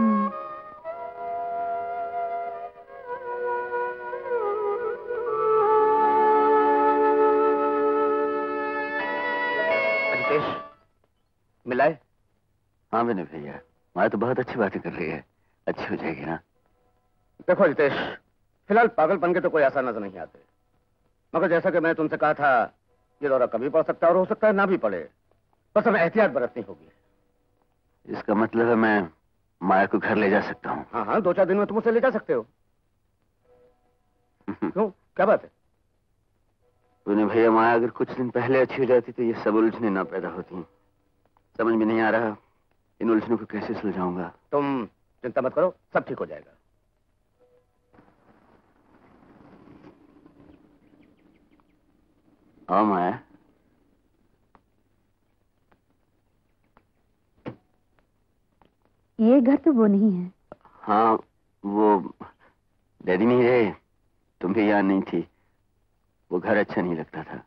रितेश, मिलाए? हाँ विनय भैया, माया तो बहुत अच्छी बातें कर रही है, अच्छी हो जाएगी ना? देखो रितेश, फिलहाल पागलपन के तो कोई आसार नजर नहीं आते, मगर जैसा कि मैंने तुमसे कहा था, ये दौरा कभी पड़ सकता है और हो सकता है ना भी पड़े, बस हमें एहतियात बरतनी होगी। इसका मतलब है मैं माया को घर ले जा सकता हूँ? हाँ हाँ, 2-4 दिन में तुम उसे ले जा सकते हो। क्यों, क्या बात है? विनय भैया, माया अगर कुछ दिन पहले अच्छी हो जाती तो ये सब उलझने ना पैदा होती। समझ में नहीं आ रहा इन उलझनों को कैसे सुलझाऊंगा। तुम चिंता मत करो, सब ठीक हो जाएगा। आओ माया। ये घर तो वो नहीं है। हाँ, वो डैडी नहीं रहे, तुम भी यहाँ नहीं थी, वो घर अच्छा नहीं लगता था।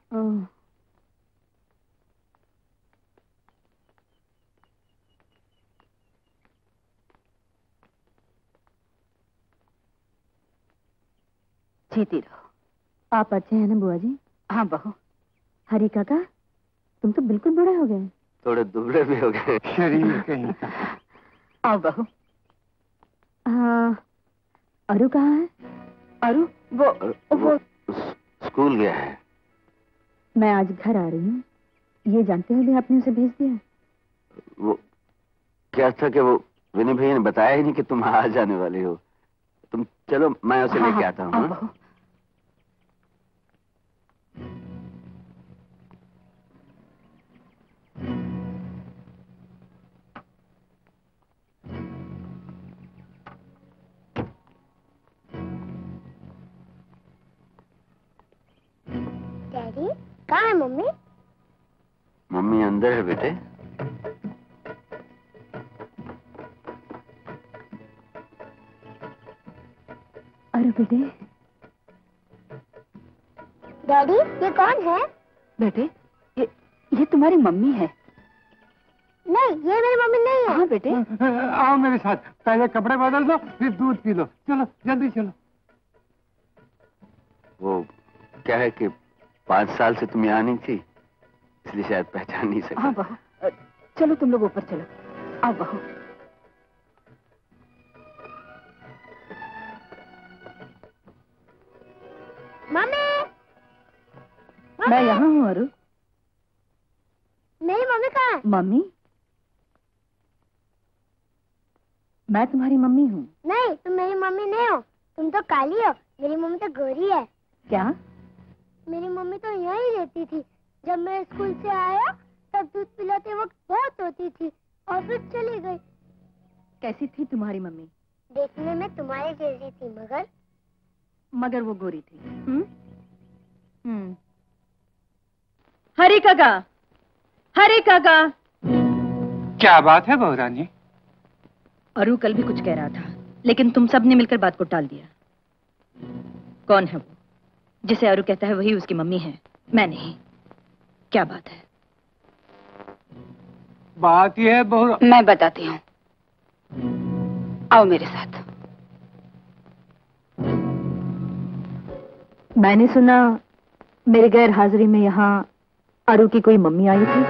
जीती रहो। आप अच्छे हैं ना बुआ जी? हाँ बहू। हरी काका, तुम तो बिल्कुल बड़े हो गए। थोड़े दुबले भी हो गए। शरीर कहीं। आओ बहू। अरु कहाँ है? अरु वो स्कूल गया है। मैं आज घर आ रही हूँ, ये जानते हुए भी आपने उसे भेज दिया? वो क्या था कि वो विनय भैया ने बताया ही नहीं कि तुम आ जाने वाली हो। तुम चलो, मैं उसे लेके आता हूँ। डैडी, कहाँ है मम्मी? मम्मी अंदर है बेटे। अरे बेटे। डैडी, ये कौन है? बेटे, ये तुम्हारी मम्मी है। नहीं, ये मेरी मम्मी नहीं है। हाँ बेटे। आओ मेरे साथ, पहले कपड़े बदल दो, फिर दूध पी लो। चलो जल्दी चलो। वो क्या है कि 5 साल से तुम यहाँ नहीं थी, इसलिए शायद पहचान नहीं सका। हाँ बहू, चलो तुम लोग ऊपर चलो। आओ बहू। मम्मी, मैं यहाँ हूँ अरु। मेरी मम्मी कहाँ है? मम्मी? मैं तुम्हारी मम्मी हूँ। नहीं, तुम मेरी मम्मी नहीं हो, तुम तो काली हो, मेरी मम्मी तो गोरी है। क्या? मेरी मम्मी तो यहीं रहती थी, जब मैं स्कूल से आया तब दूध पिलाते वक्त बहुत होती थी और फिर चली गई। कैसी थी तुम्हारी मम्मी? देखने में तुम्हारी जैसी थी, मगर वो गोरी थी। हरी काका, हरी काका। क्या बात है बहुरानी? अरु कल भी कुछ कह रहा था, लेकिन तुम सब ने मिलकर बात को टाल दिया। कौन है वो जिसे अरु कहता है वही उसकी मम्मी है? मैं नहीं। क्या बात है? बात यह है बहू, मैं बताती हूँ, आओ मेरे साथ। मैंने सुना मेरे गैर हाजिरी में यहाँ अरु की कोई मम्मी आई थी।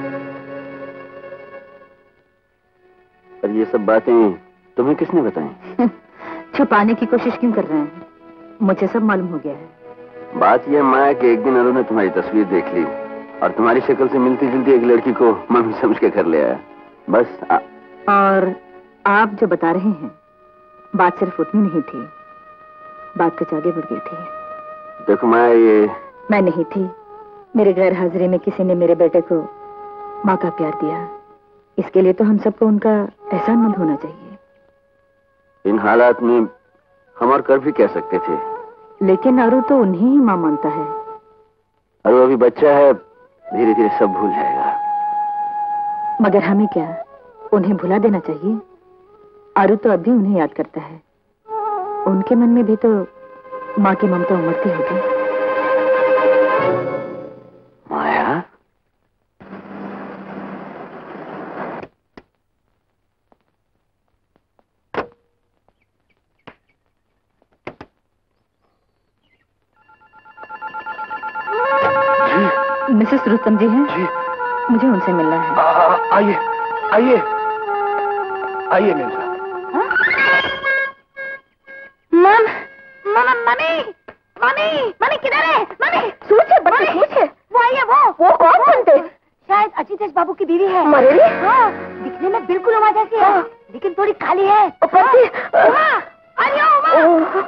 पर ये सब बातें तुम्हें किसने बताई? छुपाने की कोशिश क्यों कर रहे हैं? मुझे सब मालूम हो गया है। बात यह माया कि एक दिन अरु ने तुम्हारी तस्वीर देख ली और तुम्हारी शक्ल से मिलती जुलती एक लड़की को मम्मी समझ के घर ले आया। बस और आप जो बता रहे हैं, बात सिर्फ उतनी नहीं थी, बात कुछ आगे बढ़ गई थी। देखो माया, ये मैं नहीं थी। मेरे गैर हाजिरी में किसी ने मेरे बेटे को माँ का प्यार दिया। इसके लिए तो हम सबको उनका एहसानमंद होना चाहिए। इन हालात में हम और कर भी कह सकते थे, लेकिन अरु तो उन्हें ही माँ मानता है। अरु अभी बच्चा है, धीरे धीरे सब भूल जाएगा। मगर हमें क्या, उन्हें भुला देना चाहिए? अरु तो अभी उन्हें याद करता है। उनके मन में भी तो माँ की ममता उमड़ती होगी। माया, मिसेस रुस्तम जी हैं? जी। मुझे उनसे मिलना है। आइए आइए आइए मेरे साथ। मम्मी किधर है? मम्मी सूझे बच्चे सूझे। वो आई है। वो कौन बनते? शायद अजीतेश बाबू की बीवी है। मरेली? हाँ, दिखने में बिल्कुल उमा जैसी है, लेकिन थोड़ी काली है। उमा, अरे उमा।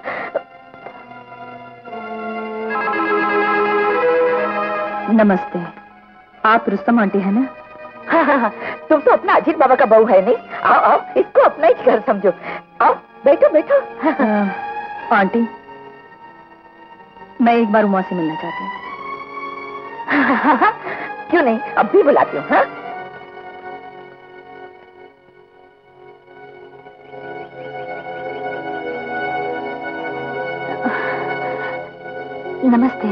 नमस्ते, आप रुस्तम आंटी है ना? हाँ, तुम तो अपना अजीत बाबा का बहू है नहीं? आओ आओ, इसको अपना ही घर समझो। आओ बैठो बैठो। आंटी, मैं एक बार उमा से मिलना चाहती हूँ। क्यों नहीं, अब भी बुलाती हूँ। हाँ, नमस्ते।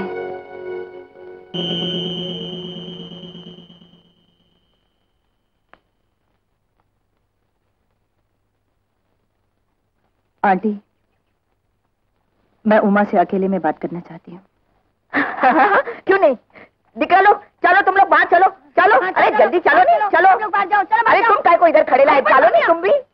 आंटी, मैं उमा से अकेले में बात करना चाहती हूँ। क्यों नहीं, निकलो, चलो तुम लोग बाहर चलो चलो। अरे जल्दी चलो नहीं, चलो। अरे तुम काय को इधर खड़े लाए, चलो नहीं तुम भी।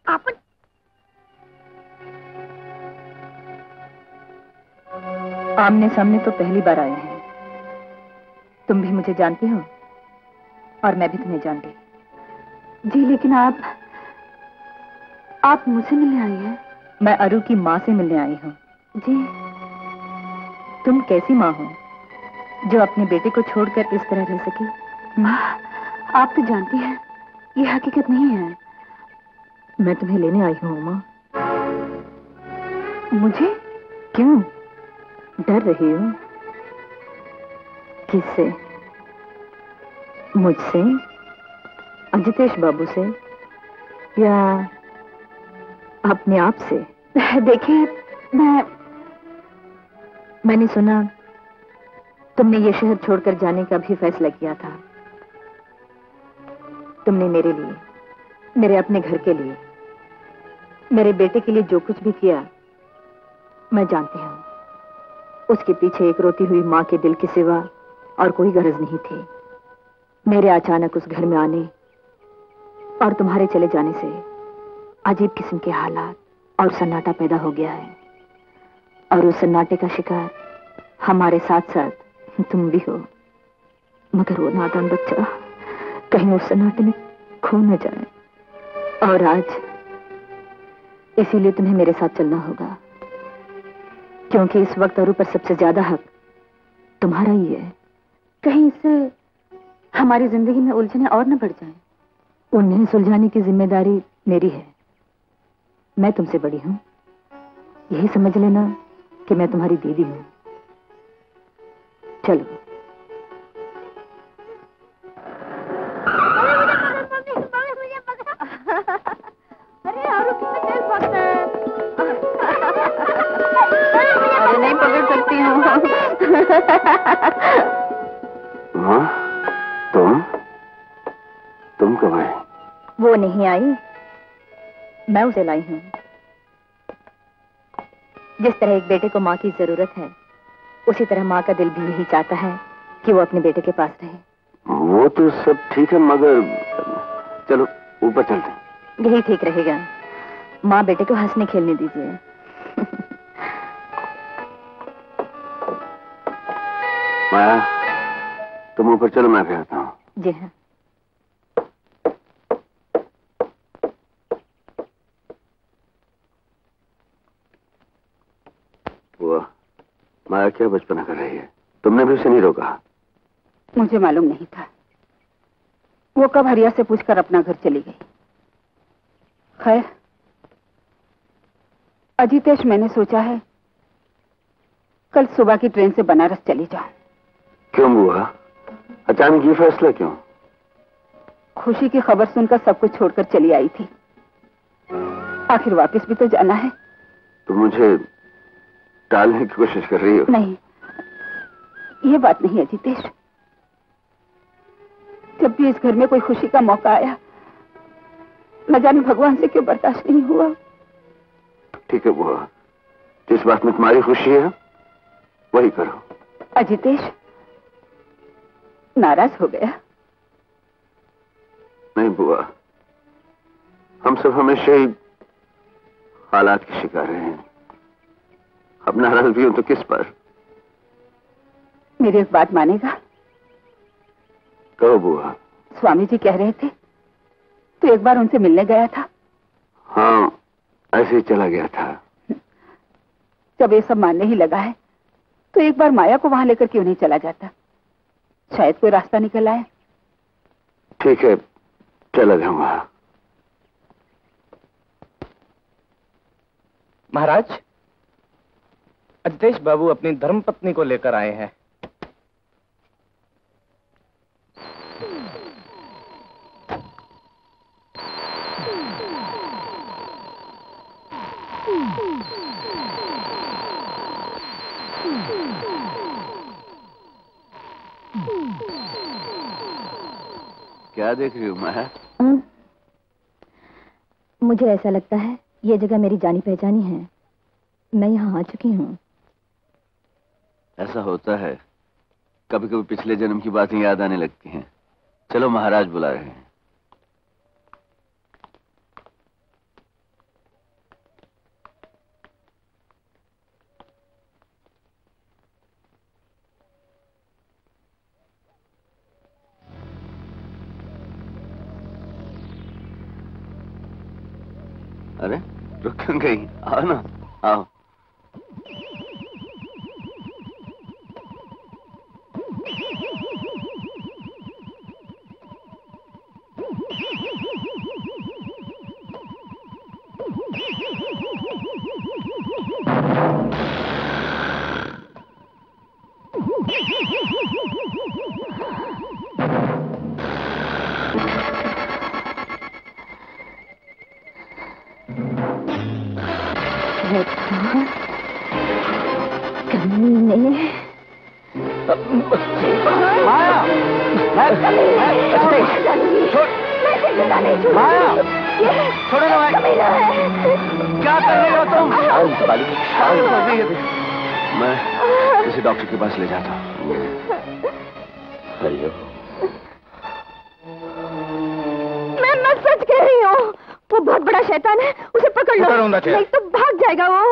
आमने सामने तो पहली बार आए हैं। तुम भी मुझे जानती हो और मैं भी तुम्हें जानती। जी, लेकिन आप मुझसे मिलने आई हैं? मैं अरु की माँ से मिलने आई हूँ। जी, तुम कैसी माँ हो जो अपने बेटे को छोड़कर इस तरह रह सकी? आप तो जानती हैं, ये हकीकत नहीं है। मैं तुम्हें लेने आई हूँ उमा। मुझे? क्यों डर रही हो? किससे? मुझसे, अजितेश बाबू से, या अपने आप से? देखिए, मैंने सुना तुमने ये शहर छोड़कर जाने का भी फैसला किया था। तुमने मेरे लिए, मेरे अपने घर के लिए, मेरे बेटे के लिए जो कुछ भी किया, मैं जानती हूँ उसके पीछे एक रोती हुई माँ के दिल के सिवा और कोई गरज नहीं थी। मेरे अचानक उस घर में आने और तुम्हारे चले जाने से अजीब किस्म के हालात और सन्नाटा पैदा हो गया है, और उस सन्नाटे का शिकार हमारे साथ साथ तुम भी हो। मगर वो नादान बच्चा कहीं उस सन्नाटे में खो न जाए, और आज इसीलिए तुम्हें मेरे साथ चलना होगा, क्योंकि इस वक्त अरु पर सबसे ज्यादा हक तुम्हारा ही है। कहीं इससे हमारी जिंदगी में उलझने और न बढ़ जाएं। उन्हें सुलझाने की जिम्मेदारी मेरी है। मैं तुमसे बड़ी हूं, यही समझ लेना कि मैं तुम्हारी दीदी हूं। चलो। अरे और माँ, तुम कब आए? वो नहीं आई, मैं उसे लाई हूँ। जिस तरह एक बेटे को माँ की जरूरत है, उसी तरह माँ का दिल भी यही चाहता है कि वो अपने बेटे के पास रहे। वो तो सब ठीक है, मगर चलो ऊपर चलते हैं। यही ठीक रहेगा। माँ बेटे को हंसने खेलने दीजिए। माया, तुम ऊपर चलो, मैं भी आता हूँ। जी हाँ। वो माया क्या बचपना कर रही है? तुमने भी उसे नहीं रोका? मुझे मालूम नहीं था। वो कब हरिया से पूछकर अपना घर चली गई। खैर अजितेश, मैंने सोचा है कल सुबह की ट्रेन से बनारस चली जाऊं। क्यों बुआ, अचानक ये फैसला क्यों? खुशी की खबर सुनकर सब कुछ छोड़कर चली आई थी। आखिर वापस भी तो जाना है। तुम मुझे टालने की कोशिश कर रही हो? नहीं, ये बात नहीं अजितेश। जब भी इस घर में कोई खुशी का मौका आया, न जाने भगवान से क्यों बर्दाश्त नहीं हुआ। ठीक है बुआ, जिस बात में तुम्हारी खुशी है वही करो। अजितेश नाराज हो गया? नहीं बुआ, हम सब हमेशा ही हालात के शिकार रहे हैं। अब नाराज भी हूं तो किस पर? मेरी एक बात मानेगा? कहो बुआ। स्वामी जी कह रहे थे तो एक बार उनसे मिलने गया था। हाँ, ऐसे ही चला गया था। जब ये सब मानने ही लगा है तो एक बार माया को वहां लेकर क्यों नहीं चला जाता? शायद कोई रास्ता निकल आए। ठीक है, चला जाऊंगा। महाराज, अजितेश बाबू अपनी धर्मपत्नी को लेकर आए हैं। क्या देख रही हो माया? मुझे ऐसा लगता है ये जगह मेरी जानी पहचानी है। मैं यहाँ आ चुकी हूँ। ऐसा होता है, कभी कभी पिछले जन्म की बातें याद आने लगती हैं। चलो, महाराज बुला रहे हैं। अरे रुक क्यों गई? आओ ना, आओ। छोड़ो ना भाई। क्या कर रही हो तुम? मैं किसी डॉक्टर के पास ले जाता हूँ। मैं सच कह रही हूँ, वो बहुत बड़ा शैतान है, उसे पकड़ लो। नहीं तो भाग जाएगा वो।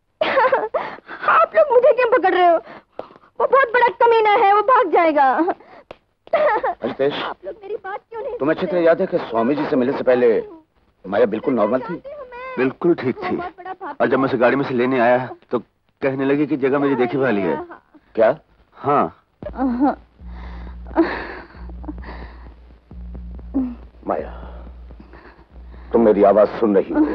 आप लोग मुझे क्यों पकड़ रहे हो? वो बहुत बड़ा कमीना है, वो भाग जाएगा। अजितेश, आप लोग मेरी बात क्यों नहीं? तुम्हें अच्छी तरह याद है कि स्वामी जी से मिलने से पहले माया बिल्कुल नॉर्मल थी? बिल्कुल ठीक थी। और जब मैं उसे गाड़ी में से लेने आया तो कहने लगी कि जगह मेरी देखी वाली है। क्या? हाँ। माया, तुम मेरी आवाज सुन रही हो?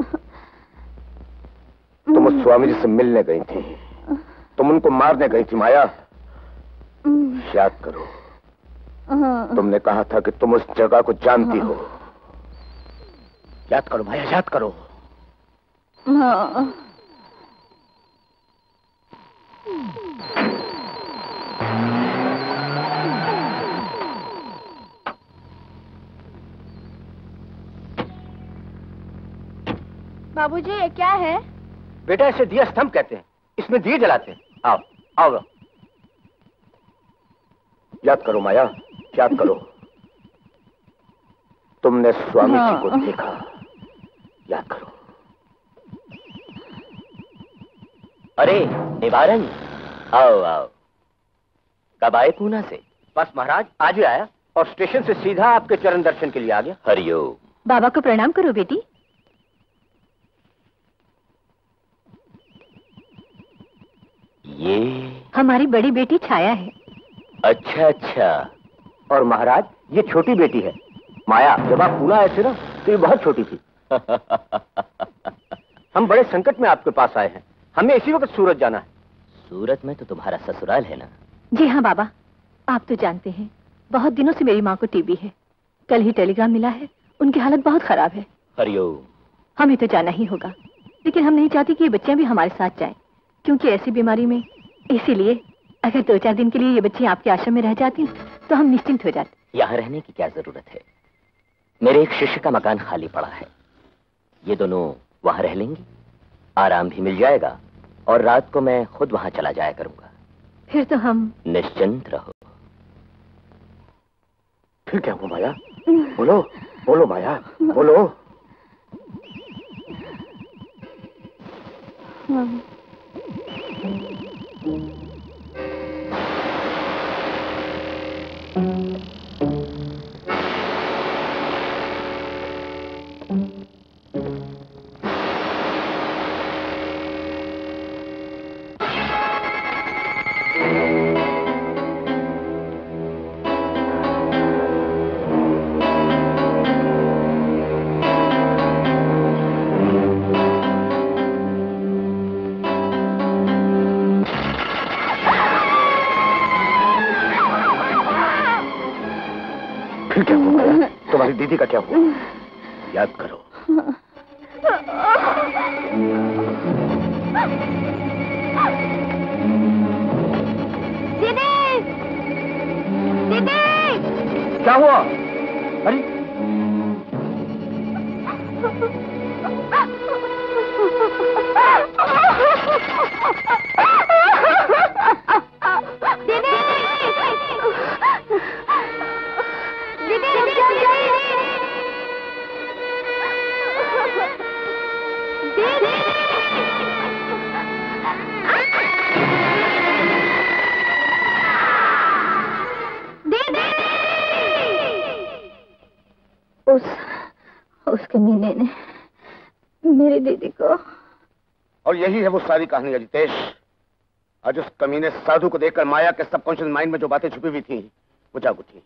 तुम उस स्वामी जी से मिलने गई थी, तुम उनको मारने गई थी। माया, याद करो, तुमने कहा था कि तुम उस जगह को जानती हो। याद करो माया, याद करो। बाबूजी ये क्या है? बेटा इसे दिया स्तंभ कहते हैं, इसमें दिए जलाते हैं। आओ आओ, याद करो माया, याद करो, तुमने स्वामी जी को देखा, याद करो। अरे निवारण, आओ आओ। कब आए पूना से? बस महाराज आज ही आया और स्टेशन से सीधा आपके चरण दर्शन के लिए आ गया। हरिओम। बाबा को प्रणाम करो बेटी। ये हमारी बड़ी बेटी छाया है। अच्छा अच्छा। और महाराज ये छोटी बेटी है माया। जब आप पूना आए थे ना तो ये बहुत छोटी थी। हम बड़े संकट में आपके पास आए हैं, हमें इसी वक्त सूरत जाना है। सूरत में तो तुम्हारा ससुराल है ना? जी हाँ बाबा, आप तो जानते हैं बहुत दिनों से मेरी माँ को टीबी है। कल ही टेलीग्राम मिला है, उनकी हालत बहुत खराब है। हरिओम। हमें तो जाना ही होगा, लेकिन हम नहीं चाहते कि ये बच्चियां भी हमारे साथ जाएं, क्योंकि ऐसी बीमारी में। इसीलिए अगर 2-4 दिन के लिए ये बच्चियां आपके आश्रम में रह जाती तो हम निश्चिंत हो जाते। यहाँ रहने की क्या जरूरत है? मेरे एक शिष्य का मकान खाली पड़ा है, ये दोनों वहां रह लेंगी, आराम भी मिल जाएगा और रात को मैं खुद वहां चला जाया करूंगा। फिर तो हम निश्चिंत रहो। फिर क्या हुआ माया? बोलो बोलो माया, बोलो। फिर क्या हुआ माया? तुम्हारी दीदी का क्या हुआ? याद करो। दीदी! दीदी! क्या हुआ? अरे उस कमीने ने मेरी दीदी को। और यही है वो सारी कहानी अजितेश। आज उस कमीने साधु को देखकर माया के सबकॉन्शियस माइंड में जो बातें छुपी हुई थी वो जाग उठी।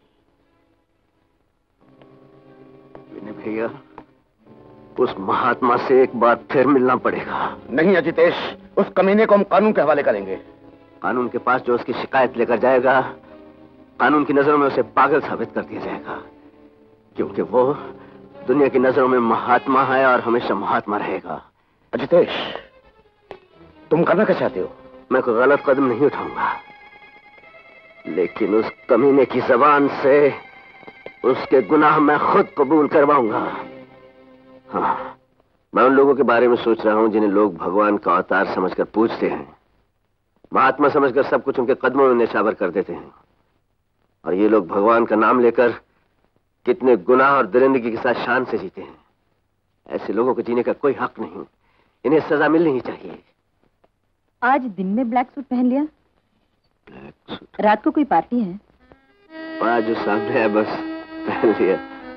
भैया उस महात्मा से एक बार फिर मिलना पड़ेगा। नहीं अजितेश, उस कमीने को हम कानून के हवाले करेंगे। कानून के पास जो उसकी शिकायत लेकर जाएगा, कानून की नजरों में उसे पागल साबित कर दिया जाएगा, क्योंकि वो दुनिया की नजरों में महात्मा है और हमेशा महात्मा रहेगा। अजितेश, तुम करना क्या चाहते हो? मैं कोई गलत कदम नहीं उठाऊंगा, लेकिन उस कमीने की जबान से उसके गुनाह मैं खुद कबूल करवाऊंगा। हाँ, मैं उन लोगों के बारे में सोच रहा हूं जिन्हें लोग भगवान का अवतार समझकर पूजते हैं, महात्मा समझकर सब कुछ उनके कदमों में निछावर कर देते हैं। और ये लोग भगवान का नाम लेकर कितने गुनाह और दरिंदगी के साथ शान से जीते हैं। ऐसे लोगों को जीने का कोई हक नहीं, इन्हें सजा मिलनी ही चाहिए। आज दिन में ब्लैक सूट पहन लिया, ब्लैक सूट? रात को कोई पार्टी है? आज जो सामने है बस पहन लिया।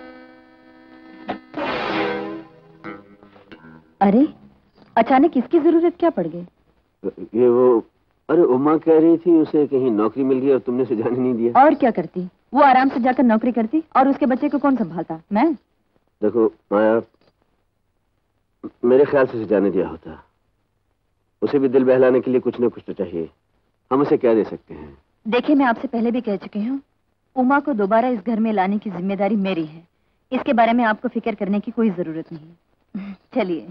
अरे अचानक इसकी जरूरत क्या पड़ गई? ये वो, अरे उमा कह रही थी उसे कहीं नौकरी मिल गई और तुमने उसे जाने नहीं दिया। और क्या करती, वो आराम से जाकर नौकरी करती और उसके बच्चे को कौन संभालता? मैं। देखो माया, मेरे ख्याल से उसे जाने दिया होता। उसे भी दिल बहलाने के लिए कुछ न कुछ तो चाहिए, हम उसे क्या दे सकते हैं? देखिए मैं आपसे पहले भी कह चुकी हूँ, उमा को दोबारा इस घर में लाने की जिम्मेदारी मेरी है। इसके बारे में आपको फिक्र करने की कोई जरूरत नहीं। चलिए।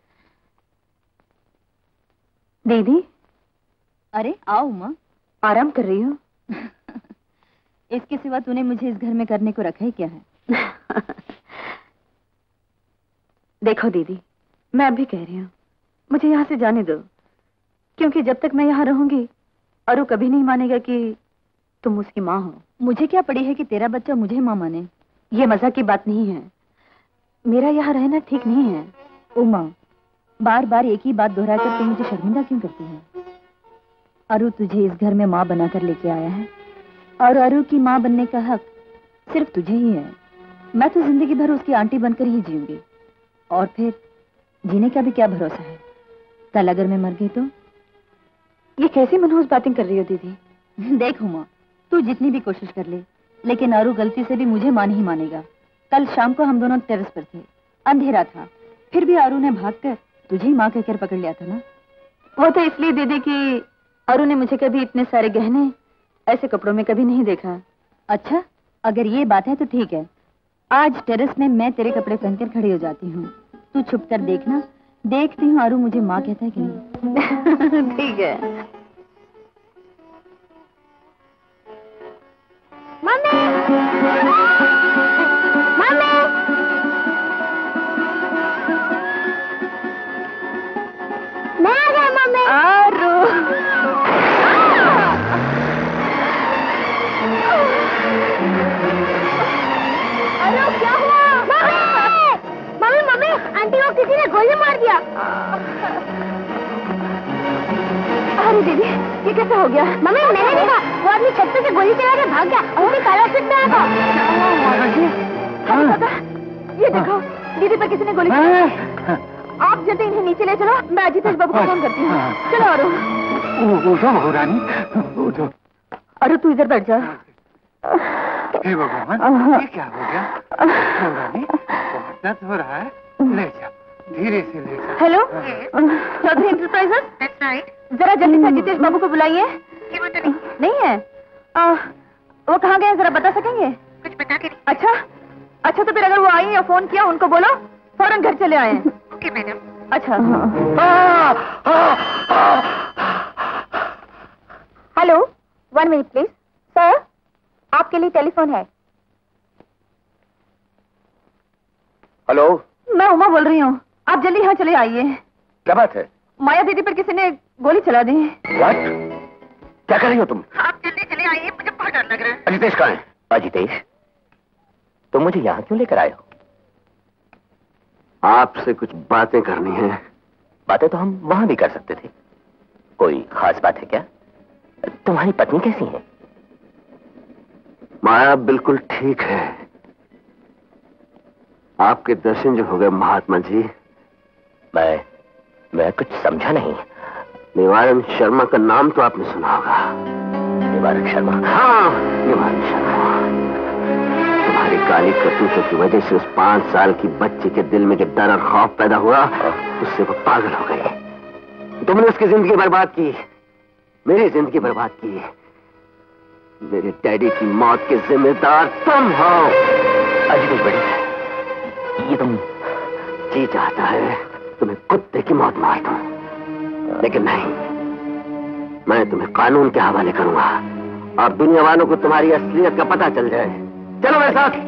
दीदी, अरे आओ उमा, आराम कर रही हो? इसके सिवा तूने मुझे इस घर में करने को रखा ही क्या है? देखो दीदी, मैं अभी कह रही हूँ, मुझे यहाँ से जाने दो, क्योंकि जब तक मैं यहाँ रहूंगी अरु कभी नहीं मानेगा कि तुम उसकी माँ हो। मुझे क्या पड़ी है कि तेरा बच्चा मुझे माँ माने? ये मजाक की बात नहीं है। मेरा यहाँ रहना ठीक नहीं है। उमा, बार बार एक ही बात दोहराकर तुम मुझे शर्मिंदा क्यों करती है? अरु तुझे इस घर में माँ बनाकर लेके आया है और अरु की माँ बनने का हक सिर्फ तुझे ही है। मैं तो जिंदगी भर उसकी आंटी बनकर ही जीऊंगी, और फिर जीने का भी क्या भरोसा है? कल अगर मैं मर गई तो? ये कैसी मनहूस बातें कर रही हो दीदी? देख उमा, तू जितनी भी कोशिश कर ले, लेकिन अरु गलती से भी मुझे मां नहीं मानेगा। कल शाम को हम दोनों टेरेस पर थे, अंधेरा था, फिर भी अरु ने भागकर तुझे ही मां कहकर पकड़ लिया था ना। वो तो इसलिए दीदी कि अरु ने मुझे कभी इतने सारे गहने ऐसे कपड़ों में कभी नहीं देखा। अच्छा, अगर ये बात है तो ठीक है, आज टेरेस में मैं तेरे कपड़े पहनकर खड़ी हो जाती हूँ, तू छुप कर देखना, देखती हूँ अरु मुझे माँ कहता है कि नहीं। ठीक है। मम्मी, मम्मी, मैं आ गया मम्मी। अरु, अरे क्या हुआ? मम्मी, मम्मी, आंटी को किसी ने गोली मार दिया। अरे दीदी, ये कैसे हो गया? मम्मी, मैंने देखा, वो आदमी छत पे से गोली चला के भाग गया। उसे काला सूट पहना था। ये देखो, दीदी पर किसी ने गोली चलाई। आप जल्दी इन्हें नीचे ले चलो, मैं अजितेश बाबू को फोन करती हूँ। चलो अरु। उठो महारानी, उठो। अरु तू इधर बैठ जा। हे भगवान, ये क्या हो गया? महारानी, बहुत दर्द हो रहा है, ले जा, धीरे से ले जा। Hello, Chaudhary enterprises? That's right. जरा जल्दी से अजितेश बाबू को बुलाइए। ये वो तो नहीं है? वो कहाँ गए, जरा बता सकेंगे? कुछ बता के नहीं। अच्छा तो फिर अगर वो आई या फोन किया, उनको बोलो फौरन घर चले आए। Okay madam. अच्छा। Hello, 1 minute please. सर, आपके लिए टेलीफोन है। हेलो, मैं उमा बोल रही हूँ, आप जल्दी यहाँ चले आइए। क्या बात है? माया दीदी पर किसी ने गोली चला दी। What? क्या कर रही हो तुम? आप जल्दी चले आइए, मुझे बहुत डर लग रहा है। अजितेश कहाँ है? अजितेश, तुम मुझे यहाँ क्यों लेकर आए हो? आपसे कुछ बातें करनी है। बातें तो हम वहां भी कर सकते थे। कोई खास बात है क्या? तुम्हारी पत्नी कैसी है? माया बिल्कुल ठीक है। आपके दर्शन जो हो गए महात्मा जी। मैं कुछ समझा नहीं। निवारण शर्मा का नाम तो आपने सुना होगा। निवारण शर्मा? हाँ, निवारण शर्मा। तुम्हारी काली करतूतों की वजह से उस 5 साल की बच्ची के दिल में जो डर और खौफ पैदा हुआ, उससे वो पागल हो गई। तुमने उसकी जिंदगी बर्बाद की, मेरी जिंदगी बर्बाद की। मेरे डैडी की मौत के जिम्मेदार तुम हो। अजितेश बेटे, ये तुम जी चाहता है तुम्हें कुत्ते की मौत मार दूं, लेकिन नहीं, मैं तुम्हें कानून के हवाले करूंगा और दुनिया वालों को तुम्हारी असलियत का पता चल जाए। चलो मेरे साथ।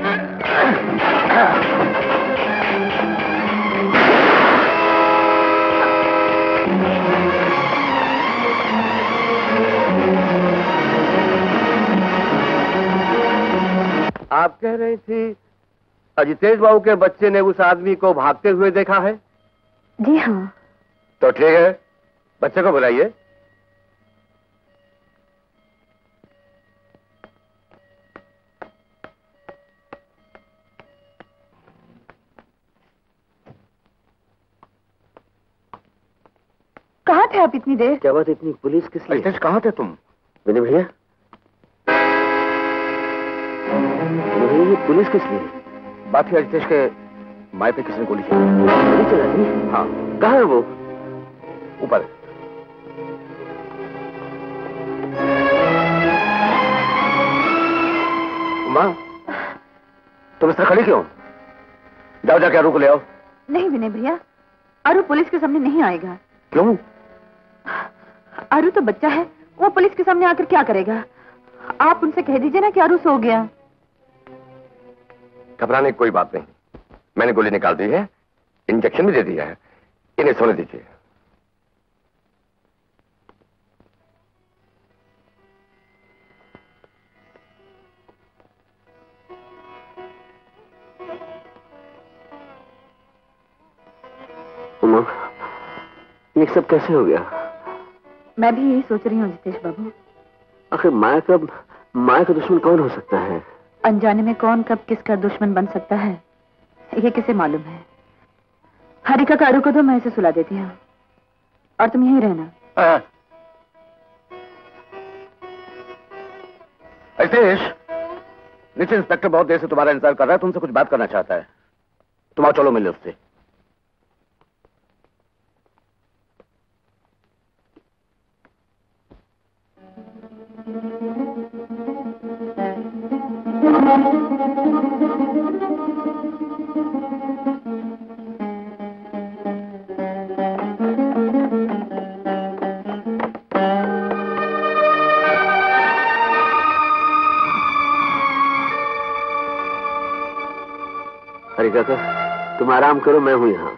आप कह रही थी अजितेश बाबू के बच्चे ने उस आदमी को भागते हुए देखा है? जी हाँ। तो ठीक है, बच्चे को बुलाइए। कहाँ थे आप इतनी देर? क्या बात, इतनी पुलिस किस लिए? अजितेश कहाँ थे तुम? विनय भैया, ये पुलिस किस लिए? बात है अजितेश के माए पे किसी ने गोली चला दी। हाँ। कहाँ है वो? ऊपर। उमा, तुम इस तरह खड़ी क्यों? जाओ जाके अरु को ले आओ। नहीं विनय भैया, अरु पुलिस के सामने नहीं आएगा। क्यों? अरु तो बच्चा है, वो पुलिस के सामने आकर क्या करेगा? आप उनसे कह दीजिए ना कि अरु सो गया। घबराने की कोई बात नहीं, मैंने गोली निकाल दी है, इंजेक्शन भी दे दिया है। इन्हें सोने दीजिए। उमा, ये सब कैसे हो गया? मैं भी यही सोच रही हूँ जितेश बाबू। आखिर माया का दुश्मन कौन हो सकता है? अनजाने में कौन कब किसका दुश्मन बन सकता है, ये किसे मालूम है। हरिका कारू को तो मैं इसे सुला देती हूँ, और तुम यहीं रहना। रितेश, नीचे इंस्पेक्टर बहुत देर से तुम्हारा इंतजार कर रहा है, तुमसे कुछ बात करना चाहता है। तुम आओ, चलो मिले उससे। हरिका, तुम आराम करो, मैं हूं यहां।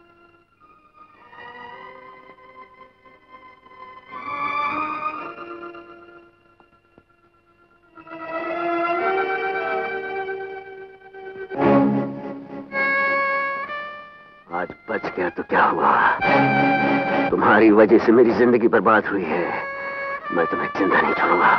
आज बच गया तो क्या हुआ? तुम्हारी वजह से मेरी जिंदगी बर्बाद हुई है। मैं तुम्हें जिंदा नहीं छोड़ूंगा।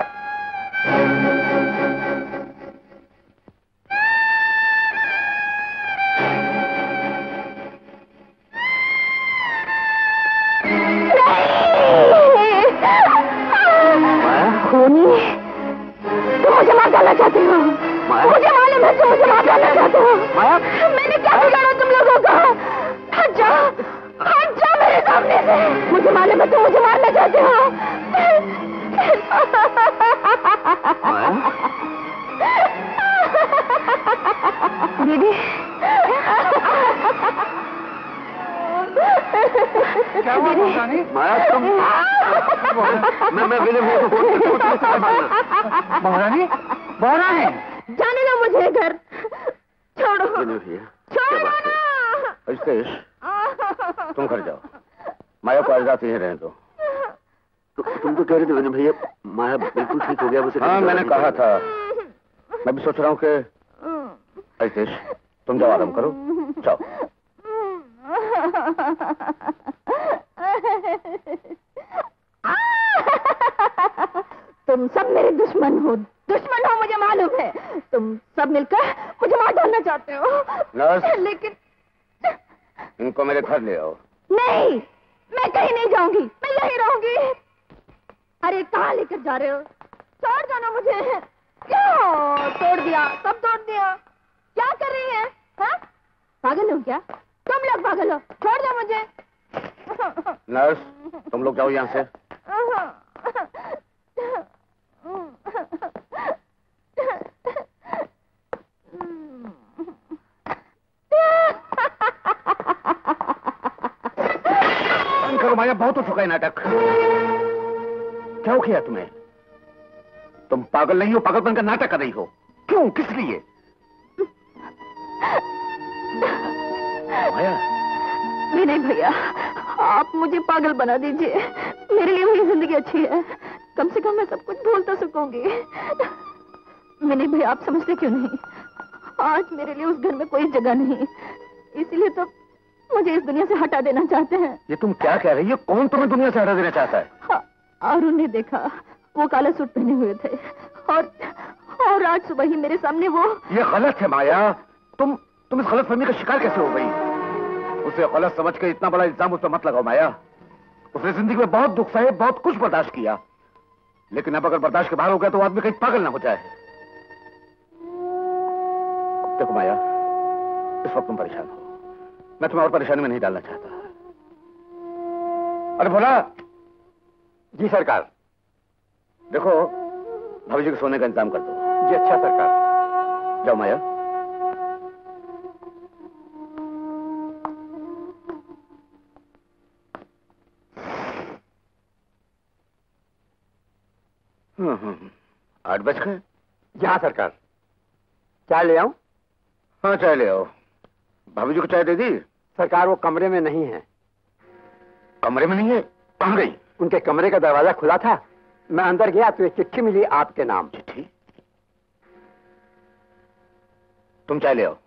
मुझे मार डालना चाहते हो? मुझे मालूम है तुम मुझे मार डालना चाहते हो। मैंने क्या बिगाड़ा तुम लोगों का? हट जाओ मेरे सामने से। मुझे मालूम है तुम मुझे मारना चाहते हो। दीदी, क्या हुआ? माया, तुम मैं विलियम महारानी, महारानी, जाने दो मुझे घर। छोड़ो, छोड़ो ना। रितेश, तुम घर जाओ, माया को आज रात यहीं रहने दो। तुम तो कह रहे थे विलियम भैया, माया बिल्कुल ठीक हो गया। उसे हाँ, मैंने कहा था। मैं भी सोच रहा हूँ कि रितेश, तुम जाओ, आराम करो, जाओ। तुम सब मेरे दुश्मन हो, मुझे मालूम है। तुम सब मिलकर मुझे मार डालना चाहते हो। नर्स, लेकिन इनको मेरे घर ले आओ। नहीं, मैं कहीं नहीं जाऊंगी, मैं यहीं रहूंगी। अरे कहाँ लेकर जा रहे हो? छोड़ दो ना मुझे। क्यों तोड़ दिया? सब तोड़ दिया। क्या कर रही है? हाँ? पागल हो क्या? तुम लोग पागल हो। छोड़ दो मुझे। नर्स, तुम लोग जाओ यहाँ से। करो माया, बहुत हो चुका है नाटक। क्या हो किया तुम्हें? तुम पागल नहीं हो, पागलपन का नाटक कर रही हो। क्यों, किस लिए? माया, नहीं भैया, आप मुझे पागल बना दीजिए। मेरे लिए मेरी जिंदगी अच्छी है, कम से कम मैं सब कुछ भूल तो सकूंगी। मैंने भैया, आप समझते क्यों नहीं? आज मेरे लिए उस घर में कोई जगह नहीं, इसलिए तो मुझे इस दुनिया से हटा देना चाहते हैं। ये तुम क्या कह रही हो? कौन तुम्हें दुनिया से हटा देना चाहता है? अरुण ने देखा, वो काला सूट पहने हुए थे, और आज सुबह ही मेरे सामने वो। ये गलत है माया। तुम इस गलत फहमी का शिकार कैसे हो गई? उसे गलत समझ के इतना बड़ा इल्जाम उस पर मत लगाओ माया। उसने जिंदगी में बहुत दुख सहे, बहुत कुछ बर्दाश्त किया, लेकिन अब अगर बर्दाश्त के बाहर हो गया तो आदमी कहीं पागल ना हो जाए। देखो माया, इस वक्त तुम परेशान हो, मैं तुम्हें और परेशानी में नहीं डालना चाहता। अरे बोला। जी सरकार। देखो, भविष्य के सोने का इंतजाम कर दो। जी अच्छा सरकार। जाओ माया। हाँ, 8 बज गए। जी हाँ सरकार। चाय ले आऊं? हाँ, चाय ले आओ। भाभी जी को चाय दे दी? सरकार वो कमरे में नहीं है। कमरे में नहीं है? कहाँ गई? उनके कमरे का दरवाजा खुला था, मैं अंदर गया तो एक चिट्ठी मिली आपके नाम। चिट्ठी? तुम चाय ले आओ।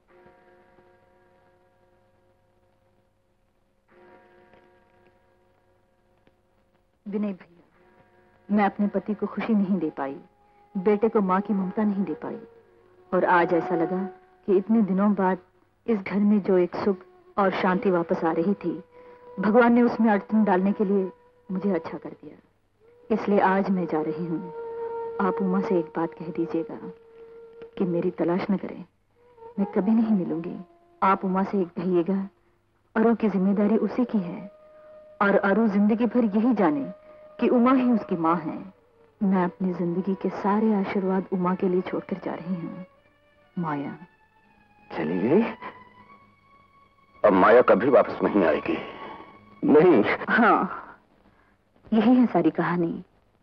विनय भैया, मैं अपने पति को खुशी नहीं दे पाई, बेटे को माँ की ममता नहीं दे पाई, और आज ऐसा लगा कि इतने दिनों बाद इस घर में जो एक सुख और शांति वापस आ रही थी, भगवान ने उसमें अड़चन डालने के लिए मुझे अच्छा कर दिया। इसलिए आज मैं जा रही हूँ। आप उमा से एक बात कह दीजिएगा कि मेरी तलाश न करें, मैं कभी नहीं मिलूंगी। आप उमा से एक कहिएगा, अरु की जिम्मेदारी उसी की है, और अरु जिंदगी भर यही जाने कि उमा ही उसकी माँ है। मैं अपनी जिंदगी के सारे आशीर्वाद उमा के लिए छोड़कर जा रही हूँ। माया चली गई? अब माया कभी वापस नहीं आएगी। नहीं। हाँ, यही है सारी कहानी।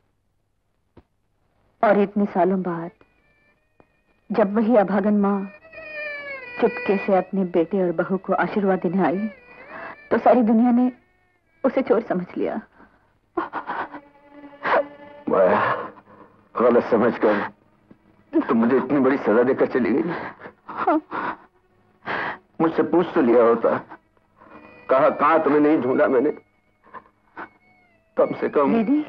और इतने सालों बाद जब वही अभागन माँ चुपके से अपने बेटे और बहू को आशीर्वाद देने आई, तो सारी दुनिया ने उसे चोर समझ लिया। माया, गलत समझकर तुम मुझे इतनी बड़ी सजा देकर चली गई। मुझसे पूछ तो लिया होता, कहाँ तुम्हें नहीं ढूंढा मैंने, कम से कम। दीदी,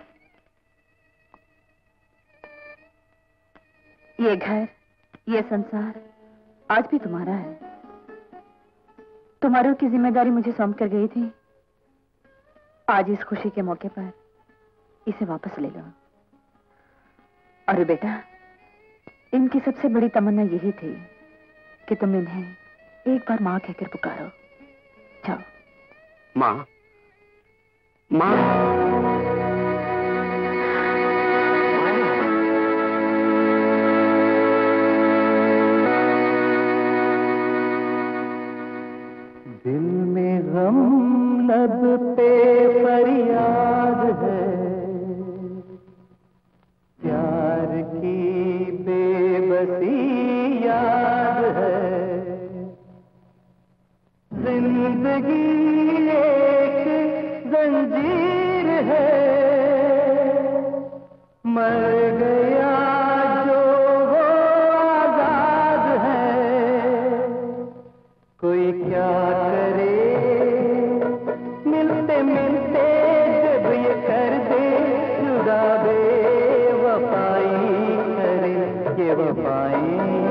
ये घर, ये संसार आज भी तुम्हारा है। तुम्हारों की जिम्मेदारी मुझे सौंप कर गई थी, आज इस खुशी के मौके पर इसे वापस ले लो। अरे बेटा, इनकी सबसे बड़ी तमन्ना यही थी कि तुम इन्हें एक बार माँ कहकर पुकारो। जाओ। माँ, माँ। दिल में गम, लब पे फरियाद है, प्यार की बेबसी याद है। जिंदगी एक जंजीर है, मर गया जो वो आजाद है। कोई क्या करे, मिलते मिलते जब ये कर दे जुदा, बेवफाई करे ये वफाई